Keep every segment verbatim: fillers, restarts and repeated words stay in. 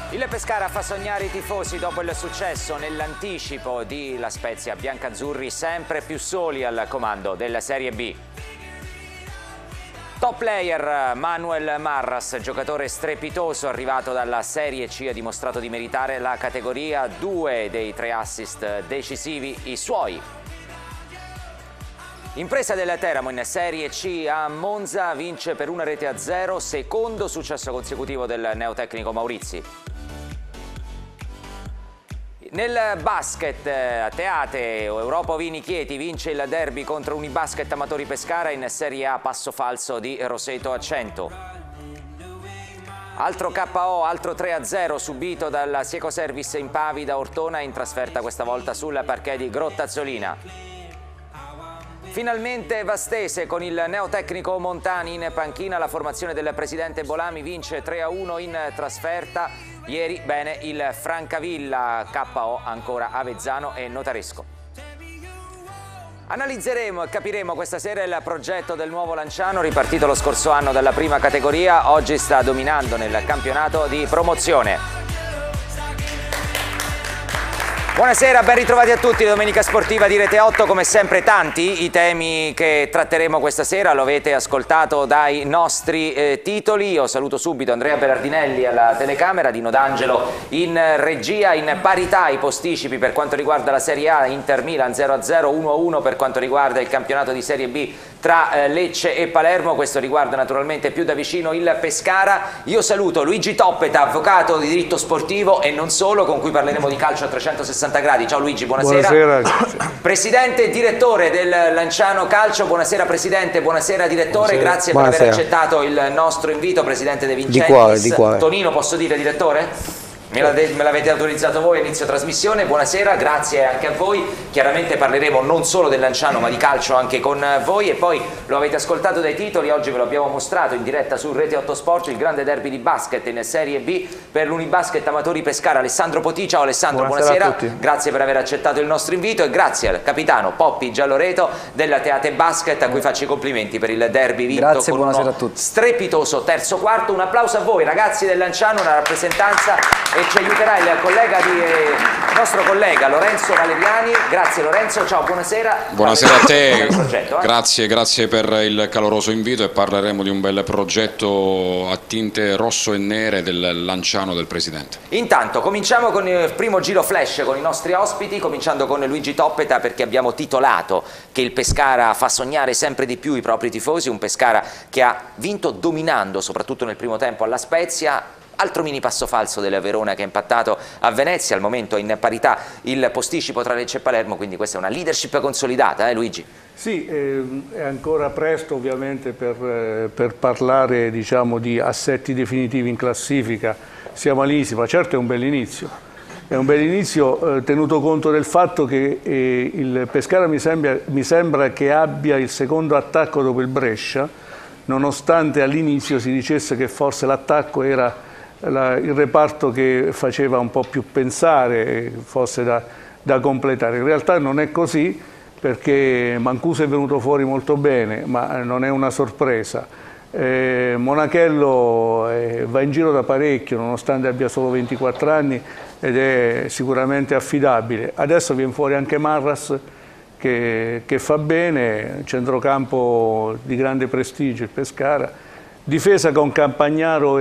Il Pescara fa sognare i tifosi dopo il successo nell'anticipo di La Spezia. Biancazzurri sempre più soli al comando della Serie B. Top player Manuel Marras, giocatore strepitoso arrivato dalla Serie C, ha dimostrato di meritare la categoria. Due dei tre assist decisivi i suoi. Impresa del Teramo in Serie C a Monza, vince per una rete a zero, secondo successo consecutivo del neotecnico Maurizi. Nel basket, Teate, Europa Vini Chieti vince il derby contro Unibasket Amatori Pescara in Serie A, passo falso di Roseto a cento. Altro K O, altro tre a zero subito dalla Sieco Service in Pavida, Ortona in trasferta questa volta sul parquet di Grottazzolina. Finalmente Vastese con il neotecnico Montani in panchina, la formazione del presidente Bolami vince tre a uno in trasferta. Ieri bene il Francavilla, K O ancora Avezzano e Notaresco. Analizzeremo e capiremo questa sera il progetto del nuovo Lanciano, ripartito lo scorso anno dalla prima categoria, oggi sta dominando nel campionato di promozione. Buonasera, ben ritrovati a tutti, Domenica Sportiva di Rete otto, come sempre tanti i temi che tratteremo questa sera, lo avete ascoltato dai nostri eh, titoli. Io saluto subito Andrea Berardinelli alla telecamera, Dino D'Angelo in regia. In parità i posticipi per quanto riguarda la Serie A, Inter Milan zero a zero, uno a uno per quanto riguarda il campionato di Serie B tra eh, Lecce e Palermo, questo riguarda naturalmente più da vicino il Pescara. Io saluto Luigi Toppeta, avvocato di diritto sportivo e non solo, con cui parleremo di calcio a trecentosessanta gradi. Ciao Luigi, buonasera. Buonasera. Presidente e direttore del Lanciano Calcio, buonasera Presidente, buonasera Direttore, buonasera. Grazie buonasera. per aver accettato il nostro invito, Presidente De Vincentis. Di cuore, di cuore. Tonino, posso dire Direttore? Me l'avete autorizzato voi a inizio trasmissione, buonasera, grazie anche a voi. Chiaramente parleremo non solo del Lanciano ma di calcio anche con voi, e poi lo avete ascoltato dai titoli, oggi ve lo abbiamo mostrato in diretta su Rete otto Sport, il grande derby di basket in Serie B per l'Unibasket Amatori Pescara. Alessandro Poti, ciao Alessandro, buonasera, buonasera. Grazie per aver accettato il nostro invito e grazie al capitano Poppi Gialloreto della Teate Basket, a cui faccio i complimenti per il derby vinto grazie, con uno strepitoso terzo quarto. Un applauso a voi ragazzi del Lanciano, una rappresentanza, e ci aiuterà il collega di, eh, nostro collega Lorenzo Valeriani. Grazie Lorenzo, ciao, buonasera. Buonasera a te, progetto, eh? grazie, grazie per il caloroso invito, e parleremo di un bel progetto a tinte rosso e nere del Lanciano del Presidente. Intanto cominciamo con il primo giro flash con i nostri ospiti, cominciando con Luigi Toppeta, perché abbiamo titolato che il Pescara fa sognare sempre di più i propri tifosi, un Pescara che ha vinto dominando soprattutto nel primo tempo alla Spezia. Altro mini passo falso della Verona che ha impattato a Venezia, al momento in parità il posticipo tra Lecce e Palermo, quindi questa è una leadership consolidata, eh Luigi? Sì, eh, è ancora presto ovviamente per, eh, per parlare, diciamo, di assetti definitivi in classifica, siamo all'inizio, ma certo è un bell'inizio. È un bell'inizio eh, tenuto conto del fatto che eh, il Pescara mi sembra, mi sembra che abbia il secondo attacco dopo il Brescia, nonostante all'inizio si dicesse che forse l'attacco era La, il reparto che faceva un po' più pensare, fosse da, da completare. In realtà non è così, perché Mancuso è venuto fuori molto bene, ma non è una sorpresa. Eh, Monachello eh, va in giro da parecchio, nonostante abbia solo ventiquattro anni, ed è sicuramente affidabile. Adesso viene fuori anche Marras, che, che fa bene, centrocampo di grande prestigio il Pescara. Difesa con Campagnaro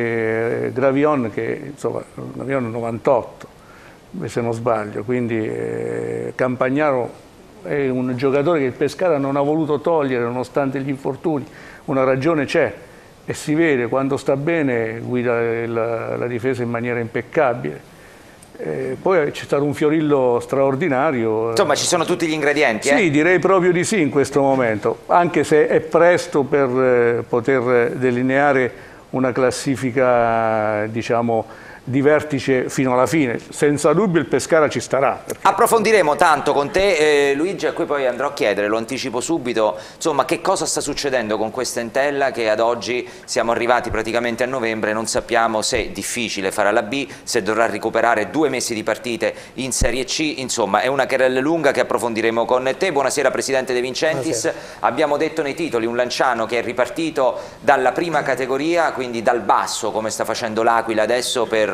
e Gravion, che insomma Gravion è novantotto, se non sbaglio, quindi eh, Campagnaro è un giocatore che il Pescara non ha voluto togliere nonostante gli infortuni. Una ragione c'è e si vede, quando sta bene guida la, la difesa in maniera impeccabile. Eh, poi c'è stato un Fiorillo straordinario. Insomma ci sono tutti gli ingredienti, eh? Sì, direi proprio di sì in questo momento, anche se è presto per eh, poter delineare una classifica, diciamo, di vertice fino alla fine. Senza dubbio il Pescara ci starà. Perché... Approfondiremo tanto con te eh, Luigi, a cui poi andrò a chiedere, lo anticipo subito, insomma, che cosa sta succedendo con questa Entella, che ad oggi siamo arrivati praticamente a novembre, non sappiamo se è difficile farà la B, se dovrà recuperare due mesi di partite in Serie C, insomma è una querela lunga che approfondiremo con te. Buonasera Presidente De Vincentis. Buonasera. Abbiamo detto nei titoli un Lanciano che è ripartito dalla prima categoria, quindi dal basso come sta facendo l'Aquila adesso, per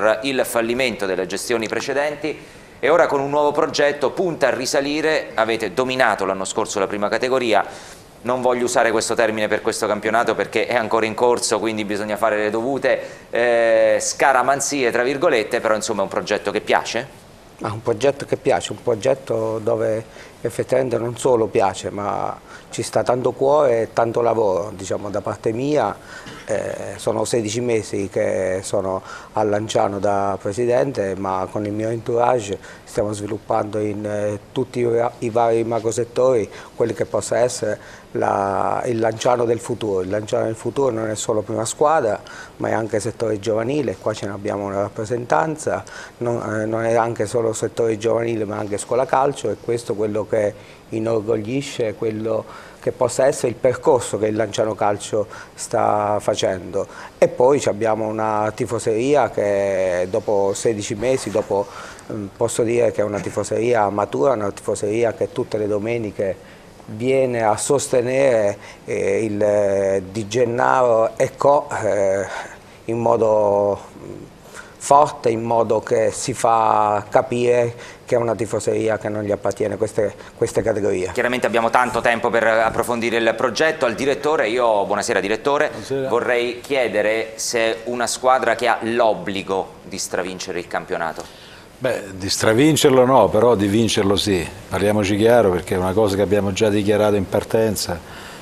per il fallimento delle gestioni precedenti e ora con un nuovo progetto punta a risalire. Avete dominato l'anno scorso la prima categoria, non voglio usare questo termine per questo campionato perché è ancora in corso, quindi bisogna fare le dovute eh, scaramanzie tra virgolette, però insomma è un progetto che piace? Ah, un progetto che piace, un progetto dove effettivamente non solo piace, ma ci sta tanto cuore e tanto lavoro, diciamo, da parte mia. Eh, sono sedici mesi che sono a Lanciano da presidente, ma con il mio entourage stiamo sviluppando in eh, tutti i, i vari macrosettori quelli che possa essere la, il Lanciano del futuro. Il Lanciano del futuro non è solo prima squadra, ma è anche settore giovanile, qua ce ne abbiamo una rappresentanza, non, eh, non è anche solo settore giovanile ma anche scuola calcio, e questo è quello che inorgoglisce, quello che possa essere il percorso che il Lanciano Calcio sta facendo. E poi abbiamo una tifoseria che dopo sedici mesi, dopo, posso dire che è una tifoseria matura, una tifoseria che tutte le domeniche viene a sostenere eh, il eh, Di Gennaro e Co eh, in modo forte, in modo che si fa capire che è una tifoseria che non gli appartiene queste, queste categorie. Chiaramente abbiamo tanto tempo per approfondire il progetto. Al direttore, io, buonasera direttore, buonasera. Vorrei chiedere se una squadra che ha l'obbligo di stravincere il campionato. Beh, di stravincerlo no, però di vincerlo sì, parliamoci chiaro, perché è una cosa che abbiamo già dichiarato in partenza,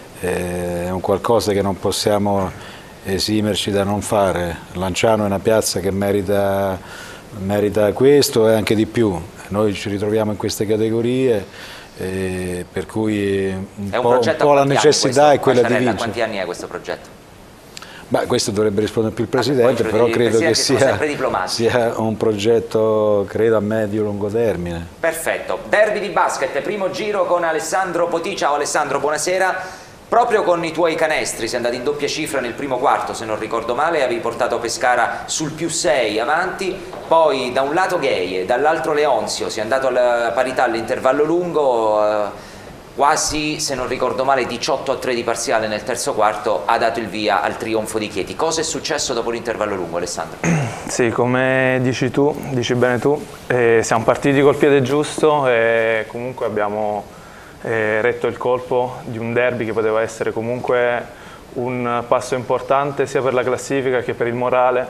è un qualcosa che non possiamo esimerci da non fare. Lanciano è una piazza che merita, merita questo e anche di più. Noi ci ritroviamo in queste categorie, eh, per cui un, è un po', un po' la necessità è quella di vincere. Quanti anni è questo progetto? Beh, questo dovrebbe rispondere più il Presidente, ah, però credo che sia, sia un progetto, credo, a medio-lungo termine. Perfetto. Derby di basket, primo giro con Alessandro Potì. Ciao Alessandro, buonasera. Proprio con i tuoi canestri sei andato in doppia cifra nel primo quarto, se non ricordo male, avevi portato Pescara sul più sei avanti, poi da un lato Gheie, dall'altro Leonzio, si è andato alla parità all'intervallo lungo, eh, quasi, se non ricordo male, diciotto a tre di parziale nel terzo quarto, ha dato il via al trionfo di Chieti. Cosa è successo dopo l'intervallo lungo, Alessandro? Sì, come dici tu, dici bene tu, eh, siamo partiti col piede giusto e comunque abbiamo Eh, retto il colpo di un derby che poteva essere comunque un passo importante sia per la classifica che per il morale,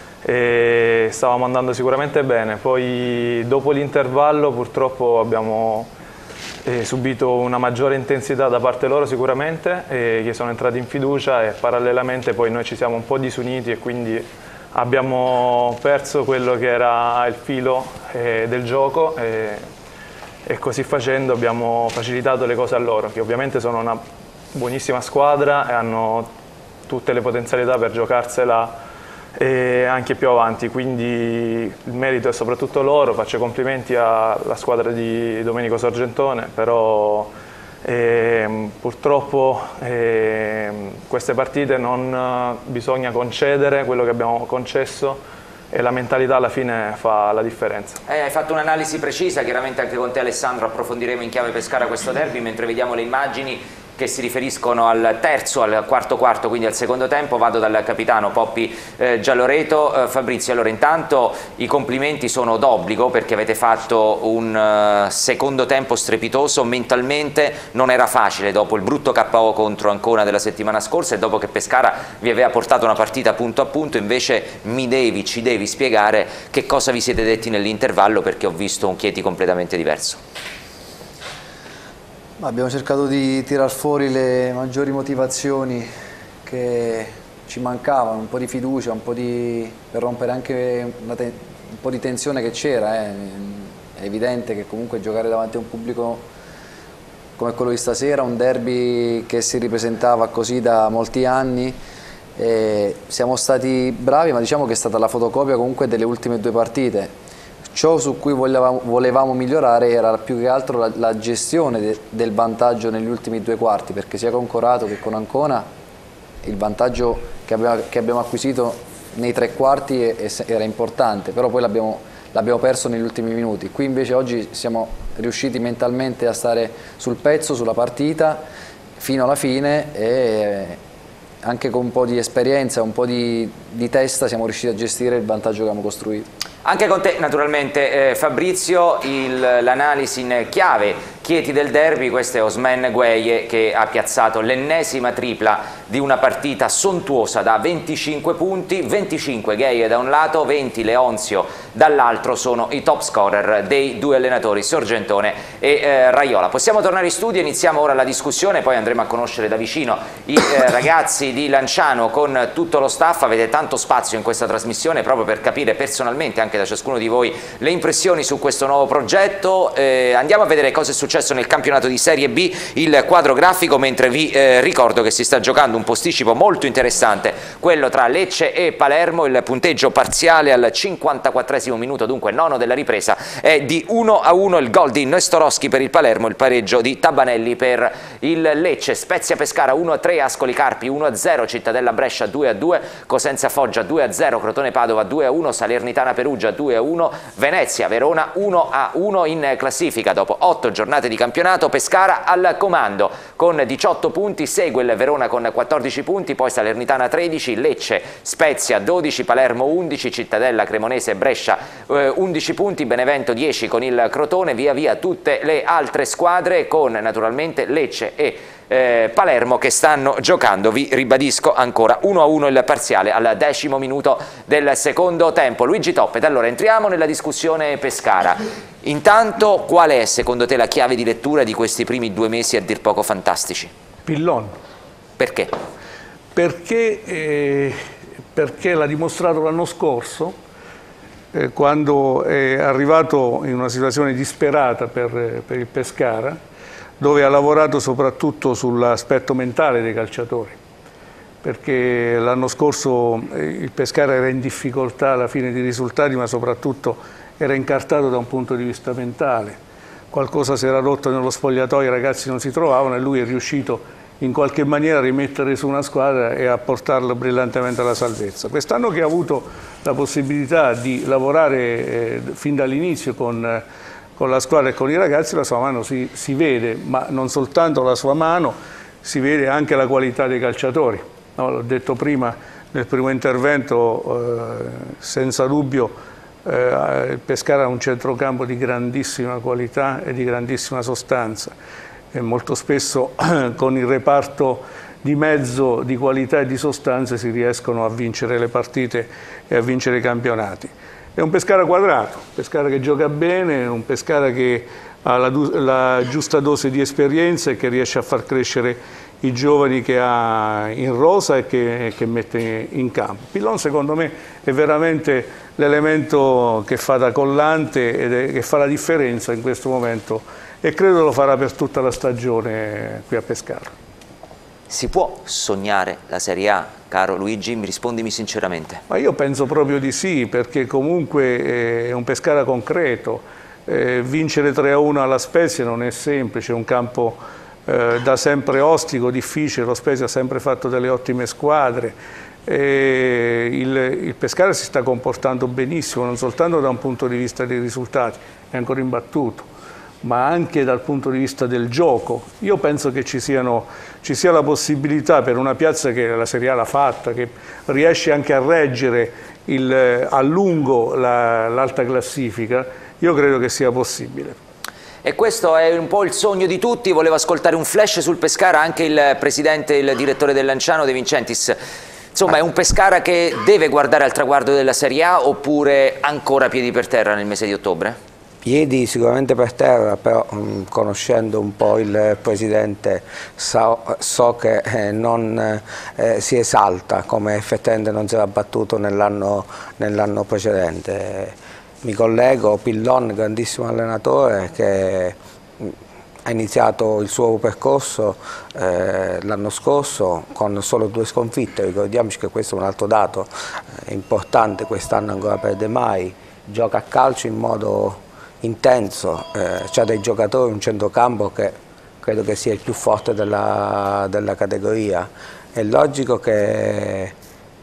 e stavamo andando sicuramente bene. Poi dopo l'intervallo purtroppo abbiamo eh, subito una maggiore intensità da parte loro sicuramente, eh, che sono entrati in fiducia, e parallelamente poi noi ci siamo un po' disuniti e quindi abbiamo perso quello che era il filo eh, del gioco. Eh, E così facendo abbiamo facilitato le cose a loro, che ovviamente sono una buonissima squadra e hanno tutte le potenzialità per giocarsela e anche più avanti, quindi il merito è soprattutto loro. Faccio i complimenti alla squadra di Domenico Sorgentone, però eh, purtroppo eh, queste partite non bisogna concedere quello che abbiamo concesso, e la mentalità alla fine fa la differenza. Eh, hai fatto un'analisi precisa, chiaramente anche con te Alessandro approfondiremo in chiave Pescara questo derby, mentre vediamo le immagini che si riferiscono al terzo, al quarto quarto, quindi al secondo tempo. Vado dal capitano Poppi eh, Gialloreto. Eh, Fabrizio, allora intanto i complimenti sono d'obbligo perché avete fatto un uh, secondo tempo strepitoso, mentalmente non era facile dopo il brutto K O contro Ancona della settimana scorsa e dopo che Pescara vi aveva portato una partita punto a punto. Invece mi devi, ci devi spiegare che cosa vi siete detti nell'intervallo, perché ho visto un Chieti completamente diverso. Abbiamo cercato di tirar fuori le maggiori motivazioni che ci mancavano, un po' di fiducia, un po' di, per rompere anche una te, un po' di tensione che c'era. Eh. È evidente che comunque giocare davanti a un pubblico come quello di stasera, un derby che si ripresentava così da molti anni, eh, siamo stati bravi, ma diciamo che è stata la fotocopia comunque delle ultime due partite. Ciò su cui volevamo, volevamo migliorare era più che altro la, la gestione de, del vantaggio negli ultimi due quarti, perché sia con Corato che con Ancona il vantaggio che abbiamo, che abbiamo acquisito nei tre quarti è, è, era importante, però poi l'abbiamo l'abbiamo perso negli ultimi minuti. Qui invece oggi siamo riusciti mentalmente a stare sul pezzo, sulla partita, fino alla fine, e anche con un po' di esperienza, un po' di di testa siamo riusciti a gestire il vantaggio che abbiamo costruito. Anche con te naturalmente eh, Fabrizio, l'analisi in chiave Chieti del derby. Questo è Osman Gueye che ha piazzato l'ennesima tripla di una partita sontuosa da venticinque punti, venticinque Gueye da un lato, venti Leonzio dall'altro, sono i top scorer dei due allenatori Sorgentone e eh, Raiola. Possiamo tornare in studio, iniziamo ora la discussione, poi andremo a conoscere da vicino i eh, ragazzi di Lanciano con tutto lo staff. Avete tanto spazio in questa trasmissione proprio per capire personalmente anche da ciascuno di voi le impressioni su questo nuovo progetto. Eh, andiamo a vedere cosa è successo nel campionato di Serie B, il quadro grafico, mentre vi eh, ricordo che si sta giocando un posticipo molto interessante, quello tra Lecce e Palermo. Il punteggio parziale al cinquantaquattresimo minuto, dunque nono della ripresa, è di uno a uno, il gol di Nestorowski per il Palermo, il pareggio di Tabanelli per il Lecce. Spezia Pescara uno a tre, Ascoli Carpi uno a zero, Cittadella Brescia due a due, Cosenza Foggia due a zero, Crotone Padova due a uno, Salernitana Perugia due a uno, Venezia Verona uno a uno. In classifica dopo otto giornate di campionato, Pescara al comando con diciotto punti, segue il Verona con quattordici punti, poi Salernitana tredici, Lecce Spezia dodici, Palermo undici, Cittadella Cremonese Brescia eh, undici punti, Benevento dieci con il Crotone, via via tutte le altre squadre con naturalmente Lecce e Eh, Palermo che stanno giocando. Vi ribadisco ancora uno a uno il parziale al decimo minuto del secondo tempo. Luigi Toppet, allora entriamo nella discussione Pescara. Intanto qual è secondo te la chiave di lettura di questi primi due mesi a dir poco fantastici? Pillon. Perché? Perché, eh, perché l'ha dimostrato l'anno scorso, eh, quando è arrivato in una situazione disperata per, per il Pescara, dove ha lavorato soprattutto sull'aspetto mentale dei calciatori, perché l'anno scorso il Pescara era in difficoltà alla fine di risultati, ma soprattutto era incartato da un punto di vista mentale. Qualcosa si era rotto nello spogliatoio, i ragazzi non si trovavano e lui è riuscito in qualche maniera a rimettere su una squadra e a portarla brillantemente alla salvezza. Quest'anno che ha avuto la possibilità di lavorare eh, fin dall'inizio con eh, con la squadra e con i ragazzi, la sua mano si, si vede, ma non soltanto la sua mano, si vede anche la qualità dei calciatori. No, l'ho detto prima nel primo intervento, eh, senza dubbio eh, il Pescara ha un centrocampo di grandissima qualità e di grandissima sostanza e molto spesso con il reparto di mezzo di qualità e di sostanza si riescono a vincere le partite e a vincere i campionati. È un Pescara quadrato, un Pescara che gioca bene, un Pescara che ha la, la giusta dose di esperienza e che riesce a far crescere i giovani che ha in rosa e che, che mette in campo. Pillon secondo me è veramente l'elemento che fa da collante e che fa la differenza in questo momento e credo lo farà per tutta la stagione qui a Pescara. Si può sognare la Serie A, caro Luigi? Mi rispondimi sinceramente. Ma io penso proprio di sì, perché comunque è un Pescara concreto. Eh, vincere tre a uno alla Spezia non è semplice, è un campo eh, da sempre ostico, difficile, lo Spezia ha sempre fatto delle ottime squadre. Eh, il, il Pescara si sta comportando benissimo, non soltanto da un punto di vista dei risultati, è ancora imbattuto, ma anche dal punto di vista del gioco. Io penso che ci, siano, ci sia la possibilità per una piazza che la Serie A l'ha fatta, che riesce anche a reggere il, a lungo l'alta classifica, io credo che sia possibile. E questo è un po' il sogno di tutti. Volevo ascoltare un flash sul Pescara anche il presidente, il direttore del Lanciano, De Vincentis. Insomma, è un Pescara che deve guardare al traguardo della Serie A oppure ancora piedi per terra nel mese di ottobre? Piedi sicuramente per terra, però mh, conoscendo un po' il Presidente so, so che eh, non eh, si esalta come effettivamente non si era battuto nell'anno nell precedente. Mi collego, Pillon, grandissimo allenatore che mh, ha iniziato il suo percorso eh, l'anno scorso con solo due sconfitte, ricordiamoci che questo è un altro dato eh, importante, quest'anno ancora perde mai, gioca a calcio in modo intenso, eh, c'ha dei giocatori, un centrocampo che credo che sia il più forte della, della categoria. È logico che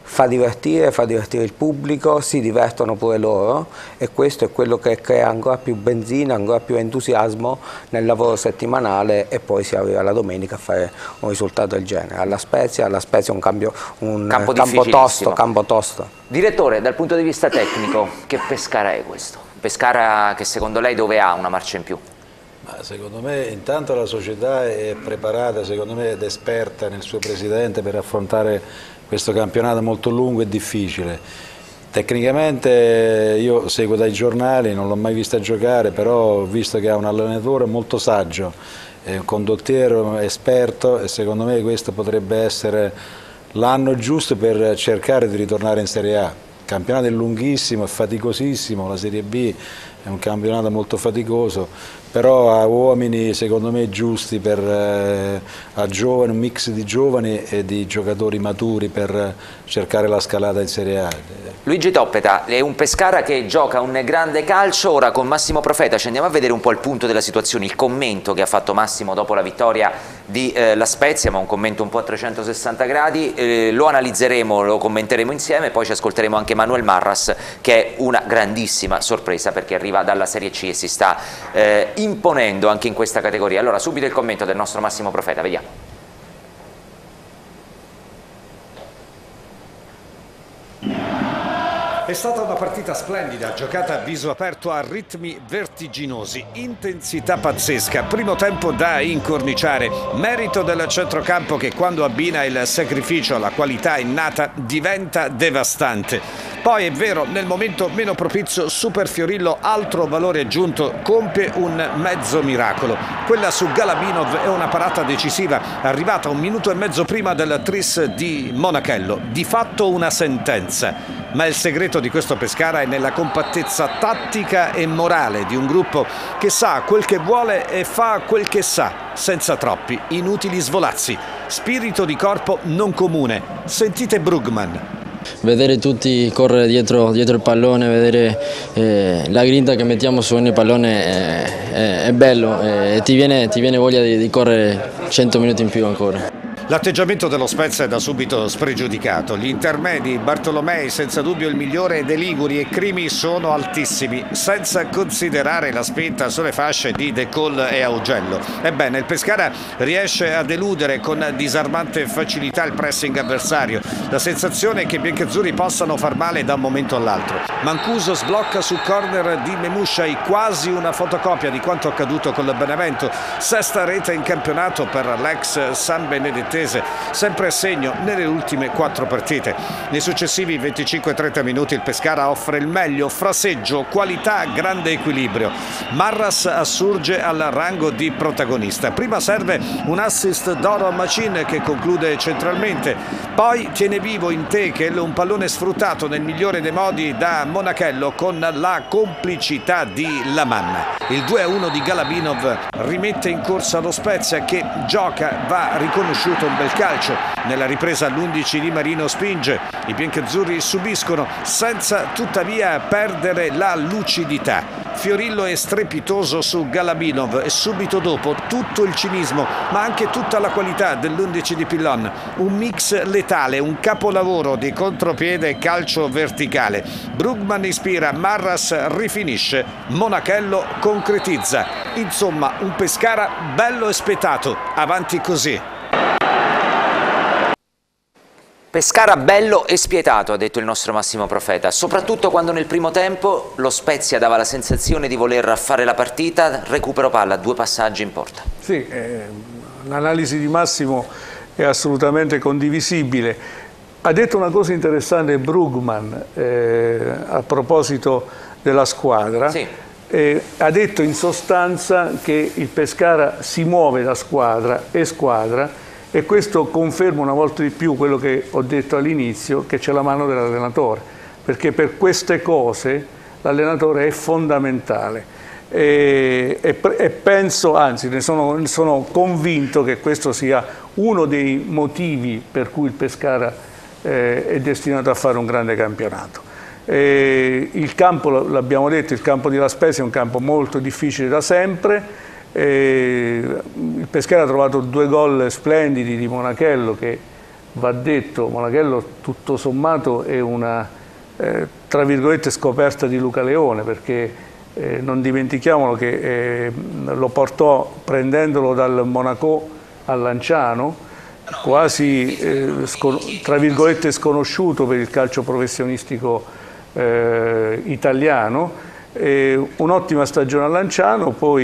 fa divertire, fa divertire il pubblico, si divertono pure loro e questo è quello che crea ancora più benzina, ancora più entusiasmo nel lavoro settimanale e poi si arriva la domenica a fare un risultato del genere. Alla Spezia, alla Spezia un, cambio, un campo, campo tosto, campo tosto. Direttore, dal punto di vista tecnico, che Pescara è questo? Pescara che secondo lei dove ha una marcia in più? Ma secondo me intanto la società è preparata, secondo me ed esperta nel suo presidente per affrontare questo campionato molto lungo e difficile. Tecnicamente io seguo dai giornali, non l'ho mai vista giocare, però ho visto che ha un allenatore molto saggio, è un condottiero esperto e secondo me questo potrebbe essere l'anno giusto per cercare di ritornare in Serie A. Il campionato è lunghissimo, è faticosissimo, la Serie B è un campionato molto faticoso, però ha uomini secondo me giusti, per, eh, a giovani, un mix di giovani e di giocatori maturi per cercare la scalata in Serie A. Luigi Toppeta, è un Pescara che gioca un grande calcio, ora con Massimo Profeta ci andiamo a vedere un po' il punto della situazione, il commento che ha fatto Massimo dopo la vittoria di eh, La Spezia, ma un commento un po' a trecentosessanta gradi, eh, lo analizzeremo, lo commenteremo insieme, poi ci ascolteremo anche Manuel Marras che è una grandissima sorpresa perché arriva dalla Serie C e si sta eh, imponendo anche in questa categoria. Allora subito il commento del nostro Massimo Profeta, vediamo. È stata una partita splendida, giocata a viso aperto a ritmi vertiginosi, intensità pazzesca, primo tempo da incorniciare, merito del centrocampo che quando abbina il sacrificio alla qualità innata diventa devastante. Poi è vero, nel momento meno propizio Super Fiorillo, altro valore aggiunto, compie un mezzo miracolo. Quella su Galabinov è una parata decisiva, arrivata un minuto e mezzo prima del tris di Monachello, di fatto una sentenza. Ma il segreto di questo Pescara è nella compattezza tattica e morale di un gruppo che sa quel che vuole e fa quel che sa, senza troppi inutili svolazzi. Spirito di corpo non comune. Sentite Brugman. Vedere tutti correre dietro, dietro il pallone, vedere eh, la grinta che mettiamo su ogni pallone è, è, è bello e eh, ti, viene, ti viene voglia di, di correre cento minuti in più ancora. L'atteggiamento dello Spezia è da subito spregiudicato. Gli intermedi, Bartolomei senza dubbio il migliore dei Liguri e Crimi sono altissimi, senza considerare la spinta sulle fasce di De Col e Augello. Ebbene, il Pescara riesce a deludere con disarmante facilità il pressing avversario. La sensazione è che i biancazzurri possano far male da un momento all'altro. Mancuso sblocca su corner di Memushai, quasi una fotocopia di quanto accaduto con il Benevento. Sesta rete in campionato per l'ex San Benedettese, sempre a segno nelle ultime quattro partite. Nei successivi venticinque trenta minuti il Pescara offre il meglio, fraseggio, qualità, grande equilibrio. Marras assurge al rango di protagonista. Prima serve un assist d'oro a Macin che conclude centralmente, poi tiene vivo in Tekel un pallone sfruttato nel migliore dei modi da Monachello con la complicità di Lamanna. Il due a uno di Galabinov rimette in corsa lo Spezia che gioca, va riconosciuto un bel calcio. Nella ripresa l'undici di Marino spinge, i biancazzurri subiscono senza tuttavia perdere la lucidità. Fiorillo è strepitoso su Galabinov e subito dopo tutto il cinismo ma anche tutta la qualità dell'undici di Pillon, un mix letale, un capolavoro di contropiede e calcio verticale. Brugman ispira, Marras rifinisce, Monachello concretizza. Insomma un Pescara bello e spetato, avanti così. Pescara bello e spietato, ha detto il nostro Massimo Profeta, soprattutto quando nel primo tempo lo Spezia dava la sensazione di voler fare la partita, recupero palla, due passaggi in porta. Sì, eh, l'analisi di Massimo è assolutamente condivisibile. Ha detto una cosa interessante Brugman eh, a proposito della squadra. Sì. Eh, ha detto in sostanza che il Pescara si muove da squadra e squadra e questo conferma una volta di più quello che ho detto all'inizio, che c'è la mano dell'allenatore, perché per queste cose l'allenatore è fondamentale e, e, e penso, anzi ne sono, ne sono convinto che questo sia uno dei motivi per cui il Pescara eh, è destinato a fare un grande campionato. Eh, il campo, l'abbiamo detto, il campo di La Spezia è un campo molto difficile da sempre. Eh, il Pescara ha trovato due gol splendidi di Monachello che va detto, Monachello tutto sommato è una, eh, tra virgolette, scoperta di Luca Leone, perché eh, non dimentichiamolo che eh, lo portò prendendolo dal Monaco al Lanciano, quasi eh, tra virgolette sconosciuto per il calcio professionistico eh, italiano. Un'ottima stagione a Lanciano, poi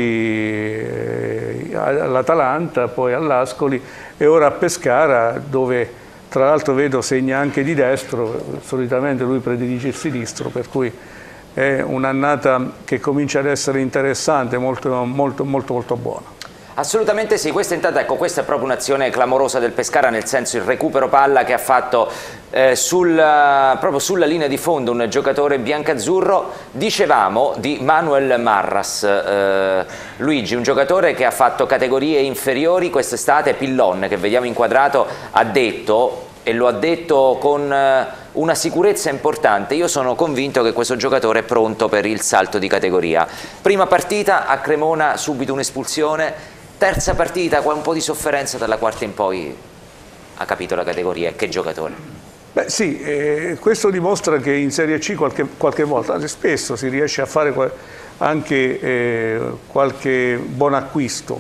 eh, all'Atalanta, poi all'Ascoli e ora a Pescara, dove tra l'altro vedo segna anche di destro, solitamente lui predilige il sinistro, per cui è un'annata che comincia ad essere interessante, molto molto molto molto buona. Assolutamente sì, questa intanto, ecco, questa è proprio un'azione clamorosa del Pescara, nel senso il recupero palla che ha fatto eh, sul, proprio sulla linea di fondo un giocatore biancazzurro. Dicevamo di Manuel Marras, eh, Luigi, un giocatore che ha fatto categorie inferiori quest'estate. Pillon, che vediamo inquadrato, ha detto, e lo ha detto con eh, una sicurezza importante: io sono convinto che questo giocatore è pronto per il salto di categoria. Prima partita a Cremona, subito un'espulsione. Terza partita, qua un po' di sofferenza, dalla quarta in poi ha capito la categoria. Che giocatore? Beh sì, eh, questo dimostra che in Serie C qualche, qualche volta, anzi spesso, si riesce a fare anche eh, qualche buon acquisto,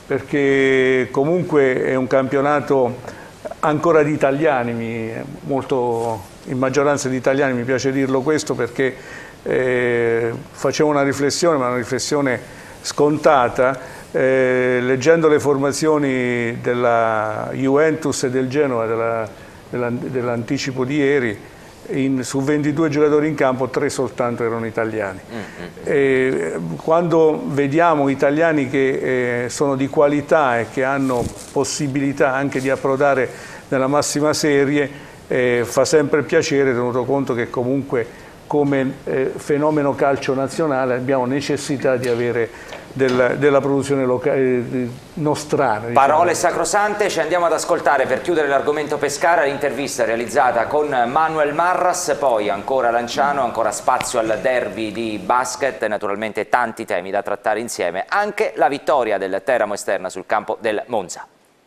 perché comunque è un campionato ancora di italiani, mi, molto, in maggioranza di italiani, mi piace dirlo questo, perché eh, facevo una riflessione, ma una riflessione scontata. Eh, leggendo le formazioni della Juventus e del Genoa dell'anticipo di ieri, in, su ventidue giocatori in campo tre soltanto erano italiani. Mm-hmm. E quando vediamo italiani che eh, sono di qualità e che hanno possibilità anche di approdare nella massima serie, eh, fa sempre piacere, tenuto conto che comunque come eh, fenomeno calcio nazionale abbiamo necessità di avere Del, della produzione locale nostrana. Diciamo. Parole sacrosante. Ci andiamo ad ascoltare, per chiudere l'argomento Pescara, l'intervista realizzata con Manuel Marras, poi ancora Lanciano, ancora spazio al derby di basket, naturalmente tanti temi da trattare insieme, anche la vittoria del Teramo Esterna sul campo del Monza.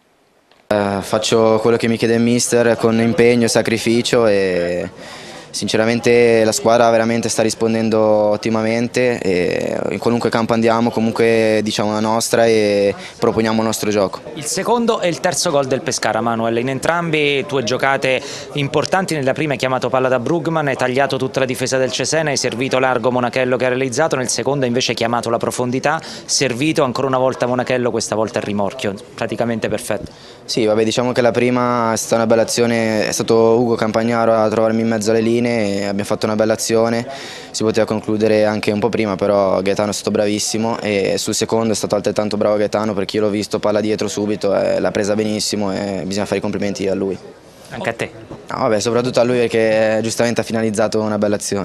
Eh, faccio quello che mi chiede il mister con impegno e sacrificio, e sinceramente la squadra veramente sta rispondendo ottimamente, e in qualunque campo andiamo comunque diciamo la nostra e proponiamo il nostro gioco. Il secondo e il terzo gol del Pescara, Manuel, in entrambi tue giocate importanti. Nella prima hai chiamato palla da Brugman, hai tagliato tutta la difesa del Cesena, hai servito largo Monachello che ha realizzato, nel secondo invece hai chiamato la profondità, servito ancora una volta Monachello, questa volta il rimorchio, praticamente perfetto. Sì, vabbè, diciamo che la prima è stata una bella azione, è stato Ugo Campagnaro a trovarmi in mezzo alle linee e abbiamo fatto una bella azione, si poteva concludere anche un po' prima, però Gaetano è stato bravissimo, e sul secondo è stato altrettanto bravo Gaetano, perché io l'ho visto palla dietro subito e l'ha presa benissimo e bisogna fare i complimenti a lui. Anche a te? No, vabbè, soprattutto a lui, perché giustamente ha finalizzato una bella azione.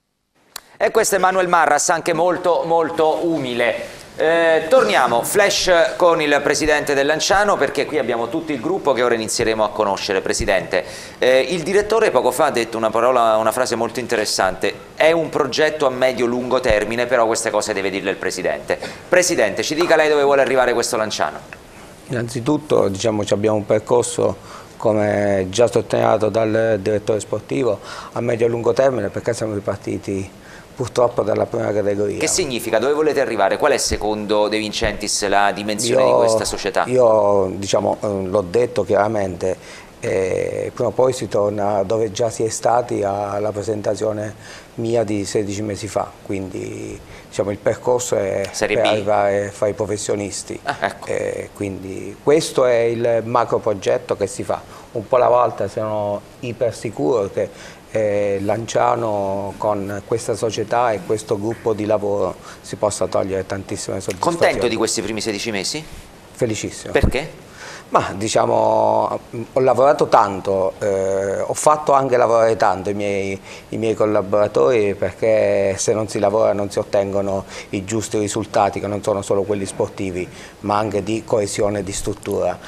E questo è Manuel Marras, anche molto molto umile. Eh, torniamo, flash con il presidente del Lanciano, perché qui abbiamo tutto il gruppo che ora inizieremo a conoscere. Presidente, eh, il direttore poco fa ha detto una parola, una frase molto interessante: è un progetto a medio-lungo termine, però queste cose deve dirle il presidente. Presidente, ci dica lei dove vuole arrivare questo Lanciano. Innanzitutto diciamo che abbiamo un percorso, come già sottolineato dal direttore sportivo, a medio-lungo termine, perché siamo ripartiti purtroppo dalla prima categoria. Che significa? Dove volete arrivare? Qual è secondo De Vincentis la dimensione io, di questa società? Io diciamo, l'ho detto chiaramente, eh, prima o poi si torna dove già si è stati alla presentazione mia di sedici mesi fa, quindi diciamo, il percorso è Serie per B. arrivare a fare i professionisti. Ah, ecco. eh, quindi questo è il macro progetto che si fa. Un po' alla volta sono iper sicuro che Eh, Lanciano con questa società e questo gruppo di lavoro si possa togliere tantissime soddisfazioni. Contento di questi primi sedici mesi? Felicissimo. Perché? Ma diciamo, ho lavorato tanto, eh, ho fatto anche lavorare tanto i miei, i miei collaboratori, perché se non si lavora non si ottengono i giusti risultati, che non sono solo quelli sportivi ma anche di coesione e di struttura.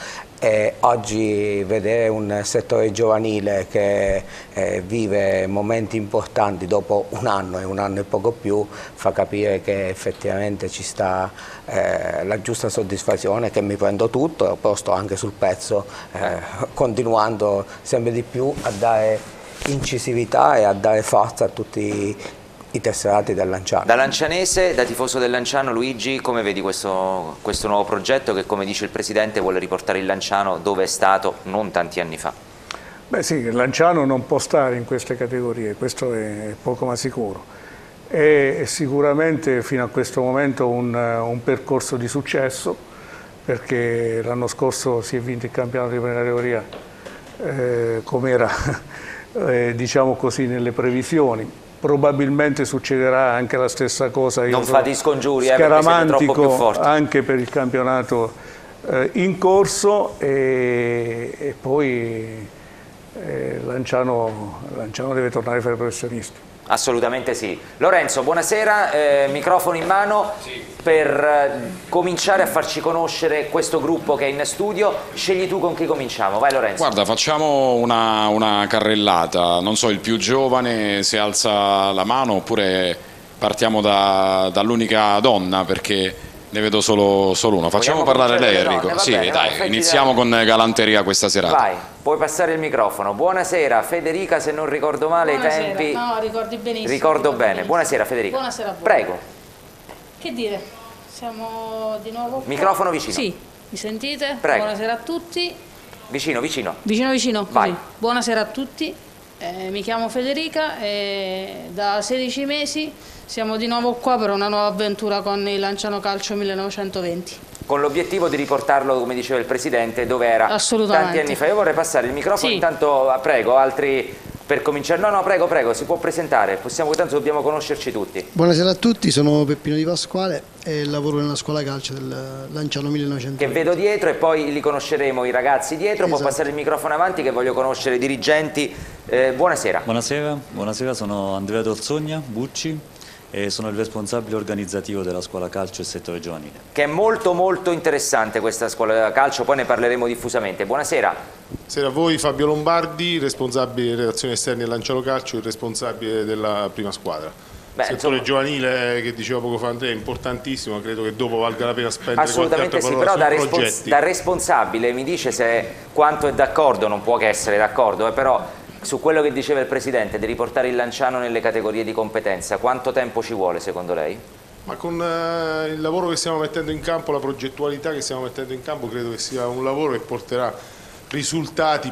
e oggi vedere un settore giovanile che eh, vive momenti importanti dopo un anno e un anno e poco più fa capire che effettivamente ci sta eh, la giusta soddisfazione, che mi prendo tutto, però sto anche sul pezzo, eh, continuando sempre di più a dare incisività e a dare forza a tutti i tesserati del Lanciano. Da lancianese, da tifoso del Lanciano, Luigi, come vedi questo, questo nuovo progetto che, come dice il Presidente, vuole riportare il Lanciano dove è stato non tanti anni fa? Beh sì, il Lanciano non può stare in queste categorie, questo è poco ma sicuro. È sicuramente fino a questo momento un, un percorso di successo, perché l'anno scorso si è vinto il campionato di prima categoria eh, come era eh, diciamo così nelle previsioni. Probabilmente succederà anche la stessa cosa. Io non fate i scongiuri, eh, perché siete troppo più forti. Anche per il campionato eh, in corso e, e poi eh, Lanciano, Lanciano deve tornare a fare professionisti. Assolutamente sì. Lorenzo, buonasera, eh, microfono in mano sì. per eh, cominciare a farci conoscere questo gruppo che è in studio. Scegli tu con chi cominciamo, vai Lorenzo. Guarda, facciamo una, una carrellata, non so, il più giovane se alza la mano oppure partiamo da, dall'unica donna, perché ne vedo solo, solo uno. Facciamo Vogliamo parlare lei Enrico. Donne, sì, bene, dai, no, iniziamo con galanteria questa serata. Vai, puoi passare il microfono. Buonasera Federica, se non ricordo male Buonasera. i tempi. No, ricordi benissimo. Ricordo bene. benissimo. Buonasera Federica. Buonasera a voi. Prego. Che dire? Siamo di nuovo qua. Microfono vicino. Sì, mi sentite? Prego. Buonasera a tutti. Vicino, vicino. Vicino, vicino. Vai. Così. Buonasera a tutti. Eh, mi chiamo Federica e da sedici mesi siamo di nuovo qua per una nuova avventura con il Lanciano Calcio millenovecentoventi. Con l'obiettivo di riportarlo, come diceva il Presidente, dove era Assolutamente. tanti anni fa. Io vorrei passare il microfono, Sì. intanto prego, altri per cominciare. No, no, prego, prego, si può presentare, possiamo, tanto dobbiamo conoscerci tutti. Buonasera a tutti, sono Peppino Di Pasquale e lavoro nella scuola calcio del Lanciano millenovecentoventi. Che vedo dietro e poi li conosceremo i ragazzi dietro, esatto. Può passare il microfono avanti che voglio conoscere i dirigenti. Eh, buonasera. Buonasera, buonasera, sono Andrea Torzogna, Bucci. E sono il responsabile organizzativo della scuola calcio e settore giovanile. Che è molto molto interessante questa scuola calcio, poi ne parleremo diffusamente. Buonasera. Buonasera a voi, Fabio Lombardi, responsabile di relazioni esterne del Lanciano Calcio e responsabile della prima squadra. Beh, il settore insomma, giovanile che diceva poco fa Andrea è importantissimo, credo che dopo valga la pena spendere assolutamente qualche sì, altra però da, parola sui respons progetti. da responsabile mi dice se quanto è d'accordo, non può che essere d'accordo, eh, però su quello che diceva il Presidente di riportare il Lanciano nelle categorie di competenza, quanto tempo ci vuole secondo lei? Ma con eh, il lavoro che stiamo mettendo in campo, la progettualità che stiamo mettendo in campo, credo che sia un lavoro che porterà risultati,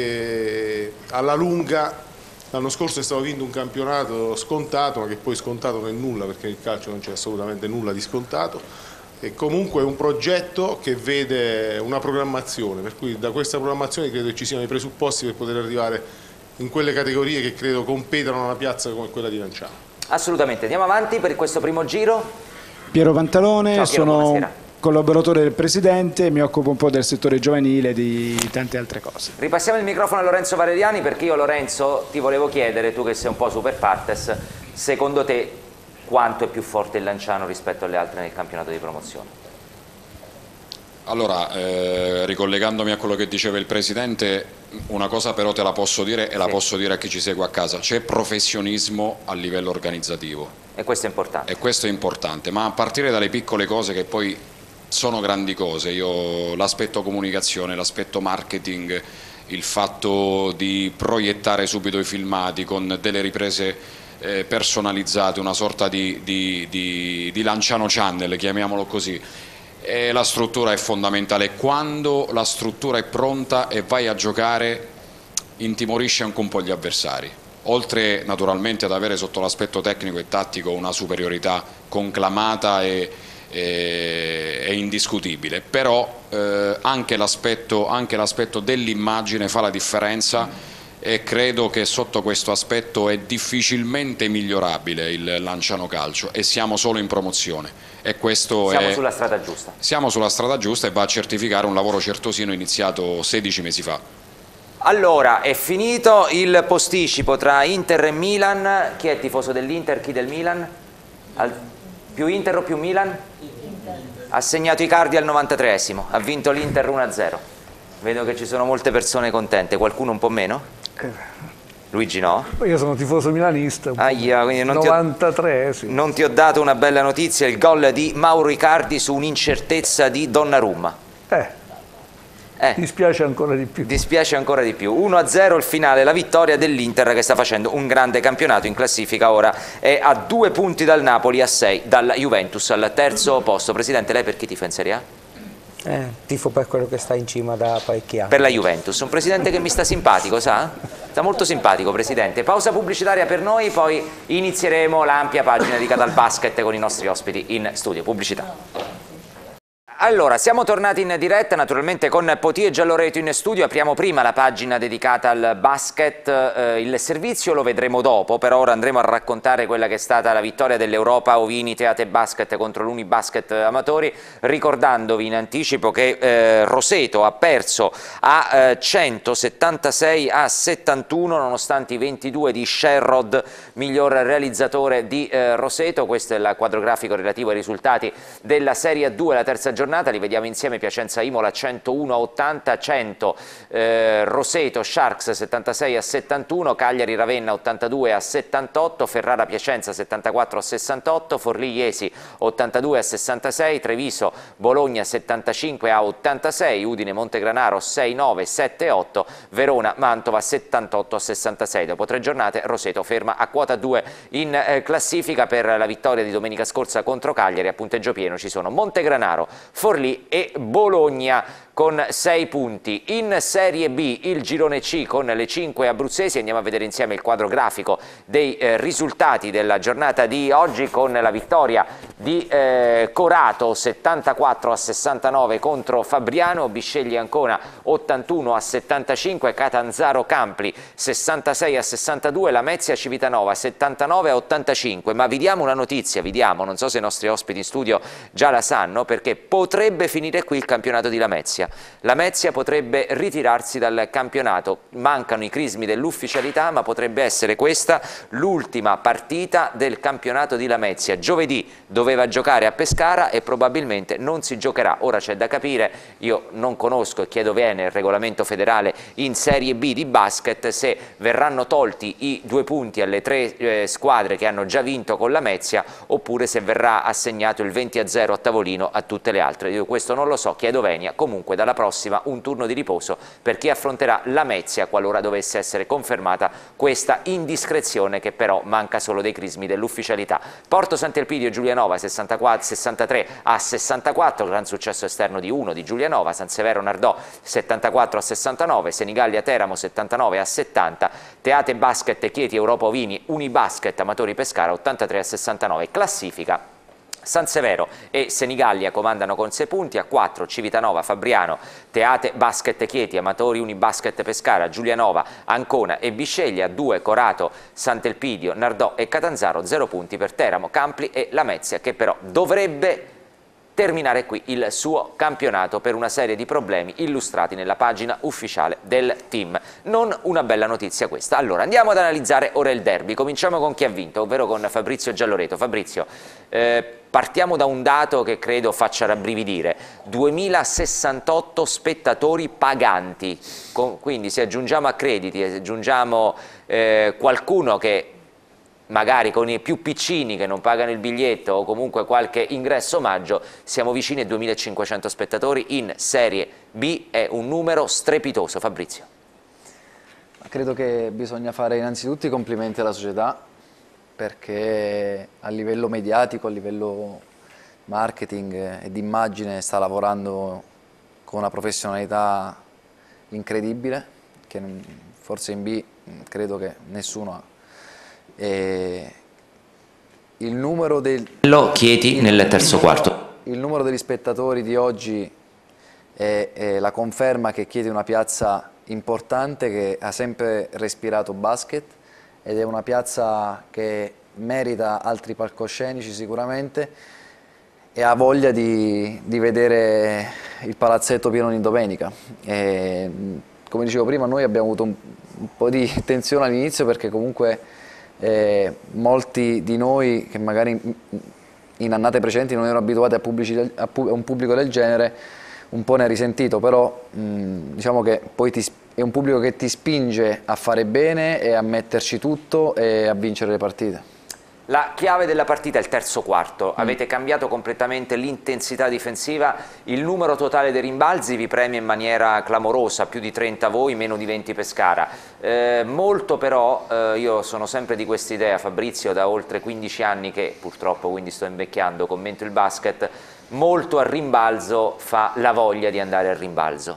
perché alla lunga l'anno scorso è stato vinto un campionato scontato, ma che poi scontato non è nulla, perché nel calcio non c'è assolutamente nulla di scontato. E comunque è un progetto che vede una programmazione, per cui da questa programmazione credo che ci siano i presupposti per poter arrivare in quelle categorie che credo competano a una piazza come quella di Lanciano. Assolutamente, andiamo avanti per questo primo giro. Piero Pantalone, Ciao, Piero, sono buonasera. collaboratore del Presidente, mi occupo un po' del settore giovanile e di tante altre cose. Ripassiamo il microfono a Lorenzo Valeriani, perché io Lorenzo ti volevo chiedere, tu che sei un po' super partes, secondo te quanto è più forte il Lanciano rispetto alle altre nel campionato di promozione? Allora, eh, ricollegandomi a quello che diceva il Presidente, una cosa però te la posso dire e sì. la posso dire a chi ci segue a casa: c'è professionismo a livello organizzativo. E questo è importante. E questo è importante, ma a partire dalle piccole cose che poi sono grandi cose. Io l'aspetto comunicazione, l'aspetto marketing, il fatto di proiettare subito i filmati con delle riprese eh, personalizzate, una sorta di, di, di, di Lanciano Channel, chiamiamolo così. E la struttura è fondamentale. Quando la struttura è pronta e vai a giocare, intimorisce anche un po' gli avversari, oltre naturalmente ad avere sotto l'aspetto tecnico e tattico una superiorità conclamata e, e, e indiscutibile, però eh, anche l'aspetto anche l'aspetto dell'immagine fa la differenza, e credo che sotto questo aspetto è difficilmente migliorabile il Lanciano Calcio, e siamo solo in promozione, e questo siamo è, sulla strada giusta. Siamo sulla strada giusta e va a certificare un lavoro certosino iniziato sedici mesi fa. Allora, è finito il posticipo tra Inter e Milan. Chi è tifoso dell'Inter, chi del Milan? Al... Più Inter o più Milan? Inter. Ha segnato Icardi al novantatreesimo, ha vinto l'Inter uno a zero. Vedo che ci sono molte persone contente, qualcuno un po' meno? Luigi no? Io sono tifoso milanista, Aia, quindi non novantatré, ti ho, sì. Non ti ho dato una bella notizia, il gol di Mauro Icardi su un'incertezza di Donnarumma. Eh. Eh, dispiace ancora di più. Dispiace ancora di più. uno a zero il finale, la vittoria dell'Inter che sta facendo un grande campionato in classifica, ora è a due punti dal Napoli, a sei dalla Juventus al terzo posto. Presidente, lei per chi tifa in Serie A? Eh, tifo per quello che sta in cima da parecchi anni. Per la Juventus, un presidente che mi sta simpatico, sa? Sta molto simpatico, Presidente. Pausa pubblicitaria per noi, poi inizieremo l'ampia pagina dedicata al basket con i nostri ospiti in studio. Pubblicità. Allora, siamo tornati in diretta naturalmente con Potì e Gialloreto in studio. Apriamo prima la pagina dedicata al basket, eh, il servizio lo vedremo dopo, però ora andremo a raccontare quella che è stata la vittoria dell'Europa Ovini Teate Basket contro l'Unibasket Amatori, ricordandovi in anticipo che eh, Roseto ha perso a eh, centosettantasei a settantuno nonostante i ventidue di Sherrod, miglior realizzatore di eh, Roseto. Questo è il quadrografico relativo ai risultati della Serie A due, la terza giornata. Li vediamo insieme: Piacenza Imola centouno a ottanta, cento eh, Roseto Sharks settantasei a settantuno, Cagliari Ravenna ottantadue a settantotto, Ferrara Piacenza settantaquattro a sessantotto, Forlì Iesi ottantadue a sessantasei, Treviso Bologna settantacinque a ottantasei, Udine Montegranaro sei nove sette otto, Verona Mantova settantotto a sessantasei. Dopo tre giornate Roseto ferma a quota due in eh, classifica. Per la vittoria di domenica scorsa contro Cagliari a punteggio pieno ci sono Montegranaro, Forlì e Bologna con sei punti. In Serie B il girone C con le cinque abruzzesi. Andiamo a vedere insieme il quadro grafico dei eh, risultati della giornata di oggi, con la vittoria di eh, Corato settantaquattro a sessantanove contro Fabriano, Bisceglie Ancona ottantuno a settantacinque, Catanzaro Campli sessantasei a sessantadue, Lamezia Civitanova settantanove a ottantacinque. Ma vi diamo una notizia, vi diamo, non so se i nostri ospiti in studio già la sanno, perché potrebbe finire qui il campionato di Lamezia. Lamezia potrebbe ritirarsi dal campionato, mancano i crismi dell'ufficialità, ma potrebbe essere questa l'ultima partita del campionato di Lamezia. Giovedì doveva giocare a Pescara e probabilmente non si giocherà. Ora c'è da capire, io non conosco e chiedo bene il regolamento federale in Serie B di basket, se verranno tolti i due punti alle tre eh, squadre che hanno già vinto con Lamezia, oppure se verrà assegnato il venti a zero a tavolino a tutte le altre. Io questo non lo so, chiedo venia. Comunque dalla prossima un turno di riposo per chi affronterà Lamezia qualora dovesse essere confermata questa indiscrezione, che però manca solo dei crismi dell'ufficialità. Porto Sant'Elpidio Giulianova sessantatré a sessantaquattro, gran successo esterno di uno di Giulianova, San Severo Nardò settantaquattro a sessantanove, Senigallia Teramo settantanove a settanta, Teate Basket Chieti Europa Ovini Unibasket Amatori Pescara ottantatré a sessantanove. Classifica: San Severo e Senigallia comandano con sei punti, a quattro Civitanova, Fabriano, Teate Basket Chieti, Amatori Unibasket Pescara, Giulianova, Ancona e Bisceglie, a due Corato, Sant'Elpidio, Nardò e Catanzaro, zero punti per Teramo, Campli e Lamezia, che però dovrebbe terminare qui il suo campionato per una serie di problemi illustrati nella pagina ufficiale del team. Non una bella notizia questa. Allora andiamo ad analizzare ora il derby. Cominciamo con chi ha vinto, ovvero con Fabrizio Gialloreto. Fabrizio, eh, partiamo da un dato che credo faccia rabbrividire: duemilasessantotto spettatori paganti, con, quindi se aggiungiamo accrediti, se aggiungiamo eh, qualcuno che magari con i più piccini che non pagano il biglietto o comunque qualche ingresso omaggio, siamo vicini ai duemilacinquecento spettatori in Serie B. È un numero strepitoso. Fabrizio. Credo che bisogna fare innanzitutto i complimenti alla società, perché a livello mediatico, a livello marketing e di immagine sta lavorando con una professionalità incredibile, che forse in B credo che nessuno ha. E il numero del... Lo Chieti nel terzo quarto. Il numero degli spettatori di oggi è, è la conferma che Chieti è una piazza importante, che ha sempre respirato basket, ed è una piazza che merita altri palcoscenici sicuramente, e ha voglia di, di vedere il palazzetto pieno ogni domenica. E, come dicevo prima, noi abbiamo avuto un, un po' di tensione all'inizio, perché comunque Eh, molti di noi che magari in annate precedenti non erano abituati a, pubblici, a, pu a un pubblico del genere, un po' ne ha risentito, però mh, diciamo che poi ti, è un pubblico che ti spinge a fare bene e a metterci tutto e a vincere le partite. La chiave della partita è il terzo quarto, mm. avete cambiato completamente l'intensità difensiva, il numero totale dei rimbalzi vi premia in maniera clamorosa, più di trenta voi, meno di venti Pescara. Eh, molto però, eh, io sono sempre di questa idea, Fabrizio, da oltre quindici anni che purtroppo quindi sto invecchiando, commento il basket, molto al rimbalzo fa la voglia di andare al rimbalzo.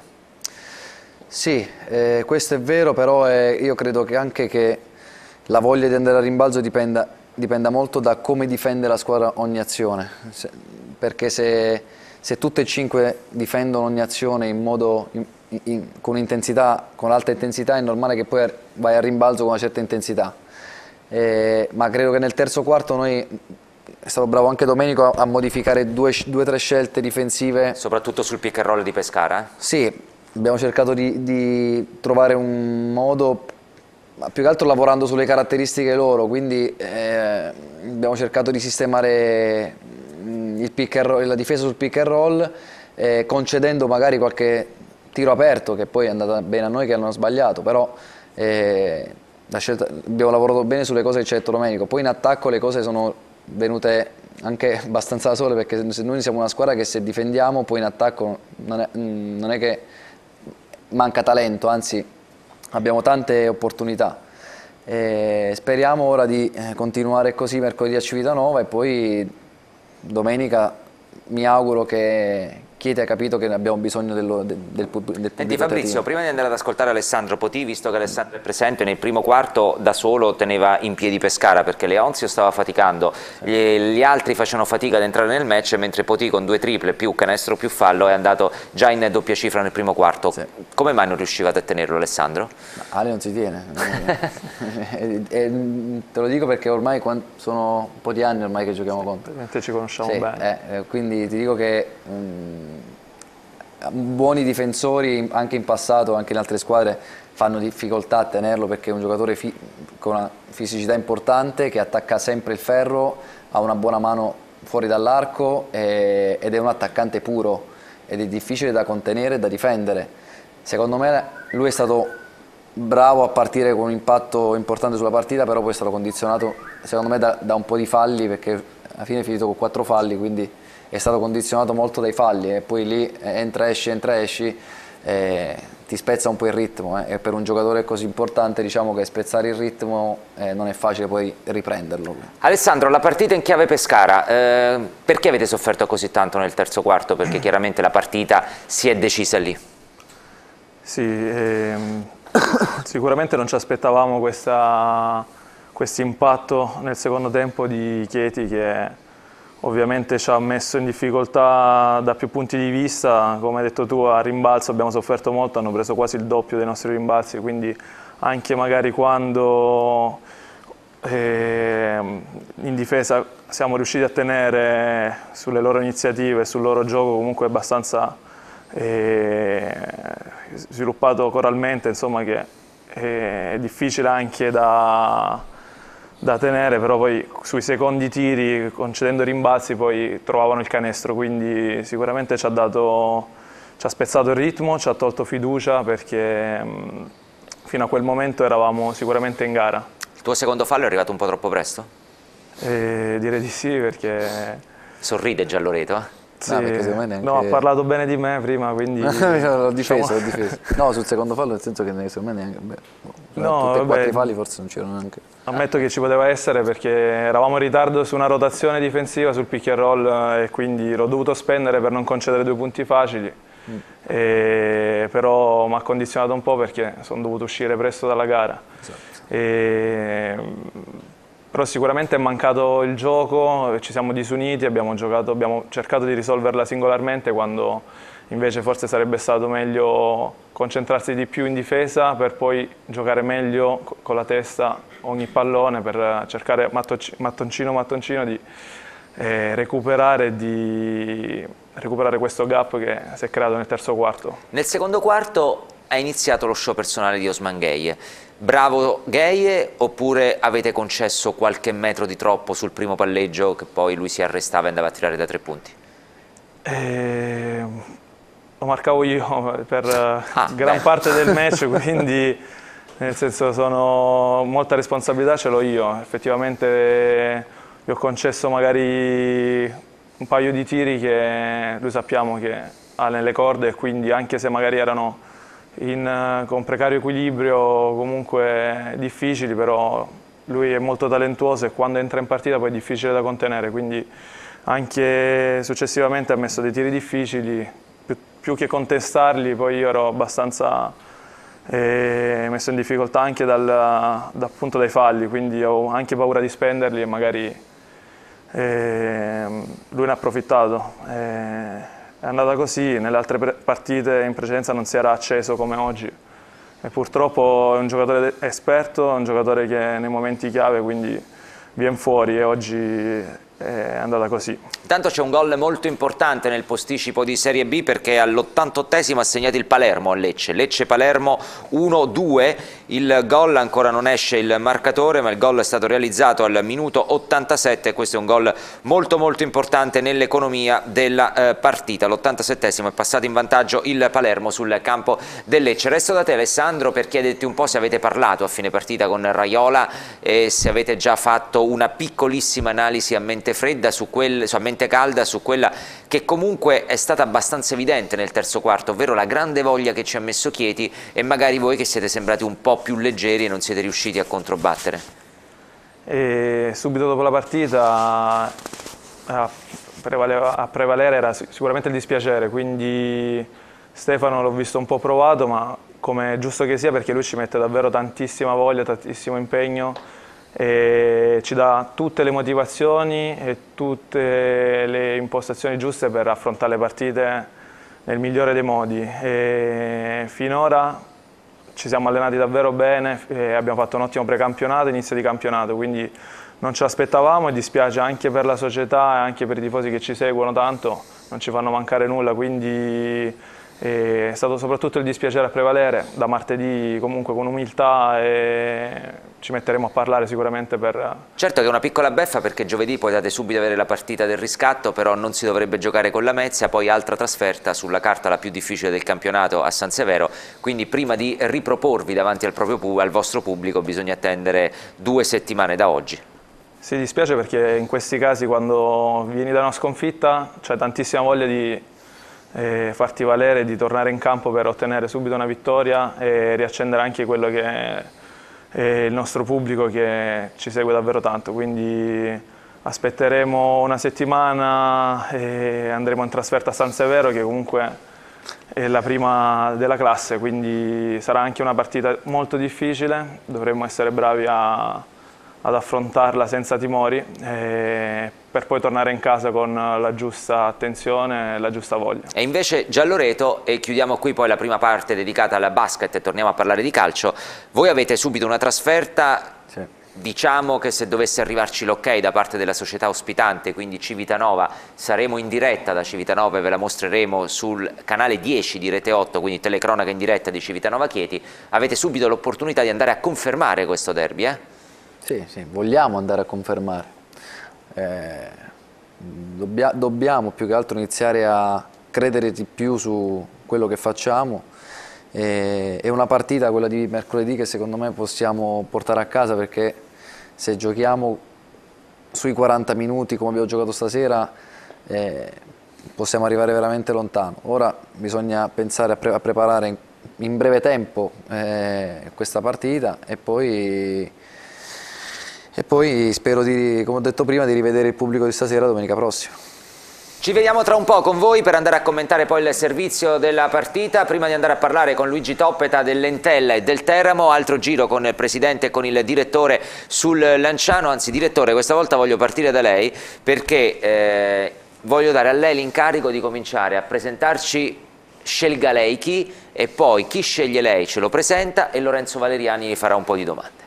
Sì, eh, questo è vero, però eh, io credo che anche che la voglia di andare al rimbalzo dipenda dipende molto da come difende la squadra ogni azione, se, perché se, se tutte e cinque difendono ogni azione in modo, in, in, con intensità, con alta intensità, è normale che poi vai al rimbalzo con una certa intensità, eh, ma credo che nel terzo quarto noi, è stato bravo anche Domenico a, a modificare due o tre scelte difensive. Soprattutto sul pick and roll di Pescara? Eh? Sì, abbiamo cercato di, di trovare un modo, ma più che altro lavorando sulle caratteristiche loro, quindi eh, abbiamo cercato di sistemare il pick and roll, la difesa sul pick and roll, eh, concedendo magari qualche tiro aperto che poi è andata bene a noi che hanno sbagliato, però eh, la scelta, abbiamo lavorato bene sulle cose che ci ha detto Domenico. Poi in attacco le cose sono venute anche abbastanza da sole, perché noi siamo una squadra che se difendiamo poi in attacco non è, non è che manca talento, anzi abbiamo tante opportunità. E speriamo ora di continuare così mercoledì a Civitanova e poi domenica mi auguro che Chieti ha capito che abbiamo bisogno dello, del, del pubblico. Senti Fabrizio, prima di andare ad ascoltare Alessandro Potì, visto che Alessandro è presente, nel primo quarto da solo teneva in piedi Pescara perché Leonzio stava faticando, gli, gli altri facevano fatica ad entrare nel match, mentre Potì con due triple più canestro più fallo è andato già in doppia cifra nel primo quarto. Sì. Come mai non riuscivate a tenerlo, Alessandro? Ale non si tiene, e, e, te lo dico perché ormai sono un po' di anni ormai che giochiamo contro. Ovviamente ci conosciamo sì, bene. Eh, quindi ti dico che um, buoni difensori anche in passato, anche in altre squadre fanno difficoltà a tenerlo perché è un giocatore fi con una fisicità importante che attacca sempre il ferro, ha una buona mano fuori dall'arco ed è un attaccante puro ed è difficile da contenere e da difendere. Secondo me lui è stato bravo a partire con un impatto importante sulla partita, però poi è stato condizionato secondo me da, da un po' di falli, perché alla fine è finito con quattro falli, quindi è stato condizionato molto dai falli e poi lì entra esci, entra esci, eh, ti spezza un po' il ritmo eh, e per un giocatore così importante diciamo che spezzare il ritmo eh, non è facile poi riprenderlo. Alessandro, la partita in chiave Pescara, eh, perché avete sofferto così tanto nel terzo quarto? Perché chiaramente la partita si è decisa lì. Sì, ehm, sicuramente non ci aspettavamo questo impatto nel secondo tempo di Chieti che ovviamente ci ha messo in difficoltà da più punti di vista. Come hai detto tu, a rimbalzo abbiamo sofferto molto, hanno preso quasi il doppio dei nostri rimbalzi, quindi anche magari quando eh, in difesa siamo riusciti a tenere sulle loro iniziative, sul loro gioco comunque abbastanza eh, sviluppato coralmente, insomma, che è, è difficile anche da, da tenere, però poi sui secondi tiri, concedendo rimbalzi, poi trovavano il canestro, quindi sicuramente ci ha dato, ci ha spezzato il ritmo, ci ha tolto fiducia, perché mh, fino a quel momento eravamo sicuramente in gara. Il tuo secondo fallo è arrivato un po' troppo presto? Eh, direi di sì, perché... Sorride Gialloreto, eh? Sì, no, perché secondo me neanche... no, ha parlato bene di me prima, quindi... l'ho difeso, l'ho difeso. No, sul secondo fallo nel senso che secondo me neanche... Beh, no, tutti e quattro i beh, falli forse non c'erano neanche. Ammetto che ci poteva essere perché eravamo in ritardo su una rotazione difensiva sul pick and roll e quindi l'ho dovuto spendere per non concedere due punti facili. Mm. E, però mi ha condizionato un po' perché sono dovuto uscire presto dalla gara. Esatto. E, però sicuramente è mancato il gioco, ci siamo disuniti, abbiamo, giocato, abbiamo cercato di risolverla singolarmente, quando invece forse sarebbe stato meglio concentrarsi di più in difesa per poi giocare meglio con la testa ogni pallone, per cercare mattoncino mattoncino di eh, recuperare, di recuperare questo gap che si è creato nel terzo quarto. Nel secondo quarto è iniziato lo show personale di Osman Gheie. Bravo Gheie, oppure avete concesso qualche metro di troppo sul primo palleggio che poi lui si arrestava e andava a tirare da tre punti? Eh, lo marcavo io per ah, gran beh. parte del match, quindi nel senso sono, molta responsabilità ce l'ho io. Effettivamente gli ho concesso magari un paio di tiri che lui sappiamo che ha nelle corde, e quindi anche se magari erano in, con precario equilibrio, comunque difficili, però lui è molto talentuoso e quando entra in partita poi è difficile da contenere, quindi anche successivamente ha messo dei tiri difficili, più, più che contestarli poi io ero abbastanza eh, messo in difficoltà anche dal, da, appunto dai falli, quindi ho anche paura di spenderli e magari eh, lui ne ha approfittato. Eh, è andata così, nelle altre partite in precedenza non si era acceso come oggi. E purtroppo è un giocatore esperto, è un giocatore che nei momenti chiave quindi viene fuori e oggi è andata così. Intanto c'è un gol molto importante nel posticipo di Serie B perché all'ottantottesimo ha segnato il Palermo a Lecce, Lecce-Palermo uno due, il gol ancora non esce il marcatore ma il gol è stato realizzato al minuto ottantasette e questo è un gol molto molto importante nell'economia della eh, partita. All'ottantasettesimo è passato in vantaggio il Palermo sul campo del Lecce. Resto da te Alessandro per chiederti un po' se avete parlato a fine partita con Raiola e se avete già fatto una piccolissima analisi a mente fredda su quel, a mente calda su quella che comunque è stata abbastanza evidente nel terzo quarto, ovvero la grande voglia che ci ha messo Chieti e magari voi che siete sembrati un po' più leggeri e non siete riusciti a controbattere. E subito dopo la partita a prevalere, a prevalere era sicuramente il dispiacere, quindi Stefano l'ho visto un po' provato, ma come è giusto che sia perché lui ci mette davvero tantissima voglia, tantissimo impegno e ci dà tutte le motivazioni e tutte le impostazioni giuste per affrontare le partite nel migliore dei modi. E finora ci siamo allenati davvero bene e abbiamo fatto un ottimo precampionato, inizio di campionato, quindi non ce l'aspettavamo e dispiace anche per la società e anche per i tifosi che ci seguono tanto, non ci fanno mancare nulla, quindi è stato soprattutto il dispiacere a prevalere. Da martedì comunque con umiltà e ci metteremo a parlare sicuramente per... Certo che è una piccola beffa perché giovedì potete subito avere la partita del riscatto, però non si dovrebbe giocare con la Mezia, poi altra trasferta sulla carta la più difficile del campionato a San Severo, quindi prima di riproporvi davanti al, proprio, al vostro pubblico bisogna attendere due settimane da oggi. Sì, dispiace perché in questi casi quando vieni da una sconfitta c'è tantissima voglia di e farti valere, di tornare in campo per ottenere subito una vittoria e riaccendere anche quello che è il nostro pubblico che ci segue davvero tanto, quindi aspetteremo una settimana e andremo in trasferta a San Severo che comunque è la prima della classe, quindi sarà anche una partita molto difficile, dovremo essere bravi a ad affrontarla senza timori eh, per poi tornare in casa con la giusta attenzione e la giusta voglia. E invece Gialloreto, e chiudiamo qui poi la prima parte dedicata al basket e torniamo a parlare di calcio, voi avete subito una trasferta, sì. Diciamo che se dovesse arrivarci l'ok da parte della società ospitante, quindi Civitanova, saremo in diretta da Civitanova e ve la mostreremo sul canale dieci di Rete otto, quindi telecronaca in diretta di Civitanova Chieti, avete subito l'opportunità di andare a confermare questo derby, eh? Sì, sì, vogliamo andare a confermare. Eh, dobbia, dobbiamo più che altro iniziare a credere di più su quello che facciamo. Eh, è una partita, quella di mercoledì, che secondo me possiamo portare a casa perché se giochiamo sui quaranta minuti come abbiamo giocato stasera eh, possiamo arrivare veramente lontano. Ora bisogna pensare a, pre a preparare in, in breve tempo eh, questa partita e poi... E poi spero, di, come ho detto prima, di rivedere il pubblico di stasera domenica prossima. Ci vediamo tra un po' con voi per andare a commentare poi il servizio della partita. Prima di andare a parlare con Luigi Toppeta dell'Entella e del Teramo, altro giro con il presidente e con il direttore sul Lanciano. Anzi, direttore, questa volta voglio partire da lei perché eh, voglio dare a lei l'incarico di cominciare a presentarci. Scelga lei chi e poi chi sceglie lei ce lo presenta e Lorenzo Valeriani gli farà un po' di domande.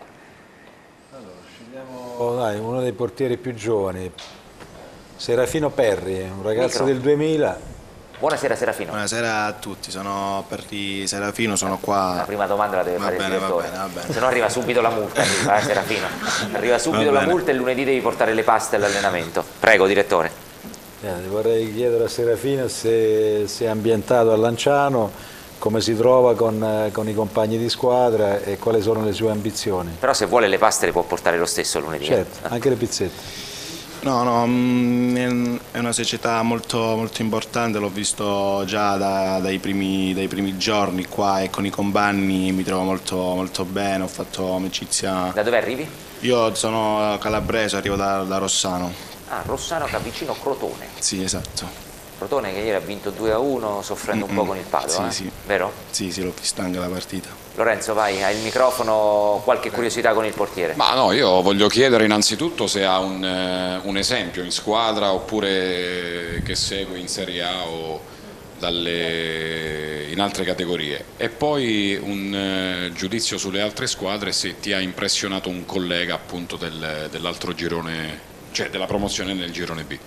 Oh, dai, uno dei portieri più giovani, Serafino Perri, un ragazzo Micro. del duemila. Buonasera Serafino. Buonasera a tutti, sono Perri Serafino, sono qua. La prima domanda la deve va fare bene, il direttore, va bene, va bene. se no arriva subito la multa, arriva, eh, Serafino. Arriva subito la multa e lunedì devi portare le paste all'allenamento. Prego direttore. Eh, vorrei chiedere a Serafino se si è ambientato a Lanciano, come si trova con, con i compagni di squadra e quali sono le sue ambizioni. Però se vuole le paste le può portare lo stesso lunedì. Certo, eh? Anche le pizzette. No, no, è una società molto, molto importante, l'ho visto già da, dai, primi, dai primi giorni qua e con i compagni mi trovo molto, molto bene, ho fatto amicizia. Da dove arrivi? Io sono calabrese, arrivo da, da Rossano. Ah, Rossano che vicino Crotone. Sì, esatto. Crotone che ieri ha vinto due a uno soffrendo mm -mm. un po' con il Padova, sì, eh? sì. Vero? Sì, sì, l'ho vista anche la partita. Lorenzo, vai, hai il microfono, qualche curiosità con il portiere? Ma no, io voglio chiedere innanzitutto se ha un, eh, un esempio in squadra oppure che segue in Serie A o dalle, in altre categorie, e poi un eh, giudizio sulle altre squadre, se ti ha impressionato un collega appunto del, dell'altro girone, cioè della promozione nel girone B.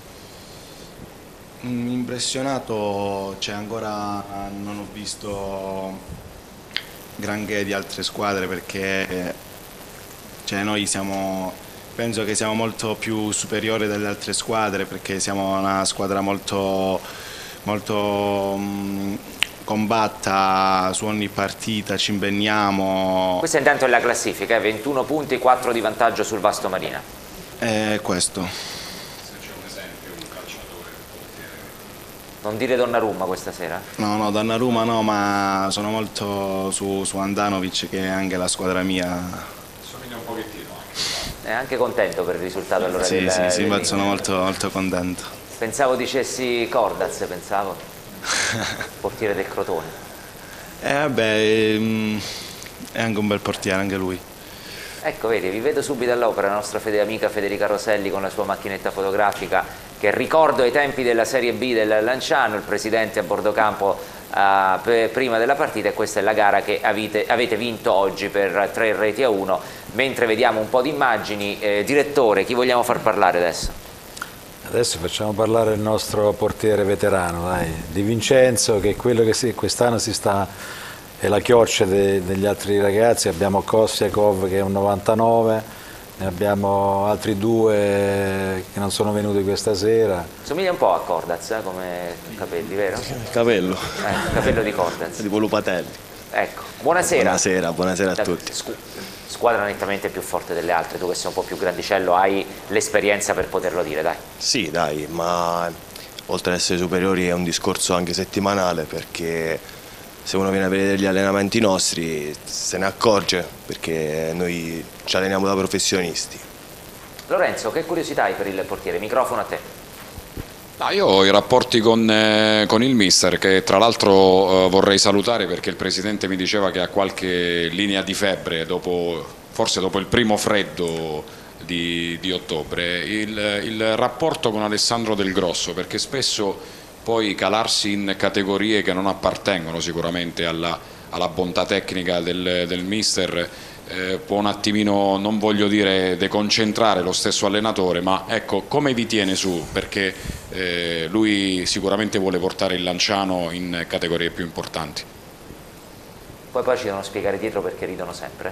Impressionato, cioè ancora non ho visto granché di altre squadre, perché cioè noi siamo, penso che siamo molto più superiori delle altre squadre, perché siamo una squadra molto, molto mh, combatta su ogni partita, ci impegniamo. Questa intanto è la classifica, eh? ventuno punti, quattro di vantaggio sul Vasto Marina. È questo. Non dire Donnarumma questa sera? No, no, Donnarumma no, ma sono molto su, su Andanovic, che è anche la squadra mia. Somiglia un pochettino anche. È anche contento per il risultato allora? Sì, del, sì, sì, del sono molto, molto contento. Pensavo dicessi Cordaz, pensavo. Portiere del Crotone. Eh vabbè, è anche un bel portiere, anche lui. Ecco, vedi, vi vedo subito all'opera la nostra fede amica Federica Roselli con la sua macchinetta fotografica, che ricordo ai tempi della Serie B del Lanciano, il presidente a bordo campo uh, prima della partita, e questa è la gara che avete, avete vinto oggi per tre reti a uno. Mentre vediamo un po' di immagini, eh, direttore, chi vogliamo far parlare adesso? Adesso facciamo parlare il nostro portiere veterano, dai, Di Vincenzo, che è quello che si, quest'anno si sta... è la chioccia de, degli altri ragazzi. Abbiamo Kossiakov che è un novantanove, ne abbiamo altri due che non sono venuti questa sera. Somiglia un po' a Cordaz, eh, come capelli, vero? Il capello. Eh, il capello di Cordaz. Di Volupatelli. Ecco, buonasera. Buonasera, buonasera a tutti. Scu squadra nettamente più forte delle altre, tu che sei un po' più grandicello hai l'esperienza per poterlo dire, dai. Sì, dai, ma oltre ad essere superiori è un discorso anche settimanale, perché se uno viene a vedere gli allenamenti nostri se ne accorge, perché noi ci alleniamo da professionisti. Lorenzo, che curiosità hai per il portiere? Microfono a te. Ah, io ho i rapporti con, eh, con il mister, che tra l'altro eh, vorrei salutare, perché il presidente mi diceva che ha qualche linea di febbre, dopo, forse dopo il primo freddo di, di ottobre. Il, il rapporto con Alessandro Del Grosso, perché spesso poi calarsi in categorie che non appartengono sicuramente alla, alla bontà tecnica del, del mister eh, può un attimino, non voglio dire deconcentrare lo stesso allenatore, ma ecco, come vi tiene su? Perché eh, lui sicuramente vuole portare il Lanciano in categorie più importanti. Poi poi ci devono spiegare dietro perché ridono sempre.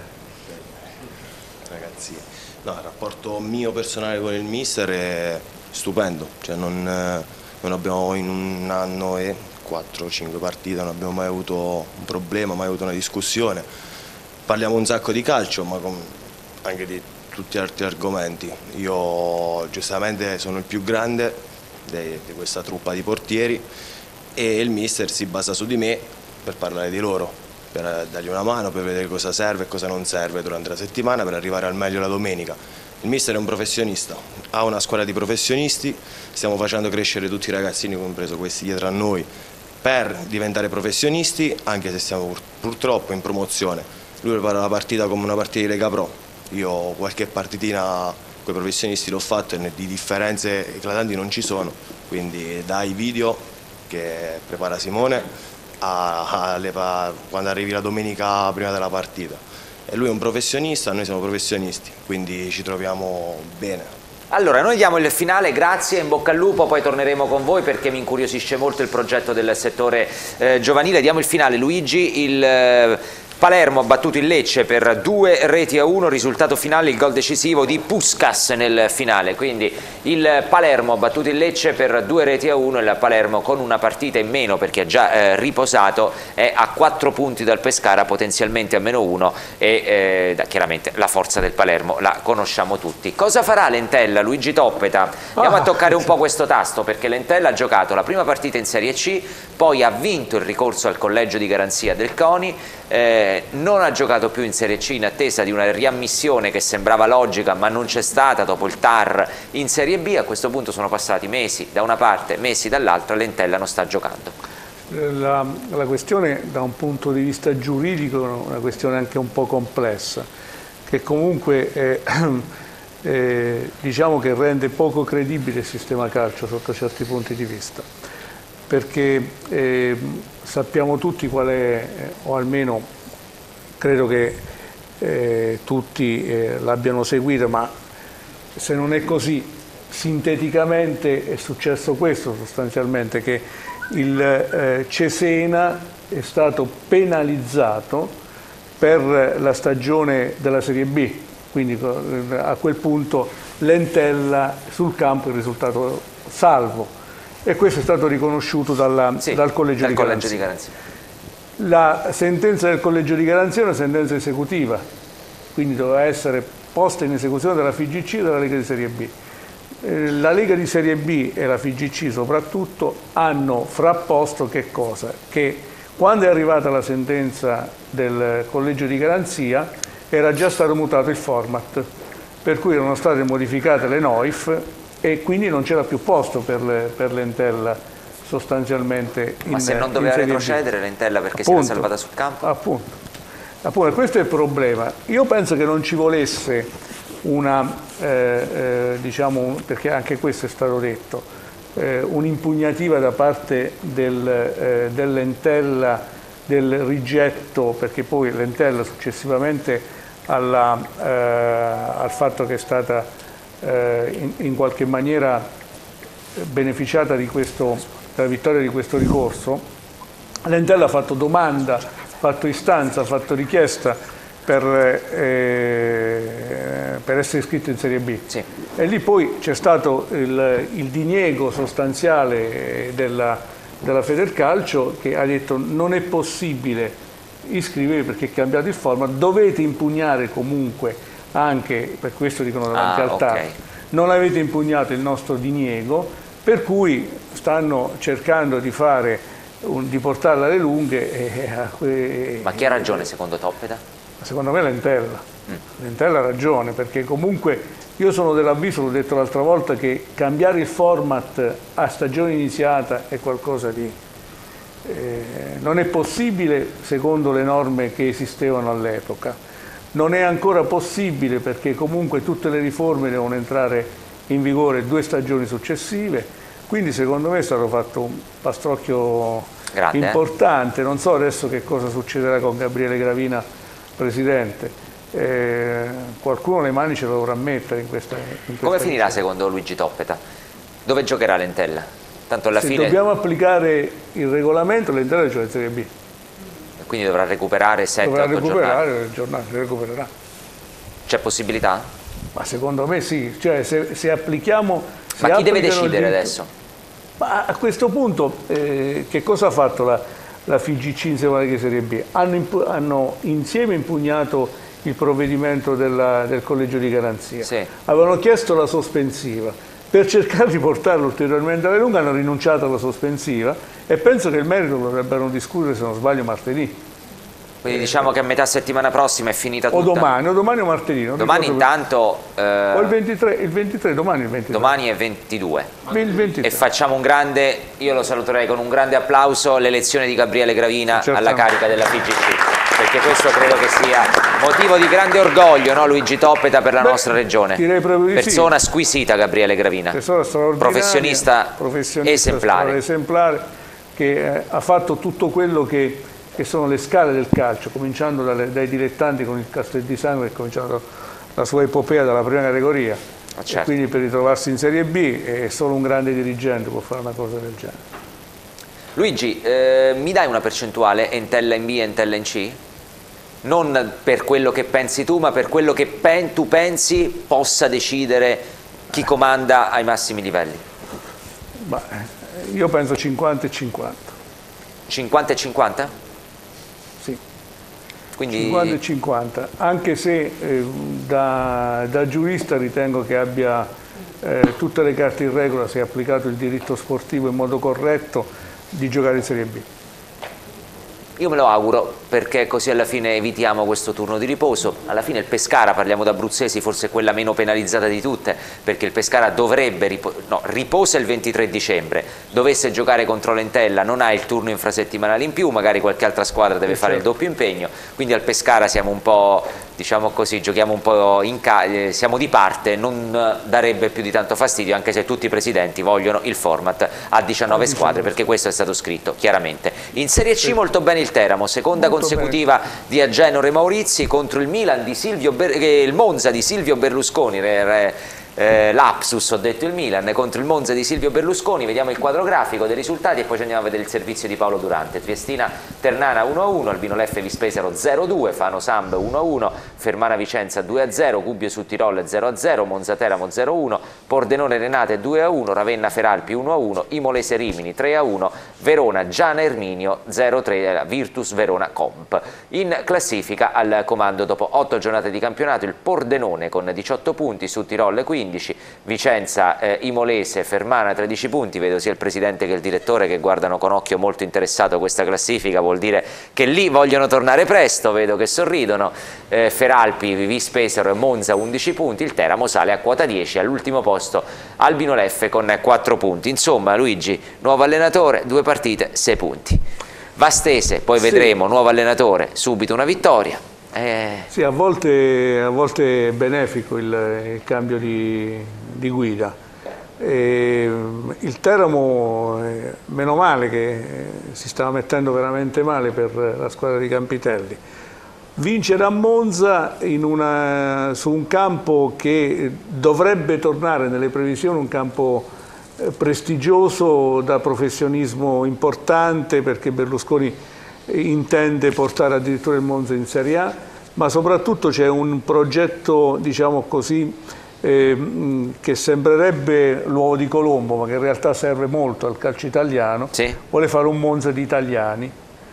Ragazzi, no, il rapporto mio personale con il mister è stupendo, cioè non... non abbiamo in un anno e quattro cinque partite, non abbiamo mai avuto un problema, mai avuto una discussione. Parliamo un sacco di calcio, ma con anche di tutti gli altri argomenti. Io giustamente sono il più grande di, di questa truppa di portieri, e il mister si basa su di me per parlare di loro, per dargli una mano, per vedere cosa serve e cosa non serve durante la settimana, per arrivare al meglio la domenica. Il mister è un professionista, ha una squadra di professionisti, stiamo facendo crescere tutti i ragazzini, compreso questi dietro a noi, per diventare professionisti, anche se siamo pur, purtroppo in promozione. Lui prepara la partita come una partita di Lega Pro. Io qualche partitina con i professionisti l'ho fatto e di differenze eclatanti non ci sono, quindi dai video che prepara Simone a, a, a, quando arrivi la domenica prima della partita. E lui è un professionista, noi siamo professionisti, quindi ci troviamo bene. Allora, noi diamo il finale, grazie, in bocca al lupo, poi torneremo con voi perché mi incuriosisce molto il progetto del settore eh, giovanile. Diamo il finale, Luigi, il, eh, Palermo ha battuto il Lecce per due reti a uno, risultato finale il gol decisivo di Puskás nel finale, quindi il Palermo ha battuto il Lecce per due reti a uno e il Palermo con una partita in meno perché ha già eh, riposato è a quattro punti dal Pescara, potenzialmente a meno uno e eh, chiaramente la forza del Palermo la conosciamo tutti. Cosa farà l'Entella? Luigi Toppeta, andiamo a toccare un po' questo tasto perché l'Entella ha giocato la prima partita in Serie C, poi ha vinto il ricorso al collegio di garanzia del CONI, eh, non ha giocato più in Serie C in attesa di una riammissione che sembrava logica ma non c'è stata dopo il T A R in Serie B. A questo punto sono passati mesi da una parte, mesi dall'altra, l'Entella non sta giocando. La, la questione da un punto di vista giuridico è una questione anche un po' complessa, che comunque è, eh, diciamo che rende poco credibile il sistema calcio sotto certi punti di vista, perché eh, sappiamo tutti qual è, o almeno credo che eh, tutti eh, l'abbiano seguita, ma se non è così, sinteticamente è successo questo sostanzialmente, che il eh, Cesena è stato penalizzato per la stagione della Serie B, quindi a quel punto l'Entella sul campo è risultato salvo e questo è stato riconosciuto dalla, sì, dal collegio, dal di, collegio garanzia. di garanzia. La sentenza del collegio di garanzia è una sentenza esecutiva, quindi doveva essere posta in esecuzione dalla F I G C e dalla Lega di Serie B. La Lega di Serie B e la F I G C soprattutto hanno frapposto che cosa? Che quando è arrivata la sentenza del collegio di garanzia era già stato mutato il format, per cui erano state modificate le N O I F e quindi non c'era più posto per, le, per l'Entella sostanzialmente in, ma se non doveva retrocedere l'Entella perché appunto, si era salvata sul campo? Appunto, appunto, questo è il problema. Io penso che non ci volesse una, eh, eh, diciamo, perché anche questo è stato detto, eh, un'impugnativa da parte del, eh, dell'Entella del rigetto, perché poi l'Entella successivamente alla, eh, al fatto che è stata eh, in, in qualche maniera beneficiata di questo, della vittoria di questo ricorso, l'Entella ha fatto domanda, ha fatto istanza, ha fatto richiesta per, eh, per essere iscritto in Serie B. Sì. E lì poi c'è stato il, il diniego sostanziale della, della Federcalcio che ha detto non è possibile iscrivervi perché è cambiato il format, dovete impugnare comunque anche, per questo dicono davanti ah, al T A R, okay. non avete impugnato il nostro diniego, per cui stanno cercando di fare un, di portarla alle lunghe. E, e, ma chi ha ragione secondo Toppeta? Secondo me l'Entella. Mm. L'Entella ha ragione, perché comunque io sono dell'avviso, l'ho detto l'altra volta, che cambiare il format a stagione iniziata è qualcosa di... Eh, non è possibile secondo le norme che esistevano all'epoca. Non è ancora possibile perché comunque tutte le riforme devono entrare in vigore due stagioni successive, quindi secondo me è stato fatto un pastrocchio Grande, importante. Eh? Non so adesso che cosa succederà con Gabriele Gravina, presidente. Eh, qualcuno le mani ce lo dovrà mettere in questa, in questa Come finirà vicenda. secondo Luigi Toppeta? Dove giocherà l'Entella? Tanto alla Se fine... dobbiamo applicare il regolamento, l'Entella gioca in Serie B. Quindi dovrà recuperare sette otto giornate. Dovrà recuperare giornate. le giornate, le recupererà. C'è possibilità? Ma secondo me sì, cioè se, se applichiamo... Se Ma chi deve decidere diritto, adesso? Ma a questo punto eh, che cosa ha fatto la, la F I G C insieme alla Lega Serie B? Hanno, hanno insieme impugnato il provvedimento della, del collegio di garanzia, sì. Avevano chiesto la sospensiva. Per cercare di portarlo ulteriormente alle lunghe hanno rinunciato alla sospensiva e penso che il merito lo dovrebbero discutere, se non sbaglio, martedì. Quindi diciamo che a metà settimana prossima è finita tutta? O domani, o domani o martedì. Domani intanto... Eh, o il ventitré, il ventitré, domani il ventitré. Domani è ventidue. Il ventitré. E facciamo un grande, io lo saluterei con un grande applauso, l'elezione di Gabriele Gravina Certamente. alla carica della F I G C. Perché questo credo che sia motivo di grande orgoglio, no, Luigi Toppeta, per la Beh, nostra regione. Direi proprio di Persona sì. squisita Gabriele Gravina. Persona straordinaria, professionista, professionista esemplare. esemplare che eh, ha fatto tutto quello che, che sono le scale del calcio, cominciando dalle, dai dilettanti con il Castel di Sangro, che è cominciato la sua epopea dalla prima categoria. Ah, certo. E quindi per ritrovarsi in Serie B è solo un grande dirigente può fare una cosa del genere. Luigi, eh, mi dai una percentuale Entella in B e Entella in C? non per quello che pensi tu, ma per quello che pen tu pensi possa decidere chi comanda ai massimi livelli? Ma io penso cinquanta e cinquanta. cinquanta e cinquanta? Sì. Quindi... cinquanta e cinquanta, anche se eh, da, da giurista ritengo che abbia eh, tutte le carte in regola, se ha applicato il diritto sportivo in modo corretto, di giocare in Serie B. Io me lo auguro, perché così alla fine evitiamo questo turno di riposo. Alla fine il Pescara, parliamo da abruzzesi, forse è quella meno penalizzata di tutte, perché il Pescara dovrebbe, ripo no, riposa il ventitré dicembre, dovesse giocare contro l'Entella, non ha il turno infrasettimanale in più, magari qualche altra squadra deve fare il doppio impegno, quindi al Pescara siamo un po', diciamo così, giochiamo un po' in ca siamo di parte, non darebbe più di tanto fastidio, anche se tutti i presidenti vogliono il format a diciannove squadre, perché questo è stato scritto chiaramente. In Serie C molto bene il Teramo, seconda molto consecutiva bene. Di Agenore Maurizi contro il Milan di Silvio Ber eh, il Monza di Silvio Berlusconi, eh, eh, lapsus, ho detto il Milan, contro il Monza di Silvio Berlusconi. Vediamo il quadro grafico dei risultati e poi ci andiamo a vedere il servizio di Paolo Durante. Triestina Ternana uno a uno, Albino Leffe Vispesaro zero a due, Fano Samb uno a uno, Fermana Vicenza due a zero, Gubbio su Tirol zero a zero, Monza Teramo zero a uno, Pordenone Renate due a uno, Ravenna Feralpi uno a uno, Imolese Rimini tre a uno, Verona Giana Erminio zero a tre, Virtus Verona Comp. In classifica al comando dopo otto giornate di campionato il Pordenone con diciotto punti, su Tirol quindici, Vicenza, eh, Imolese, Fermana tredici punti. Vedo sia il presidente che il direttore che guardano con occhio molto interessato questa classifica, vuol dire che lì vogliono tornare presto, vedo che sorridono. eh, Feralpi, Vispesaro e Monza undici punti, il Teramo sale a quota dieci, all'ultimo posto Albino Leffe con quattro punti. Insomma Luigi, nuovo allenatore, due partite, sei punti. Vastese, poi sì. Vedremo, nuovo allenatore, subito una vittoria. Eh... Sì, a volte, a volte è benefico il, il cambio di, di guida. E il Teramo, eh, meno male che eh, si stava mettendo veramente male per la squadra di Campitelli. Vincere a Monza in una, su un campo che dovrebbe tornare nelle previsioni, un campo eh, prestigioso, da professionismo importante, perché Berlusconi intende portare addirittura il Monza in Serie A, ma soprattutto c'è un progetto, diciamo così, eh, che sembrerebbe l'uovo di Colombo, ma che in realtà serve molto al calcio italiano. Sì. Vuole fare un Monza di italiani,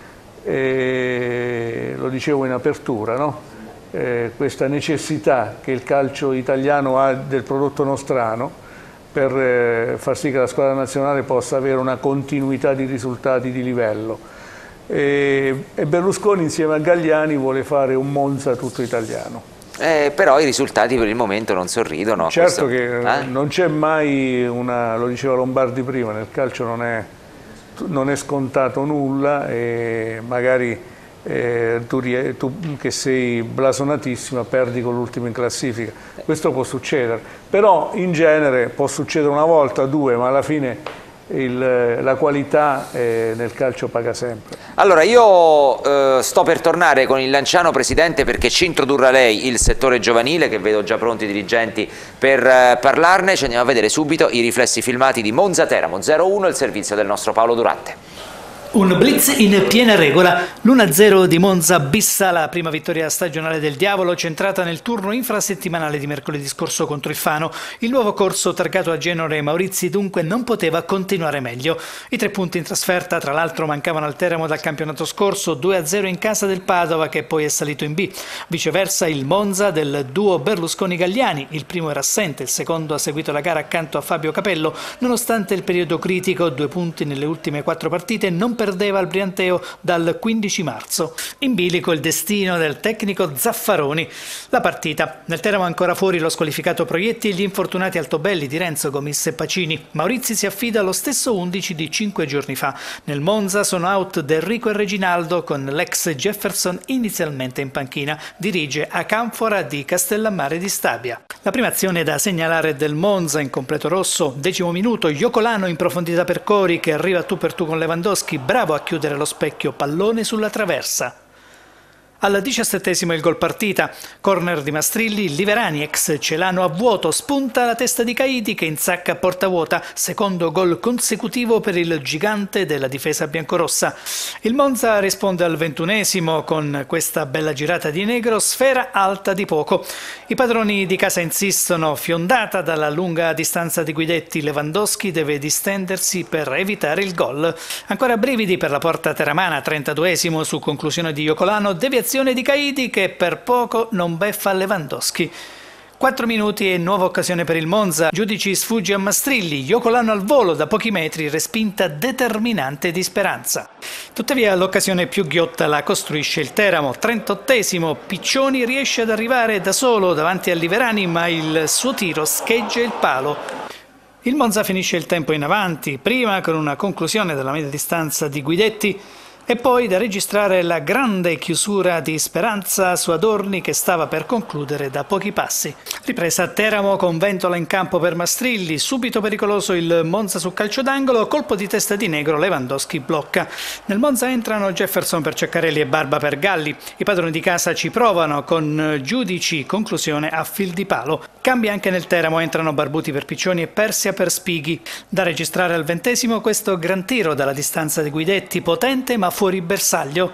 eh, lo dicevo in apertura, no? eh, questa necessità che il calcio italiano ha del prodotto nostrano per eh, far sì che la squadra nazionale possa avere una continuità di risultati di livello. E Berlusconi insieme a Galliani vuole fare un Monza tutto italiano. Eh, però i risultati per il momento non sorridono. Certo questo... che eh? non c'è mai una, lo diceva Lombardi prima, nel calcio non è, non è scontato nulla, e magari eh, tu, tu che sei blasonatissima perdi con l'ultimo in classifica. Questo può succedere, però in genere può succedere una volta, due, ma alla fine Il, la qualità eh, nel calcio paga sempre. Allora io eh, sto per tornare con il Lanciano presidente, perché ci introdurrà lei il settore giovanile, che vedo già pronti i dirigenti per eh, parlarne. Ci andiamo a vedere subito i riflessi filmati di Monza Teramo zero a uno, il servizio del nostro Paolo Durante. Un blitz in piena regola, l'uno a zero di Monza bissa la prima vittoria stagionale del Diavolo, centrata nel turno infrasettimanale di mercoledì scorso contro il Fano. Il nuovo corso targato a Agenore Maurizi dunque non poteva continuare meglio. I tre punti in trasferta tra l'altro mancavano al Teramo dal campionato scorso, due a zero in casa del Padova che poi è salito in B. Viceversa il Monza del duo Berlusconi-Galliani, il primo era assente, il secondo ha seguito la gara accanto a Fabio Capello, nonostante il periodo critico, due punti nelle ultime quattro partite, non perdeva il Brianteo dal quindici marzo. In bilico il destino del tecnico Zaffaroni. La partita. Nel Teramo ancora fuori lo squalificato Proietti e gli infortunati Altobelli, Di Renzo, Gomis e Pacini. Maurizi si affida allo stesso undici di cinque giorni fa. Nel Monza sono out Enrico e Reginaldo, con l'ex Jefferson inizialmente in panchina. Dirige a Canfora di Castellammare di Stabia. La prima azione da segnalare del Monza in completo rosso. Decimo minuto, Iocolano in profondità per Cori che arriva tu per tu con Lewandowski, bravo a chiudere lo specchio, pallone sulla traversa. Al diciassettesimo il gol partita, corner di Mastrilli, Liverani ex Celano a vuoto, spunta la testa di Caiti che insacca a porta vuota, secondo gol consecutivo per il gigante della difesa biancorossa. Il Monza risponde al ventunesimo con questa bella girata di Negro, sfera alta di poco. I padroni di casa insistono, fiondata dalla lunga distanza di Guidetti, Lewandowski deve distendersi per evitare il gol. Ancora brividi per la porta teramana, trentaduesimo su conclusione di Iocolano, deviazione di Caiti che per poco non beffa Lewandowski. Quattro minuti e nuova occasione per il Monza, Giudici sfugge a Mastrilli, Iocolano al volo da pochi metri, respinta determinante di Speranza. Tuttavia l'occasione più ghiotta la costruisce il Teramo, trentottesimo, Piccioni riesce ad arrivare da solo davanti a Liverani ma il suo tiro scheggia il palo. Il Monza finisce il tempo in avanti, prima con una conclusione della media distanza di Guidetti, e poi da registrare la grande chiusura di Speranza su Adorni che stava per concludere da pochi passi. Ripresa a Teramo con Ventola in campo per Mastrilli, subito pericoloso il Monza su calcio d'angolo, colpo di testa di Negro, Lewandowski blocca. Nel Monza entrano Jefferson per Ceccarelli e Barba per Galli. I padroni di casa ci provano con Giudici, conclusione a fil di palo. Cambia anche nel Teramo, entrano Barbuti per Piccioni e Persia per Spighi. Da registrare al ventesimo questo gran tiro dalla distanza di Guidetti, potente ma fuori bersaglio.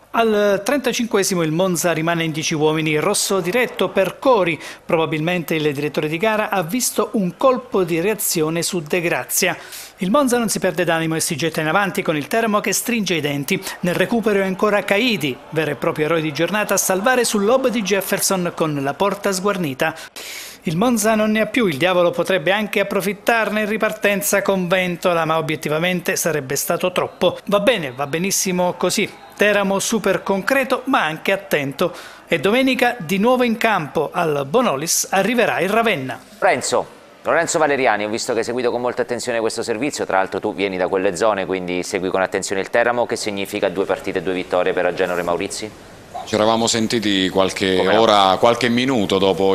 Al trentacinquesimo il Monza rimane in dieci uomini, rosso diretto per Cori. Probabilmente il direttore di gara ha visto un colpo di reazione su De Grazia. Il Monza non si perde d'animo e si getta in avanti con il Teramo che stringe i denti. Nel recupero è ancora Caiti, vero e proprio eroe di giornata, a salvare sul lob di Jefferson con la porta sguarnita. Il Monza non ne ha più, il Diavolo potrebbe anche approfittarne in ripartenza con Ventola, ma obiettivamente sarebbe stato troppo. Va bene, va benissimo così. Teramo super concreto ma anche attento. E domenica di nuovo in campo al Bonolis arriverà il Ravenna. Lorenzo, Lorenzo Valeriani, ho visto che hai seguito con molta attenzione questo servizio, tra l'altro tu vieni da quelle zone, quindi segui con attenzione il Teramo. Che significa due partite e due vittorie per Agenore Maurizi? Ci eravamo sentiti qualche no? ora, qualche minuto dopo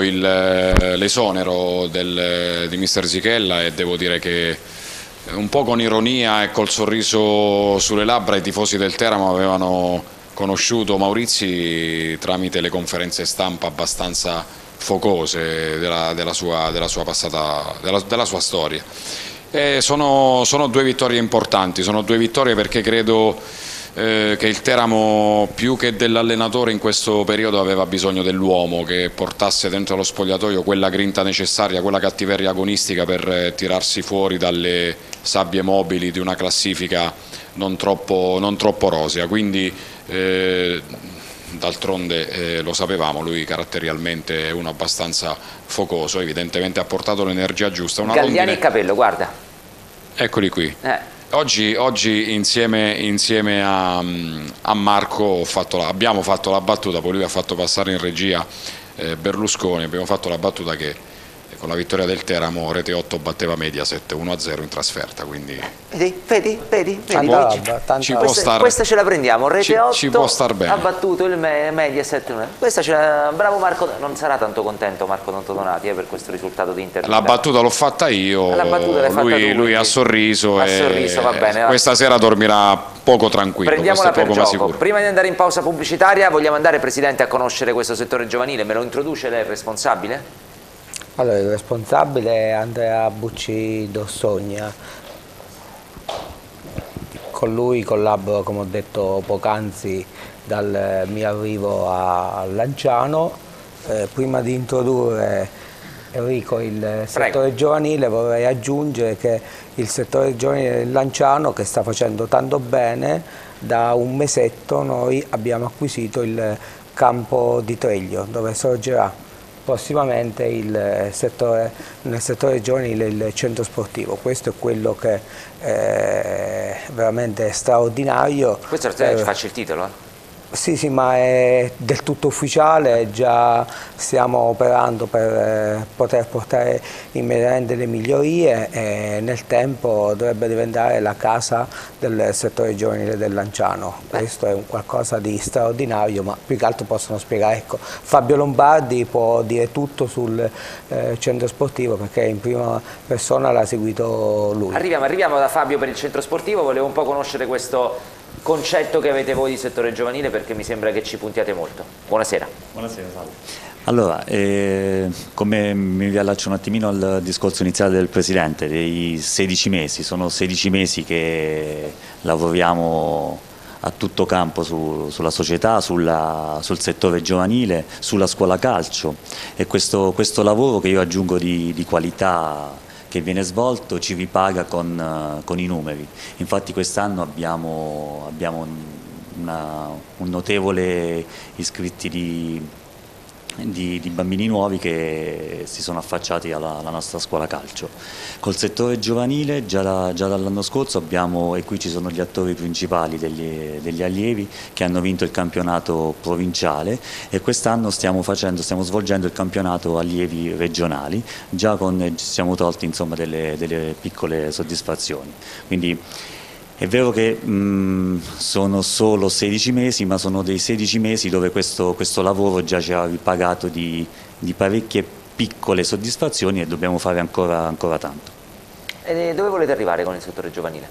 l'esonero di mister Zichella e devo dire che un po' con ironia e col sorriso sulle labbra i tifosi del Teramo avevano conosciuto Maurizi tramite le conferenze stampa abbastanza focose della, della, sua, della sua passata, della, della sua storia. E sono, sono due vittorie importanti, sono due vittorie perché credo Eh, che il Teramo più che dell'allenatore in questo periodo aveva bisogno dell'uomo che portasse dentro lo spogliatoio quella grinta necessaria, quella cattiveria agonistica per eh, tirarsi fuori dalle sabbie mobili di una classifica non troppo, non troppo rosea, quindi eh, d'altronde eh, lo sapevamo, lui caratterialmente è uno abbastanza focoso, evidentemente ha portato l'energia giusta. Una Galliani rondine... e Capello, guarda. Eccoli qui. Eh. Oggi, oggi insieme, insieme a, a Marco ho fatto la, abbiamo fatto la battuta, poi lui ha fatto passare in regia eh, Berlusconi, abbiamo fatto la battuta che con la vittoria del Teramo Rete otto batteva Mediaset uno a zero in trasferta, quindi vedi, vedi, vedi, vedi. Ci, ci può questa, star, questa ce la prendiamo, Rete ci, otto ci può star bene. Ha battuto il Mediaset, questa ce la, bravo Marco, non sarà tanto contento Marco Donati eh, per questo risultato di Inter. La battuta l'ho fatta io, battuta lui, fatta tu, lui ha sorriso, ha e sorriso, va bene, questa va. Sera dormirà poco tranquillo. Prendiamola per poco gioco. Prima di andare in pausa pubblicitaria vogliamo andare, Presidente, a conoscere questo settore giovanile, me lo introduce lei il responsabile? Allora, il responsabile è Andrea Bucci d'Ossogna. Con lui collaboro, come ho detto poc'anzi, dal mio arrivo a Lanciano. Eh, prima di introdurre Enrico il settore Prego. giovanile vorrei aggiungere che il settore giovanile del Lanciano, che sta facendo tanto bene, da un mesetto noi abbiamo acquisito il campo di Treglio, dove sorgerà prossimamente il settore, nel settore giovanile il centro sportivo. Questo è quello che è veramente straordinario. Questo è, eh, faccio il titolo? Eh? Sì, sì, ma è del tutto ufficiale, già stiamo operando per eh, poter portare immediatamente le migliorie e nel tempo dovrebbe diventare la casa del settore giovanile del Lanciano. Beh. Questo è un qualcosa di straordinario, ma più che altro possono spiegare. Ecco, Fabio Lombardi può dire tutto sul eh, centro sportivo perché in prima persona l'ha seguito lui. Arriviamo, arriviamo da Fabio per il centro sportivo, volevo un po' conoscere questo concetto che avete voi di settore giovanile, perché mi sembra che ci puntiate molto. Buonasera. Buonasera, salve. Allora, eh, come mi riallaccio un attimino al discorso iniziale del Presidente, dei sedici mesi, sono sedici mesi che lavoriamo a tutto campo su, sulla società, sulla, sul settore giovanile, sulla scuola calcio, e questo, questo lavoro che io aggiungo di, di qualità che viene svolto ci ripaga con, con i numeri. Infatti quest'anno abbiamo, abbiamo una, un notevole iscritti di Di, di bambini nuovi che si sono affacciati alla, alla nostra scuola calcio. Col settore giovanile già, da, già dall'anno scorso abbiamo, e qui ci sono gli attori principali degli, degli allievi che hanno vinto il campionato provinciale, e quest'anno stiamo, facendo, stiamo svolgendo il campionato allievi regionali, già con, ci siamo tolti insomma delle, delle piccole soddisfazioni. Quindi è vero che mh, sono solo sedici mesi, ma sono dei sedici mesi dove questo, questo lavoro già ci ha ripagato di, di parecchie piccole soddisfazioni, e dobbiamo fare ancora, ancora tanto. E dove volete arrivare con il settore giovanile?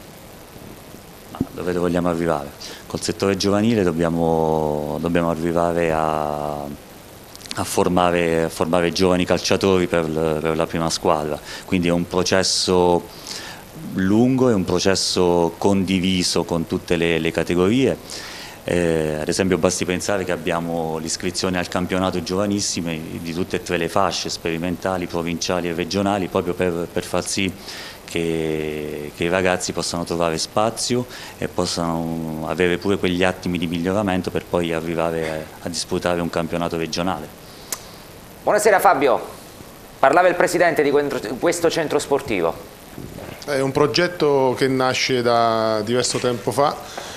Ma dove vogliamo arrivare? Col settore giovanile dobbiamo, dobbiamo arrivare a, a, formare, a formare giovani calciatori per, per la prima squadra, quindi è un processo lungo, è un processo condiviso con tutte le, le categorie. Eh, ad esempio basti pensare che abbiamo l'iscrizione al campionato giovanissime di tutte e tre le fasce, sperimentali, provinciali e regionali, proprio per, per far sì che, che i ragazzi possano trovare spazio e possano avere pure quegli attimi di miglioramento per poi arrivare a, a disputare un campionato regionale. Buonasera Fabio, parlava il Presidente di questo centro sportivo. È un progetto che nasce da diverso tempo fa.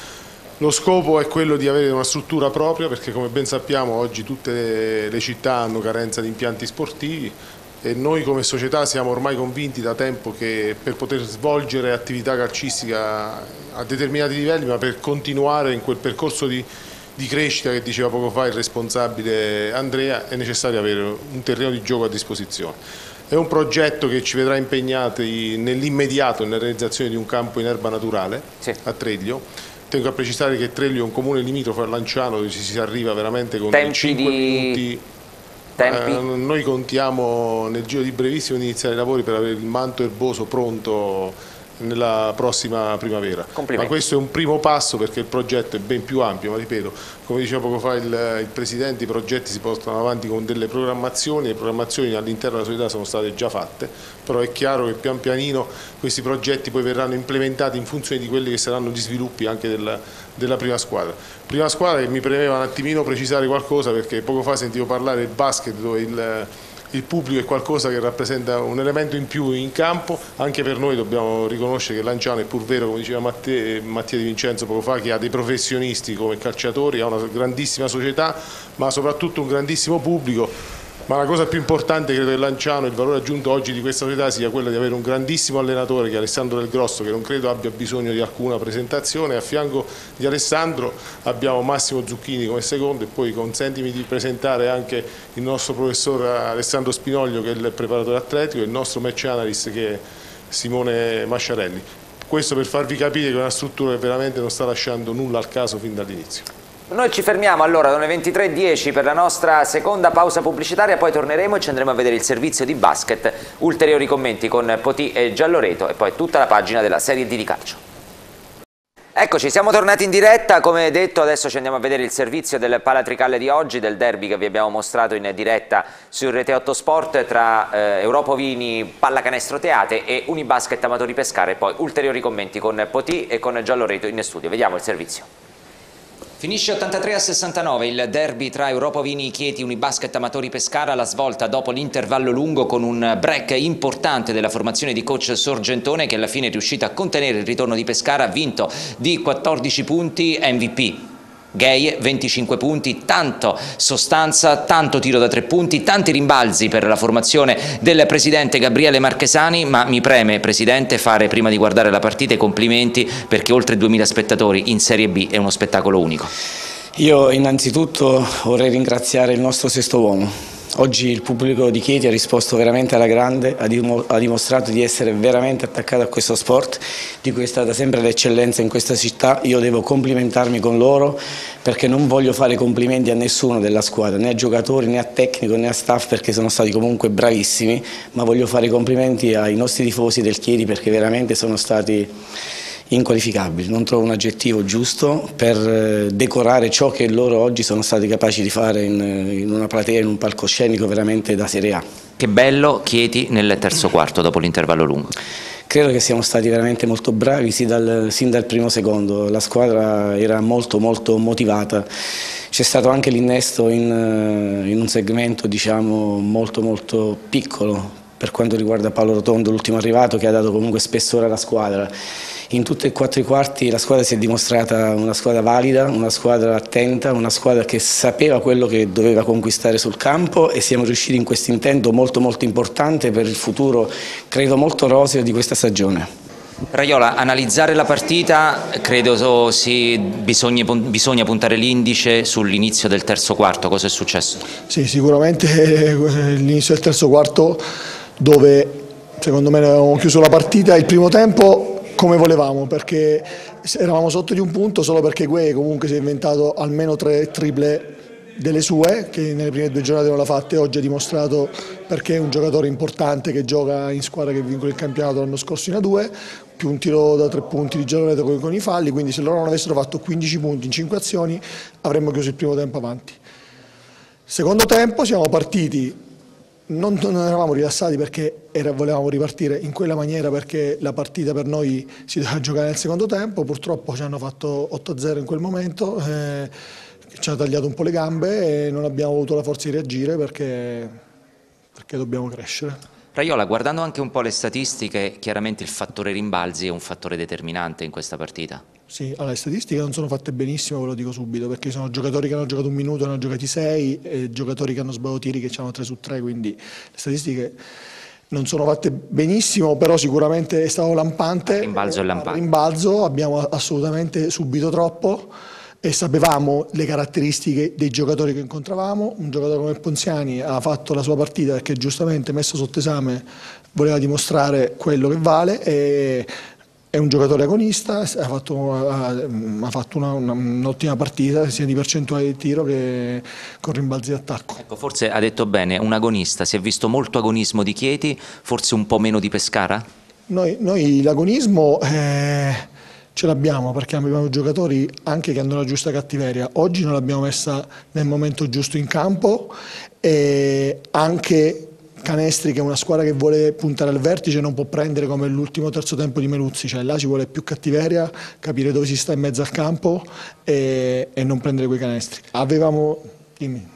Lo scopo è quello di avere una struttura propria, perché come ben sappiamo oggi tutte le città hanno carenza di impianti sportivi, e noi come società siamo ormai convinti da tempo che per poter svolgere attività calcistica a determinati livelli, ma per continuare in quel percorso di, di crescita che diceva poco fa il responsabile Andrea, è necessario avere un terreno di gioco a disposizione. È un progetto che ci vedrà impegnati nell'immediato nella realizzazione di un campo in erba naturale, sì, a Treglio. Tengo a precisare che Treglio è un comune limitrofo a Lanciano, dove ci si arriva veramente con tempi cinque di... minuti. Tempi? Eh, noi contiamo nel giro di brevissimo di iniziare i lavori per avere il manto erboso pronto nella prossima primavera. Ma questo è un primo passo, perché il progetto è ben più ampio, ma ripeto, come diceva poco fa il, il Presidente, i progetti si portano avanti con delle programmazioni, le programmazioni all'interno della società sono state già fatte, però è chiaro che pian pianino questi progetti poi verranno implementati in funzione di quelli che saranno gli sviluppi anche della, della prima squadra. Prima squadra che mi premeva un attimino precisare qualcosa, perché poco fa sentivo parlare del basket, dove il il pubblico è qualcosa che rappresenta un elemento in più in campo. Anche per noi dobbiamo riconoscere che Lanciano è pur vero, come diceva Mattia, Mattia Di Vincenzo poco fa, che ha dei professionisti come calciatori, ha una grandissima società, ma soprattutto un grandissimo pubblico. Ma la cosa più importante credo che Lanciano, il valore aggiunto oggi di questa società, sia quello di avere un grandissimo allenatore che è Alessandro Del Grosso, che non credo abbia bisogno di alcuna presentazione. A fianco di Alessandro abbiamo Massimo Zucchini come secondo, e poi consentimi di presentare anche il nostro professor Alessandro Spinoglio, che è il preparatore atletico, e il nostro match analyst, che è Simone Masciarelli. Questo per farvi capire che è una struttura che veramente non sta lasciando nulla al caso fin dall'inizio. Noi ci fermiamo allora alle ventitré e dieci per la nostra seconda pausa pubblicitaria, poi torneremo e ci andremo a vedere il servizio di basket, ulteriori commenti con Potì e Gialloreto, e poi tutta la pagina della Serie D di calcio. Eccoci, siamo tornati in diretta. Come detto, adesso ci andiamo a vedere il servizio del Palatricalle di oggi, del derby che vi abbiamo mostrato in diretta su Rete otto Sport tra eh, Europa Vini Pallacanestro Teate e Unibasket Amatori Pescara, e poi ulteriori commenti con Potì e con Gialloreto in studio. Vediamo il servizio. Finisce ottantatré a sessantanove il derby tra Europa Vini Chieti e Unibasket Amatori Pescara, la svolta dopo l'intervallo lungo con un break importante della formazione di coach Sorgentone, che alla fine è riuscita a contenere il ritorno di Pescara, ha vinto di quattordici punti, M V P Gay, venticinque punti, tanto sostanza, tanto tiro da tre punti, tanti rimbalzi per la formazione del presidente Gabriele Marchesani, ma mi preme, Presidente, fare prima di guardare la partita i complimenti, perché oltre duemila spettatori in Serie B è uno spettacolo unico. Io innanzitutto vorrei ringraziare il nostro sesto uomo, Oggi il pubblico di Chieti ha risposto veramente alla grande, ha, dim ha dimostrato di essere veramente attaccato a questo sport, di cui è stata sempre l'eccellenza in questa città. Io devo complimentarmi con loro perché non voglio fare complimenti a nessuno della squadra, né a giocatori, né a tecnico, né a staff, perché sono stati comunque bravissimi, ma voglio fare complimenti ai nostri tifosi del Chieti perché veramente sono stati inqualificabili. Non trovo un aggettivo giusto per decorare ciò che loro oggi sono stati capaci di fare in, in una platea, in un palcoscenico veramente da Serie A. Che bello Chieti nel terzo quarto dopo l'intervallo lungo. Credo che siamo stati veramente molto bravi sin dal, sin dal primo secondo, la squadra era molto molto motivata, c'è stato anche l'innesto in, in un segmento diciamo molto molto piccolo per quanto riguarda Paolo Rotondo, l'ultimo arrivato, che ha dato comunque spessore alla squadra. In tutti e quattro i quarti la squadra si è dimostrata una squadra valida, una squadra attenta, una squadra che sapeva quello che doveva conquistare sul campo e siamo riusciti in questo intento molto molto importante per il futuro, credo molto roseo di questa stagione. Raiola, analizzare la partita credo si, bisogna, bisogna puntare l'indice sull'inizio del terzo quarto, cosa è successo? Sì, sicuramente l'inizio del terzo quarto dove secondo me avevamo chiuso la partita, il primo tempo come volevamo, perché eravamo sotto di un punto solo perché Gue comunque si è inventato almeno tre triple delle sue, che nelle prime due giornate non l'ha fatte, oggi ha dimostrato perché è un giocatore importante che gioca in squadra che vincono il campionato l'anno scorso in A due, più un tiro da tre punti di Gianloreto con, con i falli, quindi se loro non avessero fatto quindici punti in cinque azioni avremmo chiuso il primo tempo avanti. Secondo tempo siamo partiti. Non, non eravamo rilassati perché era, volevamo ripartire in quella maniera perché la partita per noi si doveva giocare nel secondo tempo, purtroppo ci hanno fatto otto a zero in quel momento, eh, ci hanno tagliato un po' le gambe e non abbiamo avuto la forza di reagire perché, perché dobbiamo crescere. Raiola, guardando anche un po' le statistiche, chiaramente il fattore rimbalzi è un fattore determinante in questa partita. Sì, allora, le statistiche non sono fatte benissimo, ve lo dico subito, perché sono giocatori che hanno giocato un minuto e ne hanno giocati sei, e giocatori che hanno sbagliato tiri che hanno tre su tre, quindi le statistiche non sono fatte benissimo, però sicuramente è stato lampante. Il rimbalzo è lampante. Il rimbalzo abbiamo assolutamente subito troppo e sapevamo le caratteristiche dei giocatori che incontravamo. Un giocatore come Ponziani ha fatto la sua partita perché giustamente messo sotto esame voleva dimostrare quello che vale e è un giocatore agonista, ha fatto, ha fatto un'ottima un partita sia di percentuale di tiro che con rimbalzi d'attacco. Ecco, forse ha detto bene, un agonista, si è visto molto agonismo di Chieti, forse un po' meno di Pescara? Noi, noi l'agonismo eh, ce l'abbiamo perché abbiamo giocatori anche che hanno la giusta cattiveria, oggi non l'abbiamo messa nel momento giusto in campo e anche Canestri, che è una squadra che vuole puntare al vertice, non può prendere come l'ultimo terzo tempo di Meluzzi, cioè là ci vuole più cattiveria, capire dove si sta in mezzo al campo e, e non prendere quei canestri. Avevamo, dimmi,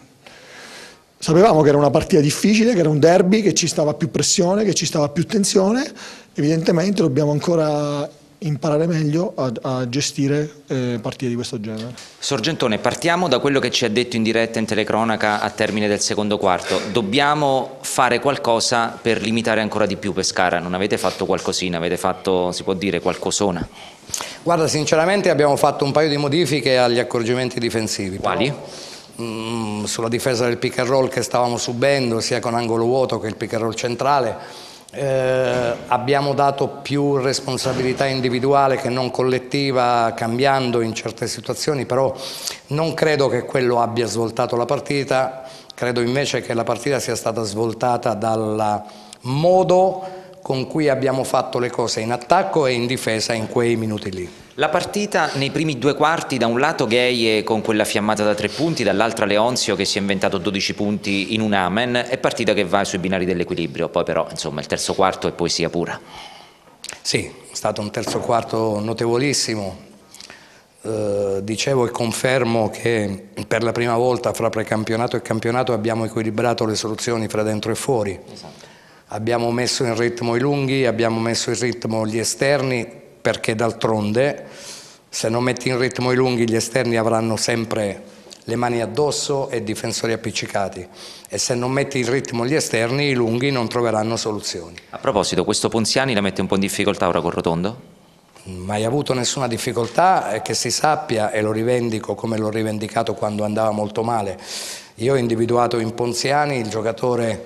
sapevamo che era una partita difficile, che era un derby, che ci stava più pressione, che ci stava più tensione, evidentemente dobbiamo ancora imparare meglio a, a gestire eh, partite di questo genere. Sorgentone, partiamo da quello che ci ha detto in diretta in telecronaca a termine del secondo quarto. Dobbiamo fare qualcosa per limitare ancora di più Pescara. Non avete fatto qualcosina, avete fatto, si può dire, qualcosona? Guarda, sinceramente abbiamo fatto un paio di modifiche agli accorgimenti difensivi. Quali? Però, mh, sulla difesa del pick and roll che stavamo subendo, sia con angolo vuoto che il pick and roll centrale, Eh, abbiamo dato più responsabilità individuale che non collettiva, cambiando in certe situazioni, però non credo che quello abbia svoltato la partita, credo invece che la partita sia stata svoltata dal modo con cui abbiamo fatto le cose in attacco e in difesa in quei minuti lì. La partita nei primi due quarti, da un lato Gheie con quella fiammata da tre punti, dall'altra Leonzio che si è inventato dodici punti in un amen, è partita che va sui binari dell'equilibrio, poi però insomma il terzo quarto è poesia pura. Sì, è stato un terzo quarto notevolissimo, eh, dicevo e confermo che per la prima volta fra precampionato e campionato abbiamo equilibrato le soluzioni fra dentro e fuori. Esatto. Abbiamo messo in ritmo i lunghi, abbiamo messo in ritmo gli esterni, perché d'altronde se non metti in ritmo i lunghi gli esterni avranno sempre le mani addosso e difensori appiccicati e se non metti in ritmo gli esterni i lunghi non troveranno soluzioni. A proposito, questo Ponziani la mette un po' in difficoltà ora con Rotondo? Mai avuto nessuna difficoltà, e che si sappia, e lo rivendico come l'ho rivendicato quando andava molto male. Io ho individuato in Ponziani il giocatore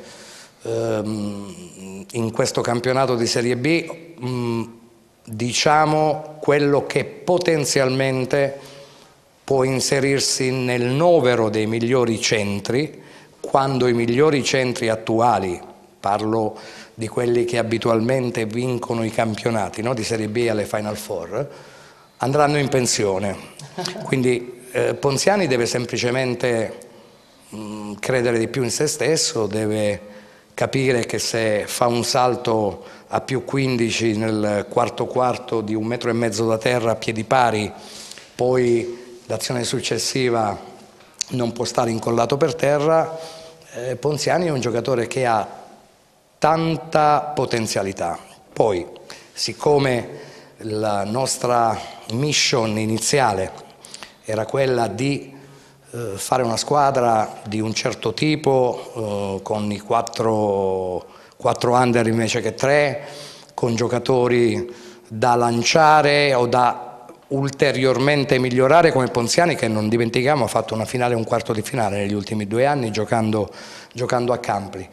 ehm, in questo campionato di Serie B, mh, diciamo quello che potenzialmente può inserirsi nel novero dei migliori centri, quando i migliori centri attuali, parlo di quelli che abitualmente vincono i campionati, no? Di Serie B alle Final Four, andranno in pensione. Quindi eh, Ponziani deve semplicemente mh, credere di più in se stesso, deve capire che se fa un salto a più quindici nel quarto quarto di un metro e mezzo da terra a piedi pari, poi l'azione successiva non può stare incollato per terra. eh, Ponziani è un giocatore che ha tanta potenzialità. Poi, siccome la nostra mission iniziale era quella di eh, fare una squadra di un certo tipo, eh, con i quattro, quattro under invece che tre, con giocatori da lanciare o da ulteriormente migliorare come Ponziani, che non dimentichiamo ha fatto una finale e un quarto di finale negli ultimi due anni giocando, giocando a Campli.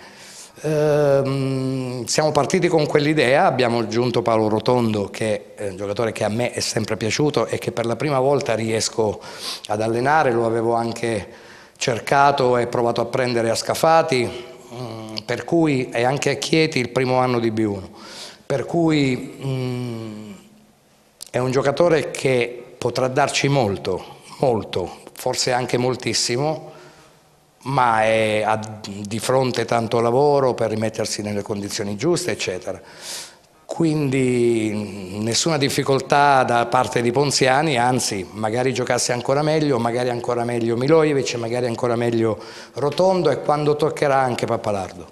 Ehm, siamo partiti con quell'idea, abbiamo aggiunto Paolo Rotondo, che è un giocatore che a me è sempre piaciuto e che per la prima volta riesco ad allenare, lo avevo anche cercato e provato a prendere a Scafati, per cui, e anche a Chieti il primo anno di B uno, per cui mh, è un giocatore che potrà darci molto, molto, forse anche moltissimo, ma è, ha di fronte tanto lavoro per rimettersi nelle condizioni giuste, eccetera. Quindi nessuna difficoltà da parte di Ponziani, anzi, magari giocasse ancora meglio, magari ancora meglio Milojevic, magari ancora meglio Rotondo, e quando toccherà anche Pappalardo.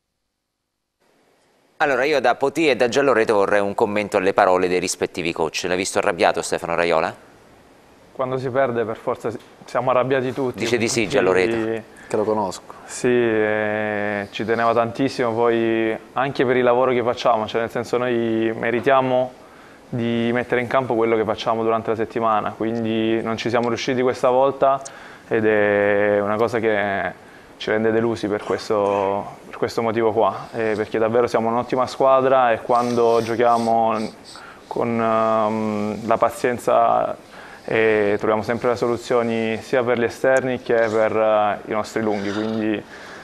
Allora, io da Potì e da Gialloreto vorrei un commento alle parole dei rispettivi coach. L'hai visto arrabbiato Stefano Raiola? Quando si perde per forza siamo arrabbiati tutti. Dice di sì Gialloreto. Che lo conosco. Sì, eh, ci teneva tantissimo, poi anche per il lavoro che facciamo, cioè nel senso noi meritiamo di mettere in campo quello che facciamo durante la settimana, quindi non ci siamo riusciti questa volta ed è una cosa che ci rende delusi per questo, per questo motivo qua, eh, perché davvero siamo un'ottima squadra e quando giochiamo con um, la pazienza e troviamo sempre le soluzioni sia per gli esterni che per uh, i nostri lunghi, quindi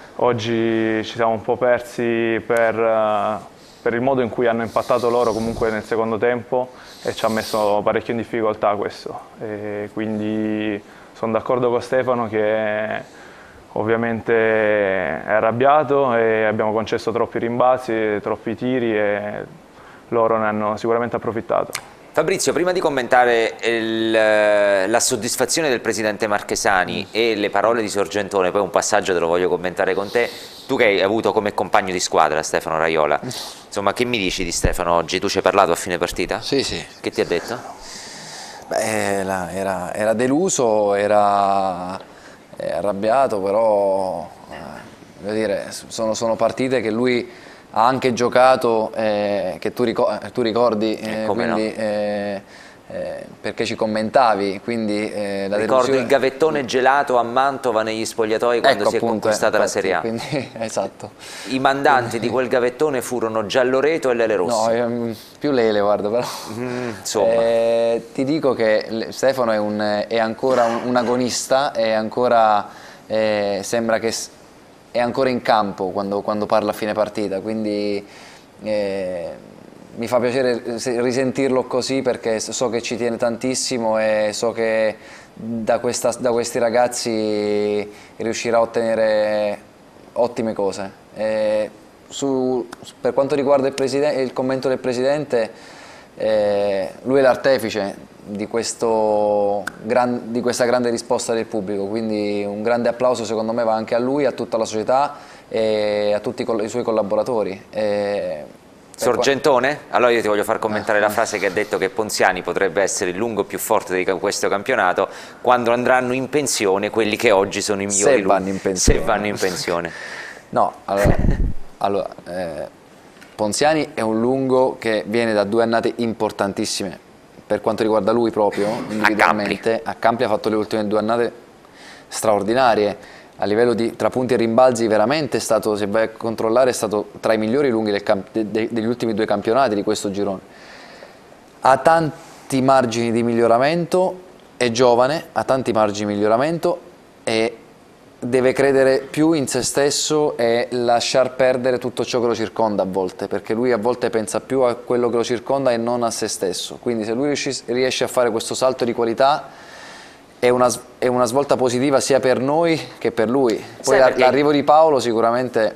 oggi ci siamo un po' persi per, uh, per il modo in cui hanno impattato loro comunque nel secondo tempo e ci ha messo parecchio in difficoltà questo, e quindi sono d'accordo con Stefano che ovviamente è arrabbiato e abbiamo concesso troppi rimbalzi, troppi tiri e loro ne hanno sicuramente approfittato. Fabrizio, prima di commentare il, la soddisfazione del presidente Marchesani e le parole di Sorgentone, poi un passaggio te lo voglio commentare con te, tu che hai avuto come compagno di squadra Stefano Raiola, insomma, che mi dici di Stefano oggi? Tu ci hai parlato a fine partita? Sì, sì. Che ti ha detto? Beh, era, era deluso, era arrabbiato, però eh, voglio dire, sono, sono partite che lui ha anche giocato, eh, che tu, ricor tu ricordi, eh, quindi, no? eh, eh, perché ci commentavi, quindi eh, la ricordo delusione... il gavettone gelato a Mantova negli spogliatoi quando ecco, si è appunto, conquistata eh, la Serie A. Quindi, esatto. I mandanti di quel gavettone furono Gialloreto e Lele Rossi. No, ehm, più Lele, guarda, però. Mm, insomma. Eh, ti dico che Stefano è, un, è ancora un, un agonista, è ancora, eh, sembra che è ancora in campo quando, quando parla a fine partita, quindi eh, mi fa piacere risentirlo così perché so che ci tiene tantissimo e so che da, questa, da questi ragazzi riuscirà a ottenere ottime cose. E su, per quanto riguarda il, il commento del Presidente, eh, lui è l'artefice di, questo gran, di questa grande risposta del pubblico, quindi un grande applauso secondo me va anche a lui, a tutta la società e a tutti i suoi collaboratori. E Sorgentone? Allora io ti voglio far commentare la frase che ha detto che Ponziani potrebbe essere il lungo più forte di questo campionato quando andranno in pensione quelli che oggi sono i migliori se vanno in pensione. Se vanno in pensione. No, allora, allora eh, Ponziani è un lungo che viene da due annate importantissime per quanto riguarda lui proprio, individualmente. A Campli ha fatto le ultime due annate straordinarie. a livello di tra punti e rimbalzi veramente è stato, se vai a controllare, è stato tra i migliori lunghi del de, de, degli ultimi due campionati di questo girone. Ha tanti margini di miglioramento, è giovane, ha tanti margini di miglioramento e deve credere più in se stesso e lasciar perdere tutto ciò che lo circonda a volte, perché lui a volte pensa più a quello che lo circonda e non a se stesso. Quindi se lui riesce a fare questo salto di qualità è una, è una svolta positiva sia per noi che per lui. Poi la, perché... l'arrivo di Paolo sicuramente,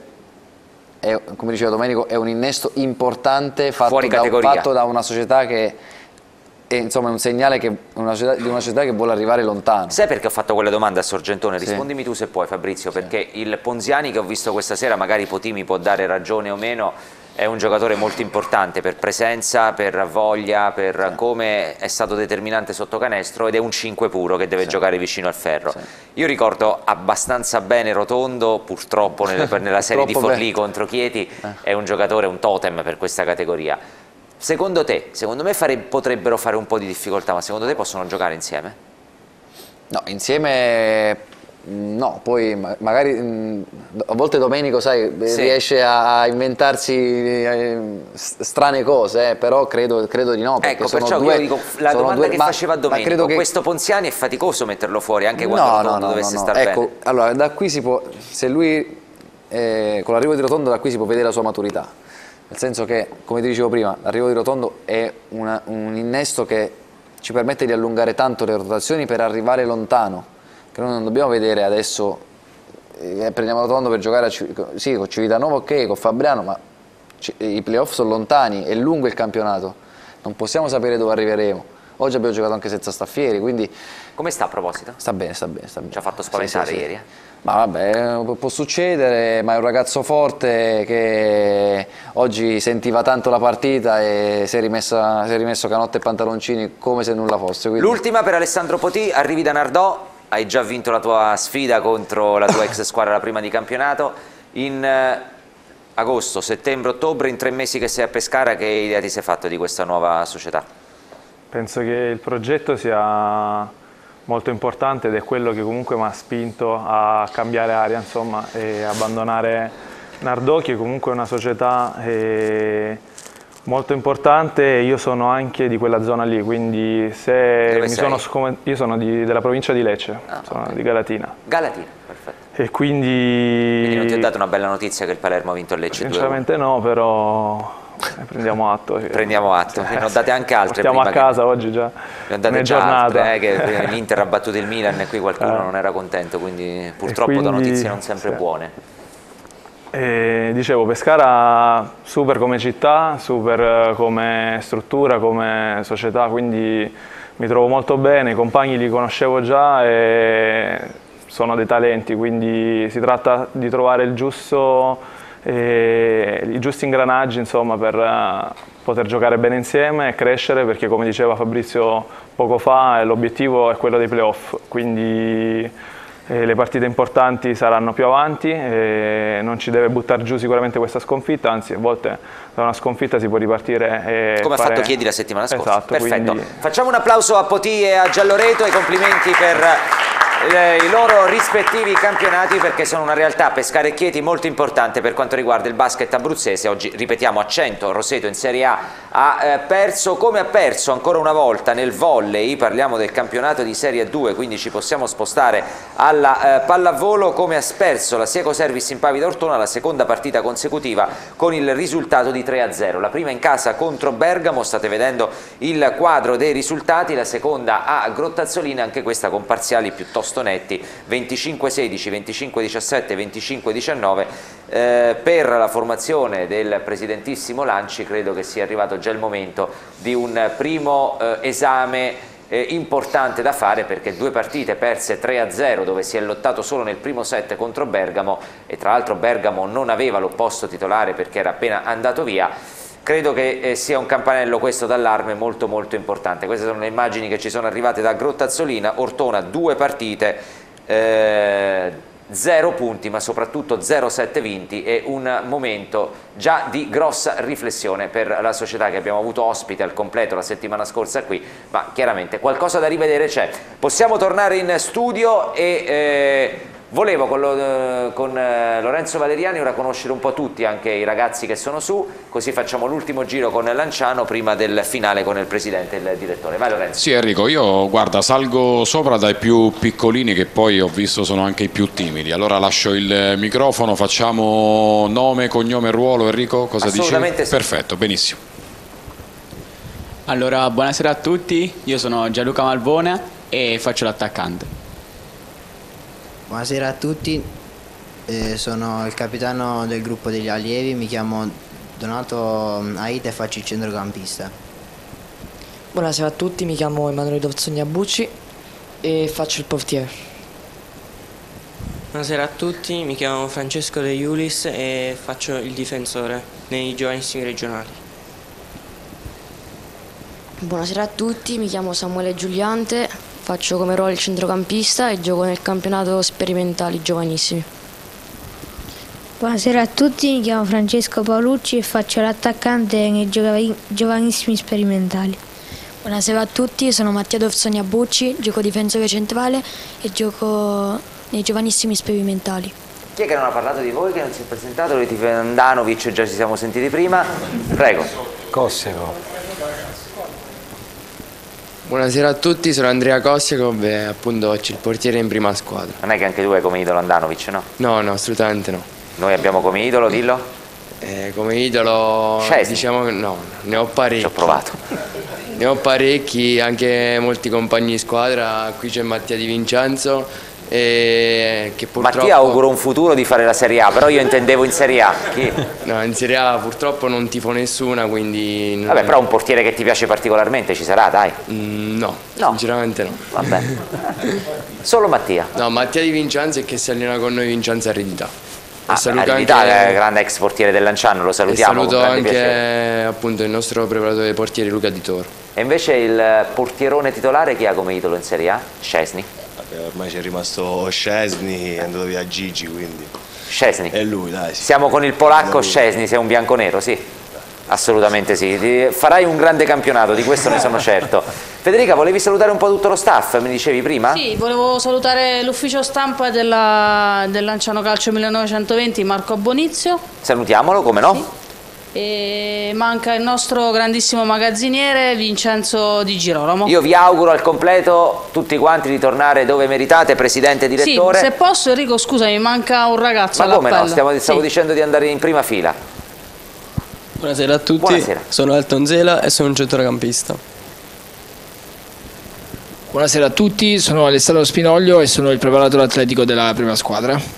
è, come diceva Domenico, è un innesto importante fatto, da, fatto da una società che è, insomma, un segnale che una società, di una società che vuole arrivare lontano. Sai perché ho fatto quella domanda a Sorgentone? Rispondimi sì. tu se puoi, Fabrizio, sì. perché il Ponziani che ho visto questa sera, magari Potì mi può dare ragione o meno, è un giocatore molto importante per presenza, per voglia, per sì. come è stato determinante sotto canestro, ed è un cinque puro che deve sì. giocare vicino al ferro. Sì. Io ricordo abbastanza bene Rotondo, purtroppo nelle, nella serie di Forlì contro Chieti, eh. è un giocatore, un totem per questa categoria. Secondo te, secondo me fare, potrebbero fare un po' di difficoltà, ma secondo te possono giocare insieme? No, insieme no, poi magari a volte Domenico, sai, sì. riesce a inventarsi strane cose, eh, però credo, credo di no. Ecco, sono perciò due, io dico, la sono domanda due, che ma, faceva a Domenico, credo che... questo Ponziani è faticoso metterlo fuori anche quando no, Rotondo no, no, dovesse no, no. star ecco, bene. Allora, da qui si può, se lui, eh, con l'arrivo di Rotondo, da qui si può vedere la sua maturità. Nel senso che, come ti dicevo prima, l'arrivo di Rotondo è una, un innesto che ci permette di allungare tanto le rotazioni per arrivare lontano, che noi non dobbiamo vedere adesso, eh, prendiamo Rotondo per giocare a, sì, con Civitanova, ok, con Fabriano, ma i playoff sono lontani, è lungo il campionato, non possiamo sapere dove arriveremo. Oggi abbiamo giocato anche senza Staffieri, quindi... Come sta a proposito? Sta bene, sta bene, sta bene. Ci ha fatto spaventare sì, sì, ieri, sì. eh? Ma vabbè, può succedere, ma è un ragazzo forte che oggi sentiva tanto la partita e si è, rimessa, si è rimesso canotte e pantaloncini come se nulla fosse. Quindi... L'ultima per Alessandro Potì, arrivi da Nardò, hai già vinto la tua sfida contro la tua ex squadra, la prima di campionato, in eh, agosto, settembre, ottobre, in tre mesi che sei a Pescara, che idea ti sei fatto di questa nuova società? Penso che il progetto sia molto importante ed è quello che comunque mi ha spinto a cambiare aria, insomma, e abbandonare Nardò, che comunque è una società eh, molto importante. Io sono anche di quella zona lì, quindi se mi sono io sono di, della provincia di Lecce, ah, sono okay. di Galatina. Galatina, perfetto. E quindi... Quindi non ti ho dato una bella notizia che il Palermo ha vinto a Lecce? Sinceramente no, però... Eh, prendiamo atto. Prendiamo atto, ne ho date anche altre. Stiamo a casa che... oggi già. Ne ho date già giornata. altre, eh, che l'Inter ha battuto il Milan e qui qualcuno eh. non era contento, quindi purtroppo quindi, do notizie non sempre sì. buone. E, dicevo, Pescara super come città, super come struttura, come società, quindi mi trovo molto bene, i compagni li conoscevo già e sono dei talenti, quindi si tratta di trovare il giusto... E i giusti ingranaggi, insomma, per uh, poter giocare bene insieme e crescere, perché come diceva Fabrizio poco fa l'obiettivo è quello dei playoff, quindi eh, le partite importanti saranno più avanti e non ci deve buttare giù sicuramente questa sconfitta, anzi a volte da una sconfitta si può ripartire e come fare... ha fatto Chiedi la settimana scorsa. Esatto, perfetto, quindi... facciamo un applauso a Potì e a Gialloreto e complimenti per i loro rispettivi campionati, perché sono una realtà, Pescara e Chieti, molto importante per quanto riguarda il basket abruzzese. Oggi, ripetiamo, a cento Roseto in Serie A ha eh, perso, come ha perso ancora una volta nel volley. Parliamo del campionato di Serie due, quindi ci possiamo spostare alla eh, pallavolo, come ha perso la Sieco Service in Pavida Ortona la seconda partita consecutiva con il risultato di tre a zero. La prima in casa contro Bergamo, state vedendo il quadro dei risultati, la seconda a Grottazzolina, anche questa con parziali piuttosto netti, venticinque sedici, venticinque diciassette, venticinque diciannove. Eh, per la formazione del presidentissimo Lanci credo che sia arrivato già il momento di un primo eh, esame eh, importante da fare, perché due partite perse tre a zero, dove si è lottato solo nel primo set contro Bergamo, e tra l'altro Bergamo non aveva l'opposto titolare perché era appena andato via. Credo che eh, sia un campanello questo d'allarme molto molto importante. Queste sono le immagini che ci sono arrivate da Grottazzolina. Ortona, due partite, eh, zero punti, ma soprattutto zero sette vinti, e un momento già di grossa riflessione per la società che abbiamo avuto ospite al completo la settimana scorsa qui, ma chiaramente qualcosa da rivedere c'è. Possiamo tornare in studio e... Eh, Volevo con, lo, con Lorenzo Valeriani ora conoscere un po' tutti, anche i ragazzi che sono su, così facciamo l'ultimo giro con Lanciano prima del finale con il presidente e il direttore. Vai Lorenzo. Sì Enrico, io guarda salgo sopra dai più piccolini che poi ho visto sono anche i più timidi, allora lascio il microfono, facciamo nome, cognome e ruolo. Enrico, cosa dici? Assolutamente sì. Perfetto, benissimo. Allora, buonasera a tutti, io sono Gianluca Malvone e faccio l'attaccante. Buonasera a tutti, eh, sono il capitano del gruppo degli allievi, mi chiamo Donato Aita e faccio il centrocampista. Buonasera a tutti, mi chiamo Emanuele Dorzogna Bucci e faccio il portiere. Buonasera a tutti, mi chiamo Francesco De Iulis e faccio il difensore nei giovanissimi regionali. Buonasera a tutti, mi chiamo Samuele Giuliante. Faccio come ruolo il centrocampista e gioco nel campionato sperimentali giovanissimi. Buonasera a tutti, mi chiamo Francesco Paolucci e faccio l'attaccante nei giovanissimi sperimentali. Buonasera a tutti, sono Mattia Dorsogna Bucci, gioco difensore centrale e gioco nei giovanissimi sperimentali. Chi è che non ha parlato di voi, che non si è presentato? Litiv Andanovic, già ci siamo sentiti prima. Prego. Kosseko. Buonasera a tutti, sono Andrea Kossiakov e appunto c'è il portiere in prima squadra. Non è che anche tu hai come idolo Andanovic, no? No, no, assolutamente no. Noi abbiamo come idolo, dillo? Eh, come idolo, Scesni. diciamo che no, ne ho parecchi. Ci ho provato. Ne ho parecchi, anche molti compagni di squadra, qui c'è Mattia Di Vincenzo. E che purtroppo... Mattia auguro un futuro di fare la Serie A, però io intendevo in Serie A. Chi? No, in Serie A purtroppo non tifo nessuna, quindi... Vabbè, però un portiere che ti piace particolarmente ci sarà, dai. Mm, no, no, sinceramente no. Vabbè. Solo Mattia? No, Mattia Di Vincenzo è che si allena con noi Vincenzo Aridità. Ah, Aridità anche... è il grande ex portiere del Lanciano, lo salutiamo. E saluto con anche piacere. appunto il nostro preparatore dei portieri Luca Di Toro. E invece il portierone titolare chi ha come idolo in Serie A? Scesni? Ormai c'è rimasto Scesni, è andato via Gigi, quindi... Scesni? È lui, dai. Sì. Siamo con il polacco Scesni, sei un bianconero, sì. Assolutamente sì. Farai un grande campionato, di questo ne sono certo. Federica, volevi salutare un po' tutto lo staff, mi dicevi prima? Sì, volevo salutare l'ufficio stampa della, del Lanciano Calcio millenovecentoventi, Marco Bonizio. Salutiamolo, come no? Sì. E manca il nostro grandissimo magazziniere Vincenzo Di Girolamo. Io vi auguro al completo tutti quanti di tornare dove meritate, presidente e direttore. Sì, se posso Enrico, scusami, manca un ragazzo. Ma come no? Stiamo, stavo sì. dicendo di andare in prima fila. Buonasera a tutti, Buonasera. Sono Elton Zela e sono un centrocampista. Buonasera a tutti, sono Alessandro Spinoglio e sono il preparatore atletico della prima squadra.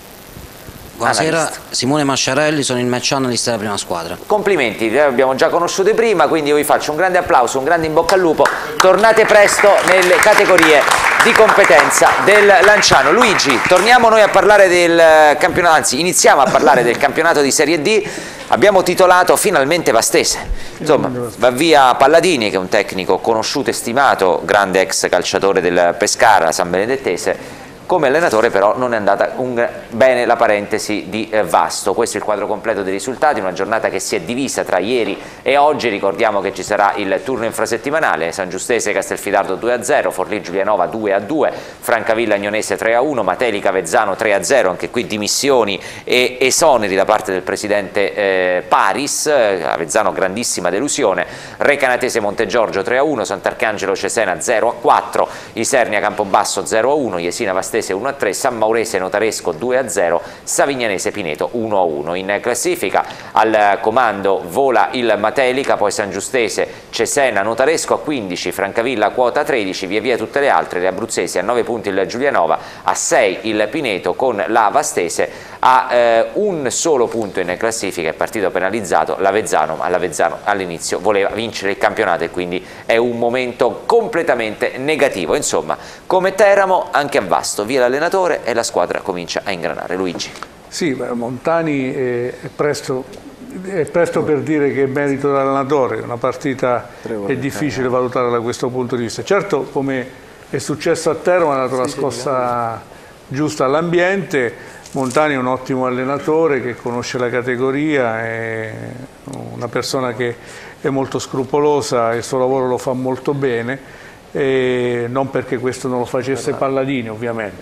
Buonasera, Analyst. Simone Masciarelli, sono il match analyst della prima squadra. Complimenti, vi abbiamo già conosciuti prima, quindi io vi faccio un grande applauso, un grande in bocca al lupo. Tornate presto nelle categorie di competenza del Lanciano. Luigi, torniamo noi a parlare del campionato, anzi iniziamo a parlare del campionato di Serie D. Abbiamo titolato finalmente Vastese. Insomma, va via Palladini, che è un tecnico conosciuto e stimato, grande ex calciatore del Pescara, San Benedettese. Come allenatore però non è andata un, bene la parentesi di eh, Vasto. Questo è il quadro completo dei risultati, una giornata che si è divisa tra ieri e oggi. Ricordiamo che ci sarà il turno infrasettimanale, San Giustese Castelfidardo due a zero, Forlì Giulianova due a due, Francavilla Agnonese tre a uno, Matelica Avezzano tre a zero, anche qui dimissioni e esoneri da parte del presidente eh, Paris, Avezzano grandissima delusione, Recanatese Montegiorgio tre a uno, Sant'Arcangelo Cesena zero a quattro, Isernia Campobasso zero a uno, Jesina Vastese uno a tre, San Maurese Notaresco due a zero, Savignanese Pineto uno a uno. In classifica al comando vola il Matelica, poi San Giustese, Cesena, Notaresco a quindici, Francavilla quota tredici, via via tutte le altre, le abruzzesi a nove punti il Giulianova, a sei il Pineto con la Vastese, a eh, un solo punto in classifica, è partito penalizzato l'Avezzano, ma l'Avezzano all'inizio voleva vincere il campionato e quindi è un momento completamente negativo. Insomma, come Teramo anche a Vasto via l'allenatore e la squadra comincia a ingranare. Luigi. Sì, Montani è presto, è presto per dire che è merito dell'allenatore, una partita è difficile valutare da questo punto di vista. Certo, come è successo a Teramo, ha dato la scossa giusta all'ambiente. Montani è un ottimo allenatore che conosce la categoria, è una persona che è molto scrupolosa, il suo lavoro lo fa molto bene. E non perché questo non lo facesse Palladini ovviamente,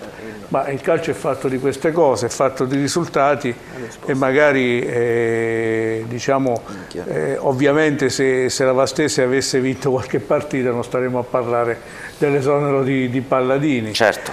Ma il calcio è fatto di queste cose, è fatto di risultati e magari eh, diciamo eh, ovviamente se, se la Vastese avesse vinto qualche partita non staremmo a parlare dell'esonero di, di Palladini. Certo.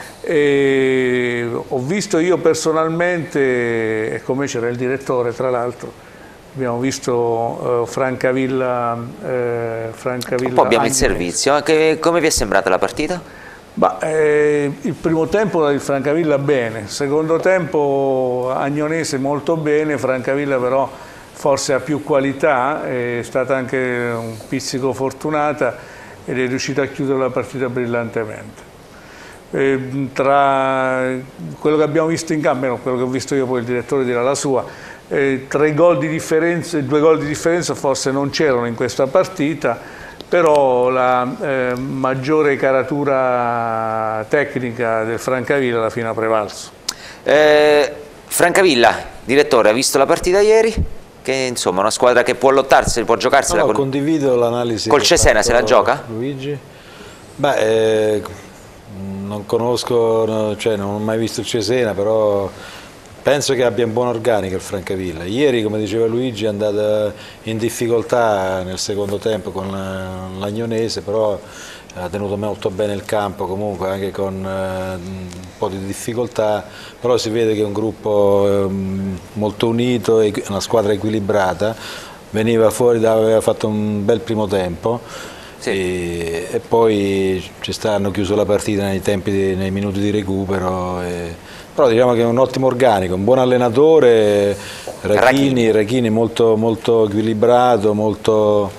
E ho visto io personalmente, e come c'era il direttore tra l'altro, abbiamo visto uh, Francavilla, eh, Francavilla. Un po' abbiamo il servizio, che, come vi è sembrata la partita? Bah, eh, il primo tempo il Francavilla bene, il secondo tempo Agnonese molto bene, Francavilla però forse ha più qualità, è stata anche un pizzico fortunata ed è riuscita a chiudere la partita brillantemente. Eh, tra quello che abbiamo visto in campo, quello che ho visto io, poi il direttore dirà la sua, eh, tre gol di differenza, due gol di differenza forse non c'erano in questa partita, però la eh, maggiore caratura tecnica del Francavilla alla fine ha prevalso. Eh, Francavilla, direttore, ha visto la partita ieri? Che insomma è una squadra che può lottarsi, può giocarsela. No, con... condivido l'analisi. Col Cesena se la gioca? Luigi? Beh, eh, non conosco, cioè non ho mai visto il Cesena, però penso che abbia un buon organico il Francavilla. Ieri, come diceva Luigi, è andata in difficoltà nel secondo tempo con l'Agnonese, però ha tenuto molto bene il campo, comunque anche con eh, un po' di difficoltà, però si vede che è un gruppo eh, molto unito, è una squadra equilibrata, veniva fuori, aveva fatto un bel primo tempo. Sì. E, e poi ci stanno chiuso la partita nei tempi, di, nei minuti di recupero. E, però diciamo che è un ottimo organico, un buon allenatore, Rachini, Rachini molto, molto equilibrato, molto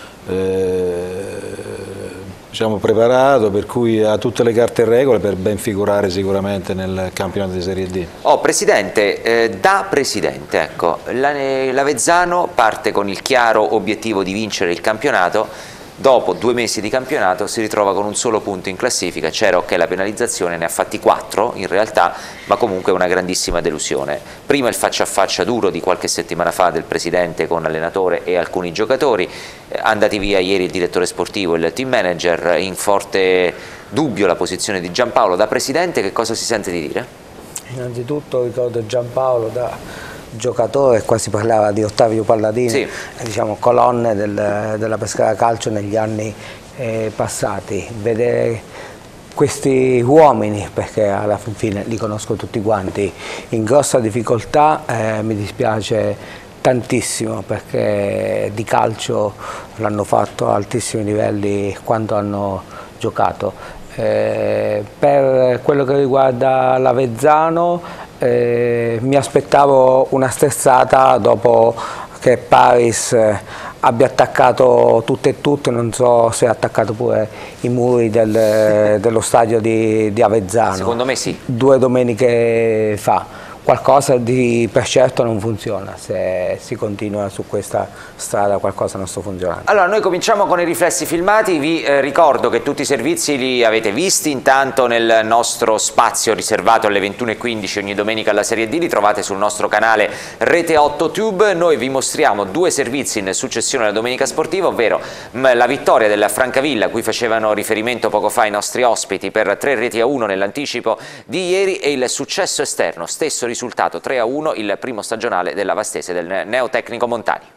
eh, diciamo preparato, per cui ha tutte le carte in regola per ben figurare sicuramente nel campionato di Serie D. Oh, Presidente, eh, da Presidente, ecco, l'Avezzano parte con il chiaro obiettivo di vincere il campionato. Dopo due mesi di campionato si ritrova con un solo punto in classifica, c'era ok la penalizzazione, ne ha fatti quattro in realtà, ma comunque una grandissima delusione. Prima il faccia a faccia duro di qualche settimana fa del Presidente con l'allenatore e alcuni giocatori, eh, andati via ieri il direttore sportivo e il team manager, in forte dubbio la posizione di Giampaolo. Da Presidente che cosa si sente di dire? Innanzitutto ricordo Giampaolo da giocatore, qua si parlava di Ottavio Palladini, sì. Diciamo colonne del, della Pescara Calcio negli anni eh, passati. Vedere questi uomini, perché alla fine li conosco tutti quanti, in grossa difficoltà eh, mi dispiace tantissimo, perché di calcio l'hanno fatto a altissimi livelli quando hanno giocato. Eh, per quello che riguarda l'Avezzano, Eh, mi aspettavo una sterzata dopo che Paris eh, abbia attaccato tutto e tutto, non so se ha attaccato pure i muri del, dello stadio di, di Avezzano. Secondo me sì. Due domeniche fa. Qualcosa di per certo non funziona, se si continua su questa strada qualcosa non sta funzionando. Allora noi cominciamo con i riflessi filmati, vi eh, ricordo che tutti i servizi li avete visti intanto nel nostro spazio riservato alle ventuno e quindici ogni domenica alla Serie D, li trovate sul nostro canale Rete otto Tube. Noi vi mostriamo due servizi in successione alla domenica sportiva, ovvero mh, la vittoria della Francavilla a cui facevano riferimento poco fa i nostri ospiti per tre reti a uno nell'anticipo di ieri, e il successo esterno, stesso risultato tre a uno, il primo stagionale della Vastese del neotecnico Montani.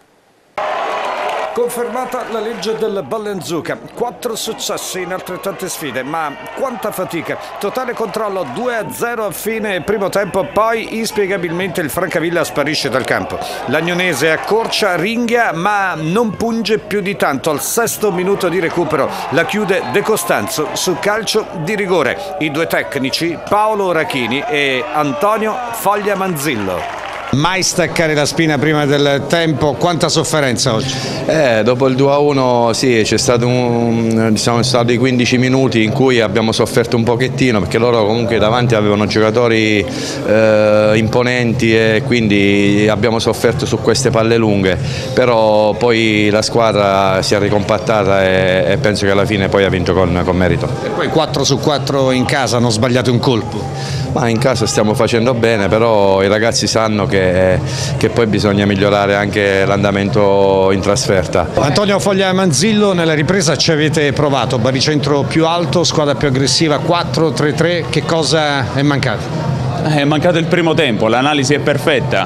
Confermata la legge del Ballenzuca, quattro successi in altrettante sfide, ma quanta fatica, totale controllo due a zero a fine primo tempo, poi inspiegabilmente il Francavilla sparisce dal campo. L'Agnonese accorcia, ringhia, ma non punge più di tanto. Al sesto minuto di recupero la chiude De Costanzo su calcio di rigore. I due tecnici, Paolo Rachini e Antonio Foglia Manzillo. Mai staccare la spina prima del tempo, quanta sofferenza oggi? Eh, dopo il due a uno sì, c'è stato un, diciamo, stati quindici minuti in cui abbiamo sofferto un pochettino, perché loro comunque davanti avevano giocatori eh, imponenti e quindi abbiamo sofferto su queste palle lunghe, però poi la squadra si è ricompattata e, e penso che alla fine poi ha vinto con, con merito. E poi quattro su quattro in casa, non sbagliate un colpo. Ma in casa stiamo facendo bene, però i ragazzi sanno che, che poi bisogna migliorare anche l'andamento in trasferta. Antonio Foglia Manzillo, nella ripresa ci avete provato, baricentro più alto, squadra più aggressiva, quattro tre tre, che cosa è mancato? È mancato il primo tempo, l'analisi è perfetta,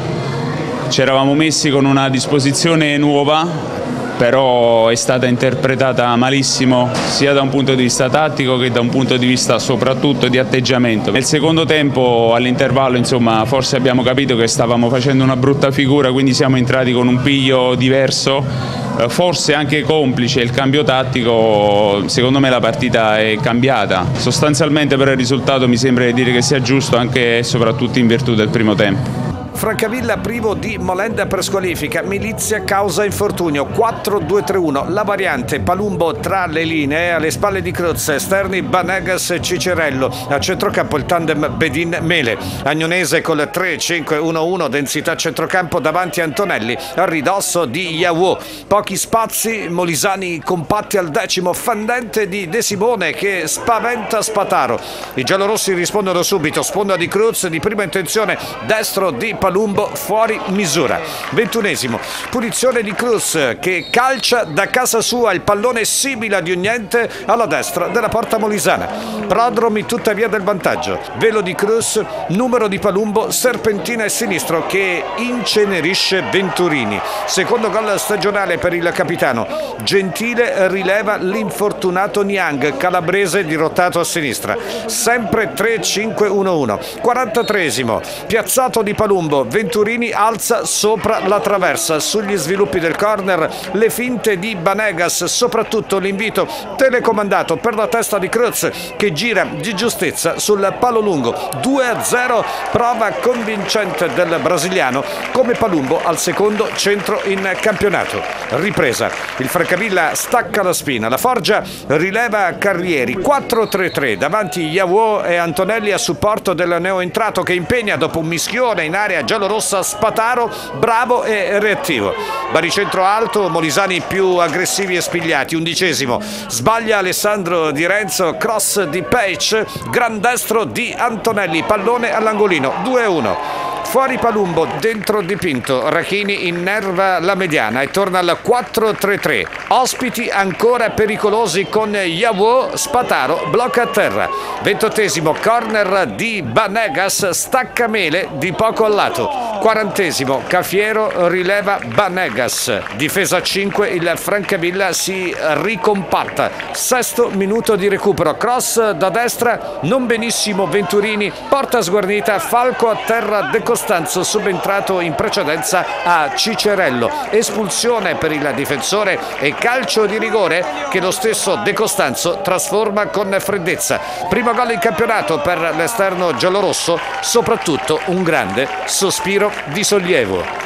ci eravamo messi con una disposizione nuova, però è stata interpretata malissimo sia da un punto di vista tattico che da un punto di vista soprattutto di atteggiamento. Nel secondo tempo, all'intervallo, insomma, forse abbiamo capito che stavamo facendo una brutta figura, quindi siamo entrati con un piglio diverso, forse anche complice il cambio tattico. Secondo me la partita è cambiata, sostanzialmente però il risultato mi sembra di dire che sia giusto anche e soprattutto in virtù del primo tempo. Francavilla privo di Molenda per squalifica, Milizia causa infortunio, quattro due tre uno, la variante Palumbo tra le linee, alle spalle di Cruz, esterni Banegas e Cicerello, a centrocampo il tandem Bedin-Mele, Agnonese col tre cinque uno uno, densità centrocampo davanti a Antonelli, a ridosso di Yawo, pochi spazi, Molisani compatti al decimo, fendente di De Simone che spaventa Spataro, i giallorossi rispondono subito, sponda di Cruz di prima intenzione, destro di Palumbo fuori misura. ventunesimo, punizione di Cruz che calcia da casa sua, il pallone simile di un niente alla destra della porta molisana. Prodromi tuttavia del vantaggio, velo di Cruz, numero di Palumbo, serpentina e sinistro che incenerisce Venturini. Secondo gol stagionale per il capitano. Gentile rileva l'infortunato Niang, calabrese dirottato a sinistra. Sempre tre cinque uno uno. quarantatreesimo, piazzato di Palumbo, Venturini alza sopra la traversa, sugli sviluppi del corner le finte di Banegas, soprattutto l'invito telecomandato per la testa di Cruz che gira di giustezza sul palo lungo. due a zero, prova convincente del brasiliano come Palumbo al secondo centro in campionato. Ripresa, il Francavilla stacca la spina, la Forgia rileva Carrieri, quattro tre tre, davanti Yawo e Antonelli a supporto del neoentrato che impegna dopo un mischione in area giallorossa Spataro, bravo e reattivo. Baricentro alto, Molisani più aggressivi e spigliati. Undicesimo, sbaglia Alessandro Di Renzo, cross di Page, gran destro di Antonelli, pallone all'angolino, due a uno. Fuori Palumbo, dentro Dipinto, Rachini innerva la mediana e torna al quattro tre tre. Ospiti ancora pericolosi con Yawo, Spataro blocca a terra. ventottesimo, corner di Banegas, stacca Mele di poco al lato. quarantesimo, Cafiero rileva Banegas. Difesa a cinque, il Francavilla si ricompatta. Sesto minuto di recupero, cross da destra, non benissimo Venturini, porta sguarnita, Falco a terra, De Costanzo subentrato in precedenza a Cicerello. Espulsione per il difensore e calcio di rigore che lo stesso De Costanzo trasforma con freddezza. Primo gol in campionato per l'esterno giallorosso, soprattutto un grande sospiro di sollievo.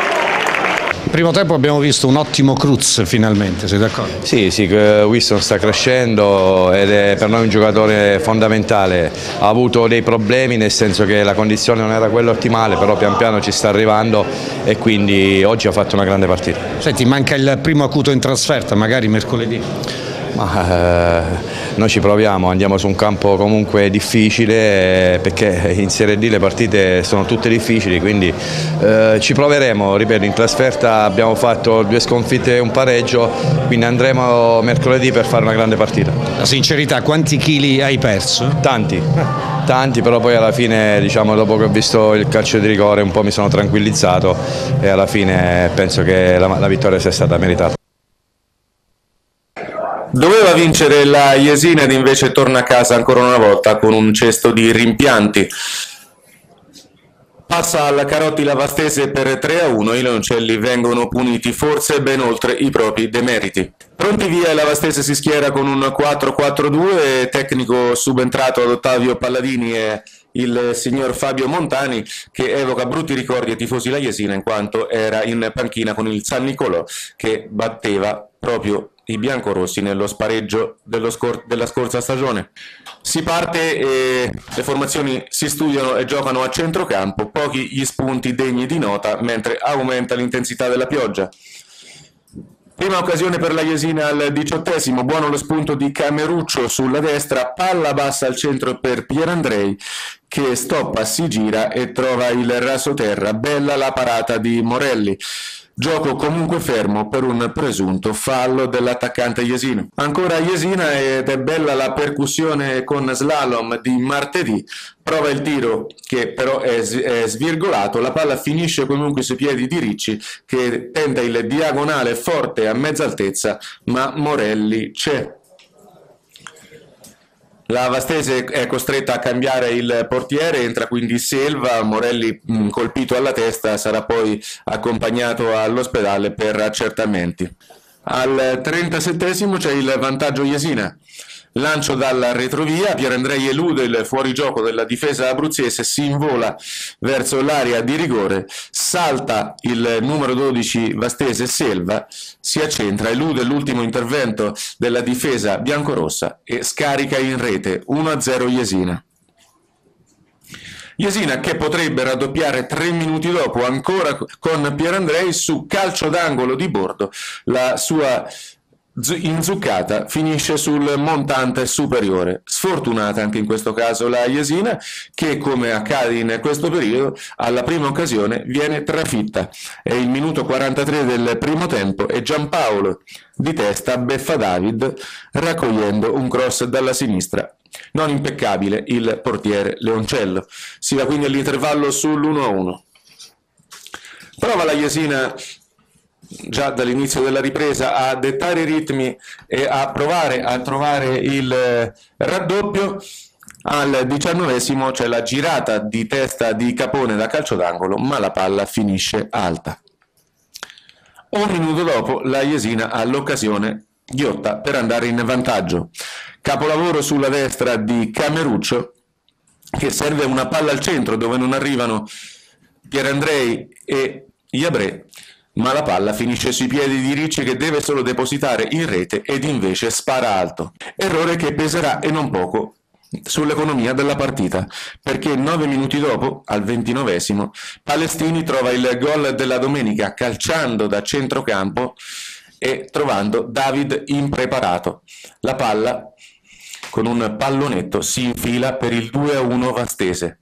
Primo tempo abbiamo visto un ottimo Cruz finalmente, sei d'accordo? Sì, sì, Wilson sta crescendo ed è per noi un giocatore fondamentale. Ha avuto dei problemi nel senso che la condizione non era quella ottimale, però pian piano ci sta arrivando e quindi oggi ha fatto una grande partita. Senti, manca il primo acuto in trasferta, magari mercoledì? Ma, eh, noi ci proviamo, andiamo su un campo comunque difficile eh, perché in Serie D le partite sono tutte difficili, quindi eh, ci proveremo. Ripeto, in trasferta abbiamo fatto due sconfitte e un pareggio, quindi andremo mercoledì per fare una grande partita. La sincerità, quanti chili hai perso? Tanti, tanti, però poi alla fine, diciamo, dopo che ho visto il calcio di rigore un po' mi sono tranquillizzato e alla fine penso che la, la vittoria sia stata meritata. Doveva vincere la Jesina ed invece torna a casa ancora una volta con un cesto di rimpianti. Passa alla Carotti Lavastese per tre a uno, i leoncelli vengono puniti forse ben oltre i propri demeriti. Pronti via, Lavastese si schiera con un quattro quattro due, tecnico subentrato ad Ottavio Palladini e il signor Fabio Montani che evoca brutti ricordi ai tifosi la Jesina in quanto era in panchina con il San Nicolò che batteva proprio i biancorossi nello spareggio dello scor- della scorsa stagione. Si parte e le formazioni si studiano e giocano a centrocampo, pochi gli spunti degni di nota mentre aumenta l'intensità della pioggia. Prima occasione per la Jesina al diciottesimo, buono lo spunto di Cameruccio sulla destra, palla bassa al centro per Pierandrei che stoppa, si gira e trova il rasoterra. Bella la parata di Morelli. Gioco comunque fermo per un presunto fallo dell'attaccante Jesino. Ancora Jesina ed è bella la percussione con slalom di martedì. Prova il tiro che però è, è svirgolato, la palla finisce comunque sui piedi di Ricci che tenta il diagonale forte a mezza altezza, ma Morelli c'è. La Vastese è costretta a cambiare il portiere, entra quindi Selva, Morelli mh, colpito alla testa sarà poi accompagnato all'ospedale per accertamenti. Al trentasettesimo c'è il vantaggio Jesina. Lancio dalla retrovia, Pierandrei elude il fuorigioco della difesa abruzzese, si invola verso l'area di rigore, salta il numero dodici Vastese Selva, si accentra, elude l'ultimo intervento della difesa biancorossa e scarica in rete uno a zero Jesina. Jesina che potrebbe raddoppiare tre minuti dopo ancora con Pierandrei su calcio d'angolo di bordo, la sua inzuccata finisce sul montante superiore. Sfortunata anche in questo caso la Jesina che, come accade in questo periodo, alla prima occasione viene trafitta. È il minuto quarantatré del primo tempo e Giampaolo di testa beffa David raccogliendo un cross dalla sinistra. Non impeccabile il portiere Leoncello. Si va quindi all'intervallo sull'uno a uno. Prova la Jesina già dall'inizio della ripresa a dettare i ritmi e a provare a trovare il raddoppio. Al diciannovesimo c'è la girata di testa di Capone da calcio d'angolo, ma la palla finisce alta. Un minuto dopo la Jesina ha l'occasione ghiotta per andare in vantaggio. Capolavoro sulla destra di Cameruccio che serve una palla al centro dove non arrivano Pierandrei e Iabré, ma la palla finisce sui piedi di Ricci che deve solo depositare in rete ed invece spara alto. Errore che peserà e non poco sull'economia della partita, perché nove minuti dopo, al ventinovesimo, Palestini trova il gol della domenica calciando da centrocampo e trovando David impreparato. La palla con un pallonetto si infila per il due a uno Vastese.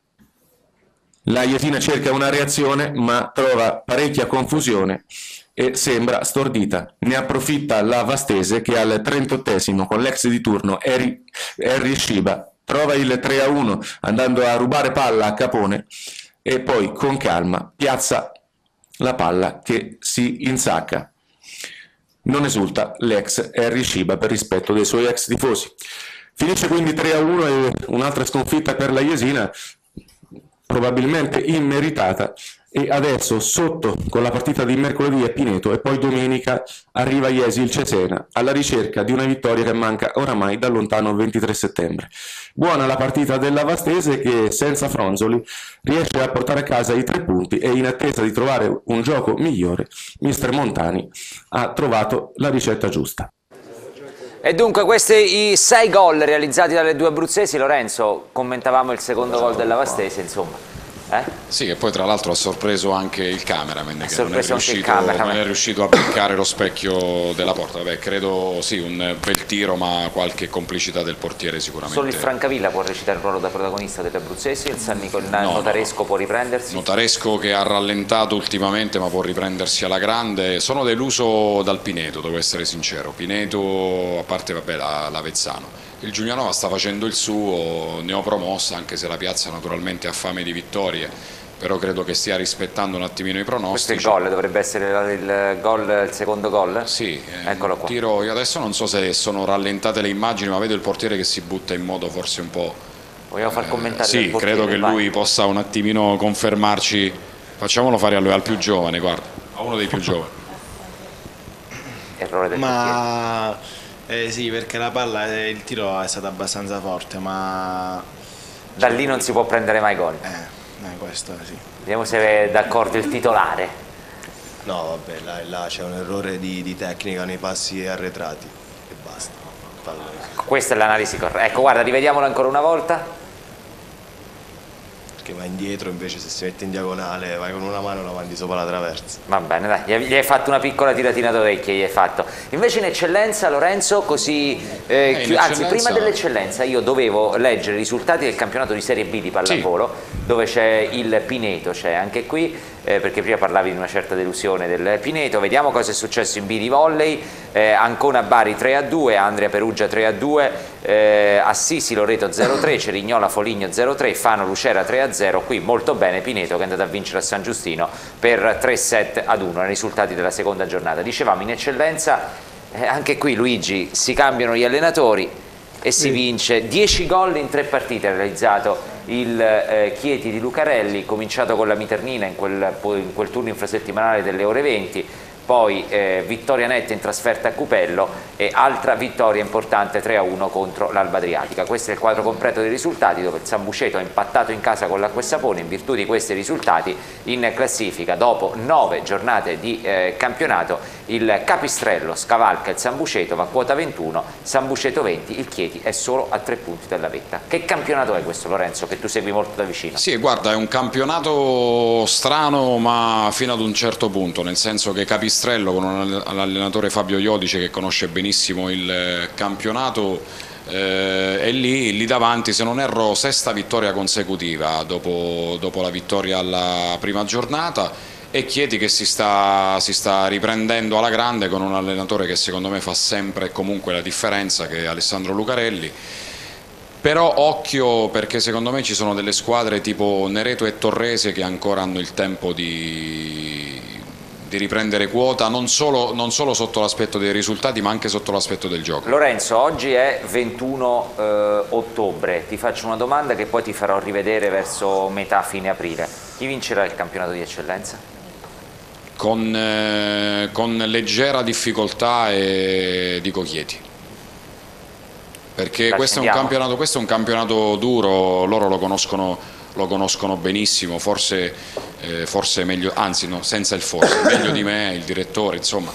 La Jesina cerca una reazione ma trova parecchia confusione e sembra stordita. Ne approfitta la Vastese che al trentottesimo con l'ex di turno Harry, Harry Shiba trova il tre a uno andando a rubare palla a Capone e poi con calma piazza la palla che si insacca. Non esulta l'ex Harry Shiba per rispetto dei suoi ex tifosi. Finisce quindi tre a uno e un'altra sconfitta per la Jesina, probabilmente immeritata, e adesso sotto con la partita di mercoledì è Pineto e poi domenica arriva Jesi il Cesena alla ricerca di una vittoria che manca oramai dal lontano ventitré settembre. Buona la partita della Vastese che senza Fronzoli riesce a portare a casa i tre punti e in attesa di trovare un gioco migliore mister Montani ha trovato la ricetta giusta. E dunque questi i sei gol realizzati dalle due abruzzesi. Lorenzo, commentavamo il secondo gol della Vastese, insomma. Eh? Sì, che poi tra l'altro ha sorpreso anche il cameraman che non è, riuscito, cameraman. non è riuscito a beccare lo specchio della porta. Vabbè, credo sì, un bel tiro, ma qualche complicità del portiere sicuramente. Solo il Francavilla può recitare il ruolo da protagonista delle abruzzesi, il San Nicol- no, Notaresco no. può riprendersi? Notaresco che ha rallentato ultimamente ma può riprendersi alla grande. Sono deluso dal Pineto, devo essere sincero. Pineto, a parte vabbè, la, l'Avezzano. Il Giulianova sta facendo il suo, neopromossa, anche se la piazza naturalmente ha fame di vittorie, però credo che stia rispettando un attimino i pronostici. Questo è il gol, dovrebbe essere il, gol, il secondo gol? Sì, eccolo qua. Tiro, io adesso non so se sono rallentate le immagini, ma vedo il portiere che si butta in modo forse un po'... Vogliamo far commentare? Eh, sì, credo che lui possa un attimino confermarci, facciamolo fare a lui, al più giovane, guarda, a uno dei più giovani. Errore del ma... Eh sì, perché la palla, eh, il tiro è stato abbastanza forte, ma... Da lì non si può prendere mai gol. Eh, eh questo sì. Vediamo se è d'accordo il titolare. No, vabbè, là, là c'è un errore di, di tecnica nei passi arretrati e basta. Fallo. Questa è l'analisi corretta. Ecco, guarda, rivediamolo ancora una volta. Perché va indietro, invece se si mette in diagonale vai con una mano e la mandi sopra la traversa. Va bene, dai, gli hai fatto una piccola tiratina d'orecchie, gli hai fatto. Invece in eccellenza, Lorenzo, così, eh, eh, chi... anzi prima dell'eccellenza io dovevo leggere i risultati del campionato di Serie B di pallavolo, sì, dove c'è il Pineto, c'è anche qui, eh, perché prima parlavi di una certa delusione del Pineto. Vediamo cosa è successo in B di volley. eh, Ancona Bari tre a due, Andria Perugia tre a due, eh, Assisi Loreto zero a tre, Cerignola Foligno zero a tre, Fano Lucera tre a zero. Qui molto bene Pineto, che è andato a vincere a San Giustino per tre set ad uno, nei risultati della seconda giornata. Dicevamo in eccellenza, eh, anche qui Luigi, si cambiano gli allenatori e si vince. dieci gol in tre partite ha realizzato il eh, Chieti di Lucarelli, cominciato con la Miternina in quel, in quel turno infrasettimanale delle ore venti, poi eh, vittoria netta in trasferta a Cupello e altra vittoria importante tre a uno contro l'Alba Adriatica. Questo è il quadro completo dei risultati, dove il San Busceto ha impattato in casa con l'Acqua e Sapone. In virtù di questi risultati in classifica, dopo nove giornate di eh, campionato, il Capistrello scavalca il San Busceto, va a quota ventuno, San Busceto venti, il Chieti è solo a tre punti dalla vetta. Che campionato è questo, Lorenzo, che tu segui molto da vicino? Sì, guarda, è un campionato strano ma fino ad un certo punto, nel senso che Capistrello con l'allenatore Fabio Iodice, che conosce benissimo il campionato, eh, è lì, lì davanti, se non erro sesta vittoria consecutiva dopo, dopo la vittoria alla prima giornata, e Chieti che si sta, si sta riprendendo alla grande con un allenatore che secondo me fa sempre e comunque la differenza, che è Alessandro Lucarelli. Però occhio, perché secondo me ci sono delle squadre tipo Nereto e Torrese che ancora hanno il tempo di, di riprendere quota, non solo, non solo sotto l'aspetto dei risultati ma anche sotto l'aspetto del gioco. Lorenzo, oggi è ventuno eh, ottobre, ti faccio una domanda che poi ti farò rivedere verso metà fine aprile. Chi vincerà il campionato di eccellenza? Con, eh, con leggera difficoltà, e dico Chieti, perché questo è, un campionato, questo è un campionato duro, loro lo conoscono, lo conoscono benissimo, forse, eh, forse meglio, anzi no, senza il forse, meglio di me il direttore, insomma,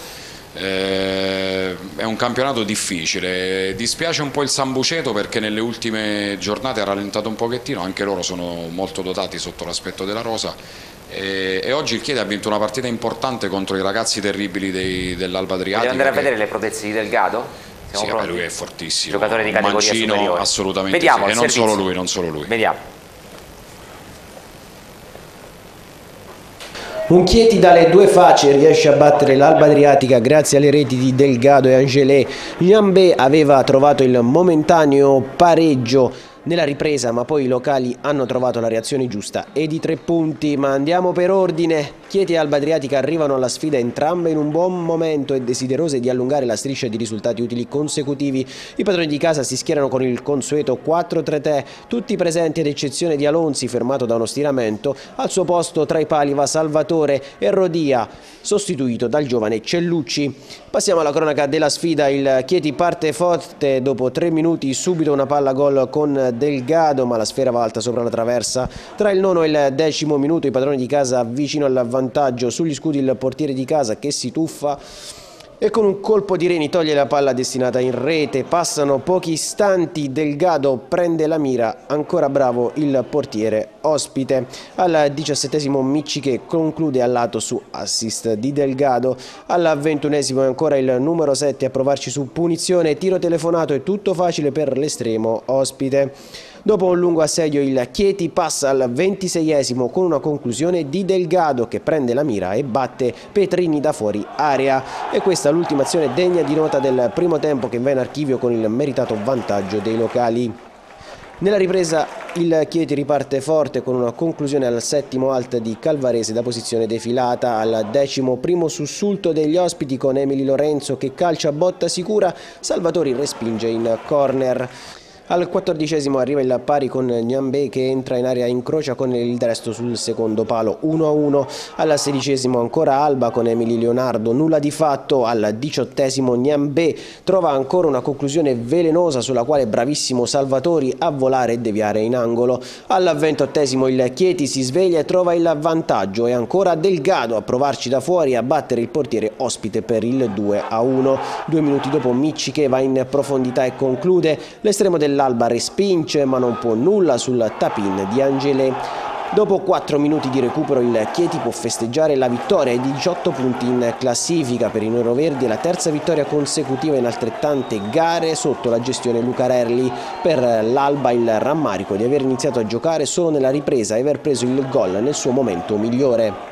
eh, è un campionato difficile. Dispiace un po' il San Busceto perché nelle ultime giornate ha rallentato un pochettino, anche loro sono molto dotati sotto l'aspetto della rosa. E, e oggi il Chieti ha vinto una partita importante contro i ragazzi terribili dell'Alba Adriatica. Vogliamo andare che... a vedere le protezze di Delgado? Siamo sì, pronti? Vabbè, lui è fortissimo, giocatore di categoria mancino, superiore. Assolutamente Vediamo sì. E non servizio. solo lui, non solo lui. Vediamo. Un Chieti dalle due facce riesce a battere l'Alba Adriatica grazie alle reti di Delgado e Angelé. Niambé aveva trovato il momentaneo pareggio nella ripresa, ma poi i locali hanno trovato la reazione giusta e di tre punti. Ma andiamo per ordine. Chieti e Alba Adriatica arrivano alla sfida entrambe in un buon momento e desiderose di allungare la striscia di risultati utili consecutivi. I padroni di casa si schierano con il consueto quattro tre tre, tutti presenti ad eccezione di Alonzi, fermato da uno stiramento. Al suo posto tra i pali va Salvatore e Rodia, sostituito dal giovane Cellucci. Passiamo alla cronaca della sfida. Il Chieti parte forte dopo tre minuti, subito una palla gol con Delgado, ma la sfera va alta sopra la traversa. Tra il nono e il decimo minuto i padroni di casa vicino al vantaggio, sugli scudi il portiere di casa che si tuffa e con un colpo di reni toglie la palla destinata in rete. Passano pochi istanti, Delgado prende la mira, ancora bravo il portiere ospite. Al diciassettesimo Micci che conclude al lato su assist di Delgado. Al ventunesimo è ancora il numero sette a provarci su punizione, tiro telefonato e tutto facile per l'estremo ospite. Dopo un lungo assedio il Chieti passa al ventiseiesimo con una conclusione di Delgado che prende la mira e batte Petrini da fuori area. E questa è l'ultima azione degna di nota del primo tempo, che va in archivio con il meritato vantaggio dei locali. Nella ripresa il Chieti riparte forte con una conclusione al settimo alt di Calvarese da posizione defilata. Al decimo primo sussulto degli ospiti con Emily Lorenzo che calcia botta sicura, Salvatori respinge in corner. Al quattordicesimo arriva il pari con Niambé che entra in area e incrocia con il destro sul secondo palo, uno a uno. Al sedicesimo ancora Alba con Emily Leonardo, nulla di fatto. Al diciottesimo Niambé trova ancora una conclusione velenosa sulla quale bravissimo Salvatori a volare e deviare in angolo. Al ventottesimo il Chieti si sveglia e trova il vantaggio e ancora Delgado a provarci da fuori e a battere il portiere ospite per il due a uno. Due minuti dopo Micci che va in profondità e conclude. L'estremo del L'Alba respinge ma non può nulla sul tap-in di Angelé. Dopo quattro minuti di recupero il Chieti può festeggiare la vittoria e di diciotto punti in classifica. Per i neroverdi è la terza vittoria consecutiva in altrettante gare sotto la gestione Lucarelli. Per l'Alba il rammarico di aver iniziato a giocare solo nella ripresa e aver preso il gol nel suo momento migliore.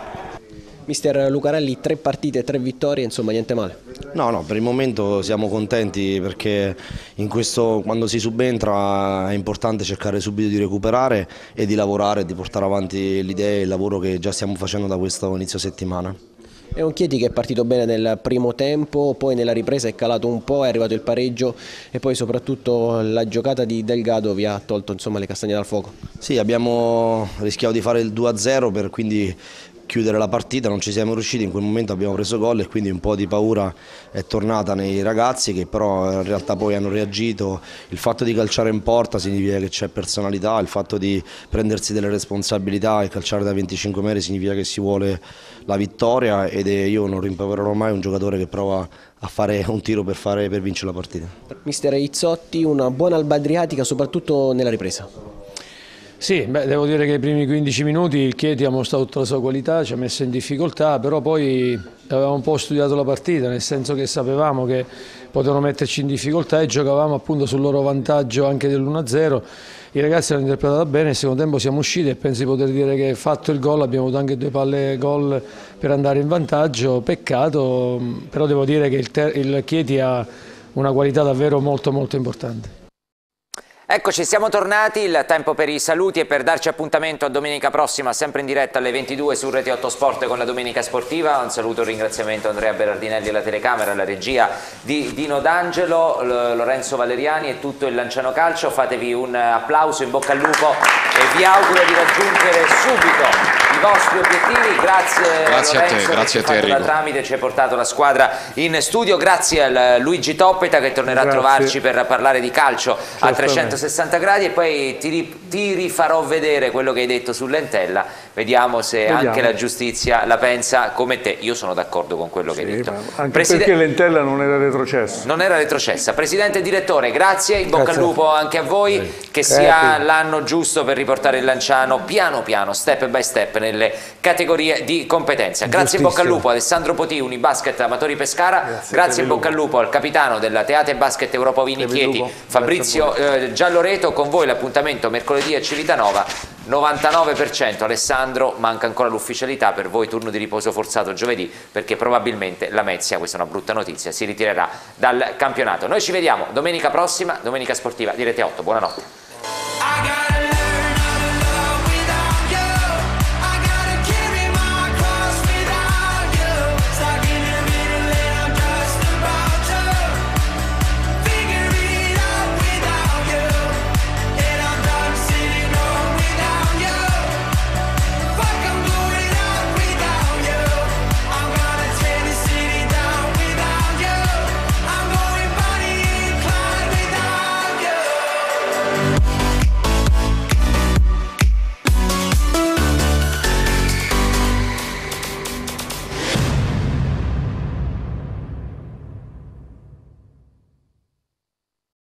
Mister Lucarelli, tre partite, tre vittorie, insomma niente male. No, no, per il momento siamo contenti perché in questo, quando si subentra è importante cercare subito di recuperare e di lavorare, di portare avanti l'idea e il lavoro che già stiamo facendo da questo inizio settimana. È un Chieti che è partito bene nel primo tempo, poi nella ripresa è calato un po', è arrivato il pareggio e poi soprattutto la giocata di Delgado vi ha tolto insomma le castagne dal fuoco. Sì, abbiamo rischiato di fare il due a zero per quindi chiudere la partita, non ci siamo riusciti, in quel momento abbiamo preso gol e quindi un po' di paura è tornata nei ragazzi che però in realtà poi hanno reagito. Il fatto di calciare in porta significa che c'è personalità, il fatto di prendersi delle responsabilità e calciare da venticinque metri significa che si vuole la vittoria ed è, io non rimprovererò mai un giocatore che prova a fare un tiro per, fare, per vincere la partita. Mister Izzotti, una buona Alba Adriatica soprattutto nella ripresa. Sì, beh, devo dire che i primi quindici minuti il Chieti ha mostrato tutta la sua qualità, ci ha messo in difficoltà, però poi avevamo un po' studiato la partita, nel senso che sapevamo che potevano metterci in difficoltà e giocavamo appunto sul loro vantaggio anche dell'uno a zero. I ragazzi hanno interpretato bene, nel secondo tempo siamo usciti e penso di poter dire che fatto il gol abbiamo avuto anche due palle gol per andare in vantaggio, peccato, però devo dire che il, il Chieti ha una qualità davvero molto molto importante. Eccoci, siamo tornati, il tempo per i saluti e per darci appuntamento a domenica prossima, sempre in diretta alle ventidue su Rete otto Sport con la Domenica Sportiva. Un saluto e un ringraziamento a Andrea Berardinelli alla telecamera, alla regia di Dino D'Angelo, Lorenzo Valeriani e tutto il Lanciano Calcio. Fatevi un applauso, in bocca al lupo e vi auguro di raggiungere subito i vostri obiettivi. Grazie, grazie a Lorenzo, te, grazie a te Enrico. Da tramite ci hai portato la squadra in studio, grazie a Luigi Toppeta che tornerà grazie. a trovarci per parlare di calcio a trecentosessanta gradi e poi ti, ti rifarò vedere quello che hai detto sull'Entella, vediamo se vediamo. anche la giustizia la pensa come te. Io sono d'accordo con quello che sì, hai detto. Anche Preside... perché l'Entella non era retrocessa. Non era retrocessa. Presidente e direttore, grazie, in bocca grazie. al lupo anche a voi, sì. che grazie. sia l'anno giusto per riportare il Lanciano piano piano, step by step nelle categorie di competenza. Grazie, in bocca al lupo Alessandro Poti, Unibasket Amatori Pescara, grazie, grazie in bocca al lupo al capitano della Teate Basket Europa Vini Chieti, Fabrizio eh, Gialloreto. Con voi l'appuntamento mercoledì a Civitanova, novantanove per cento. Alessandro, manca ancora l'ufficialità, per voi turno di riposo forzato giovedì perché probabilmente la Mezia, questa è una brutta notizia, si ritirerà dal campionato. Noi ci vediamo domenica prossima, Domenica Sportiva di Rete otto, buonanotte.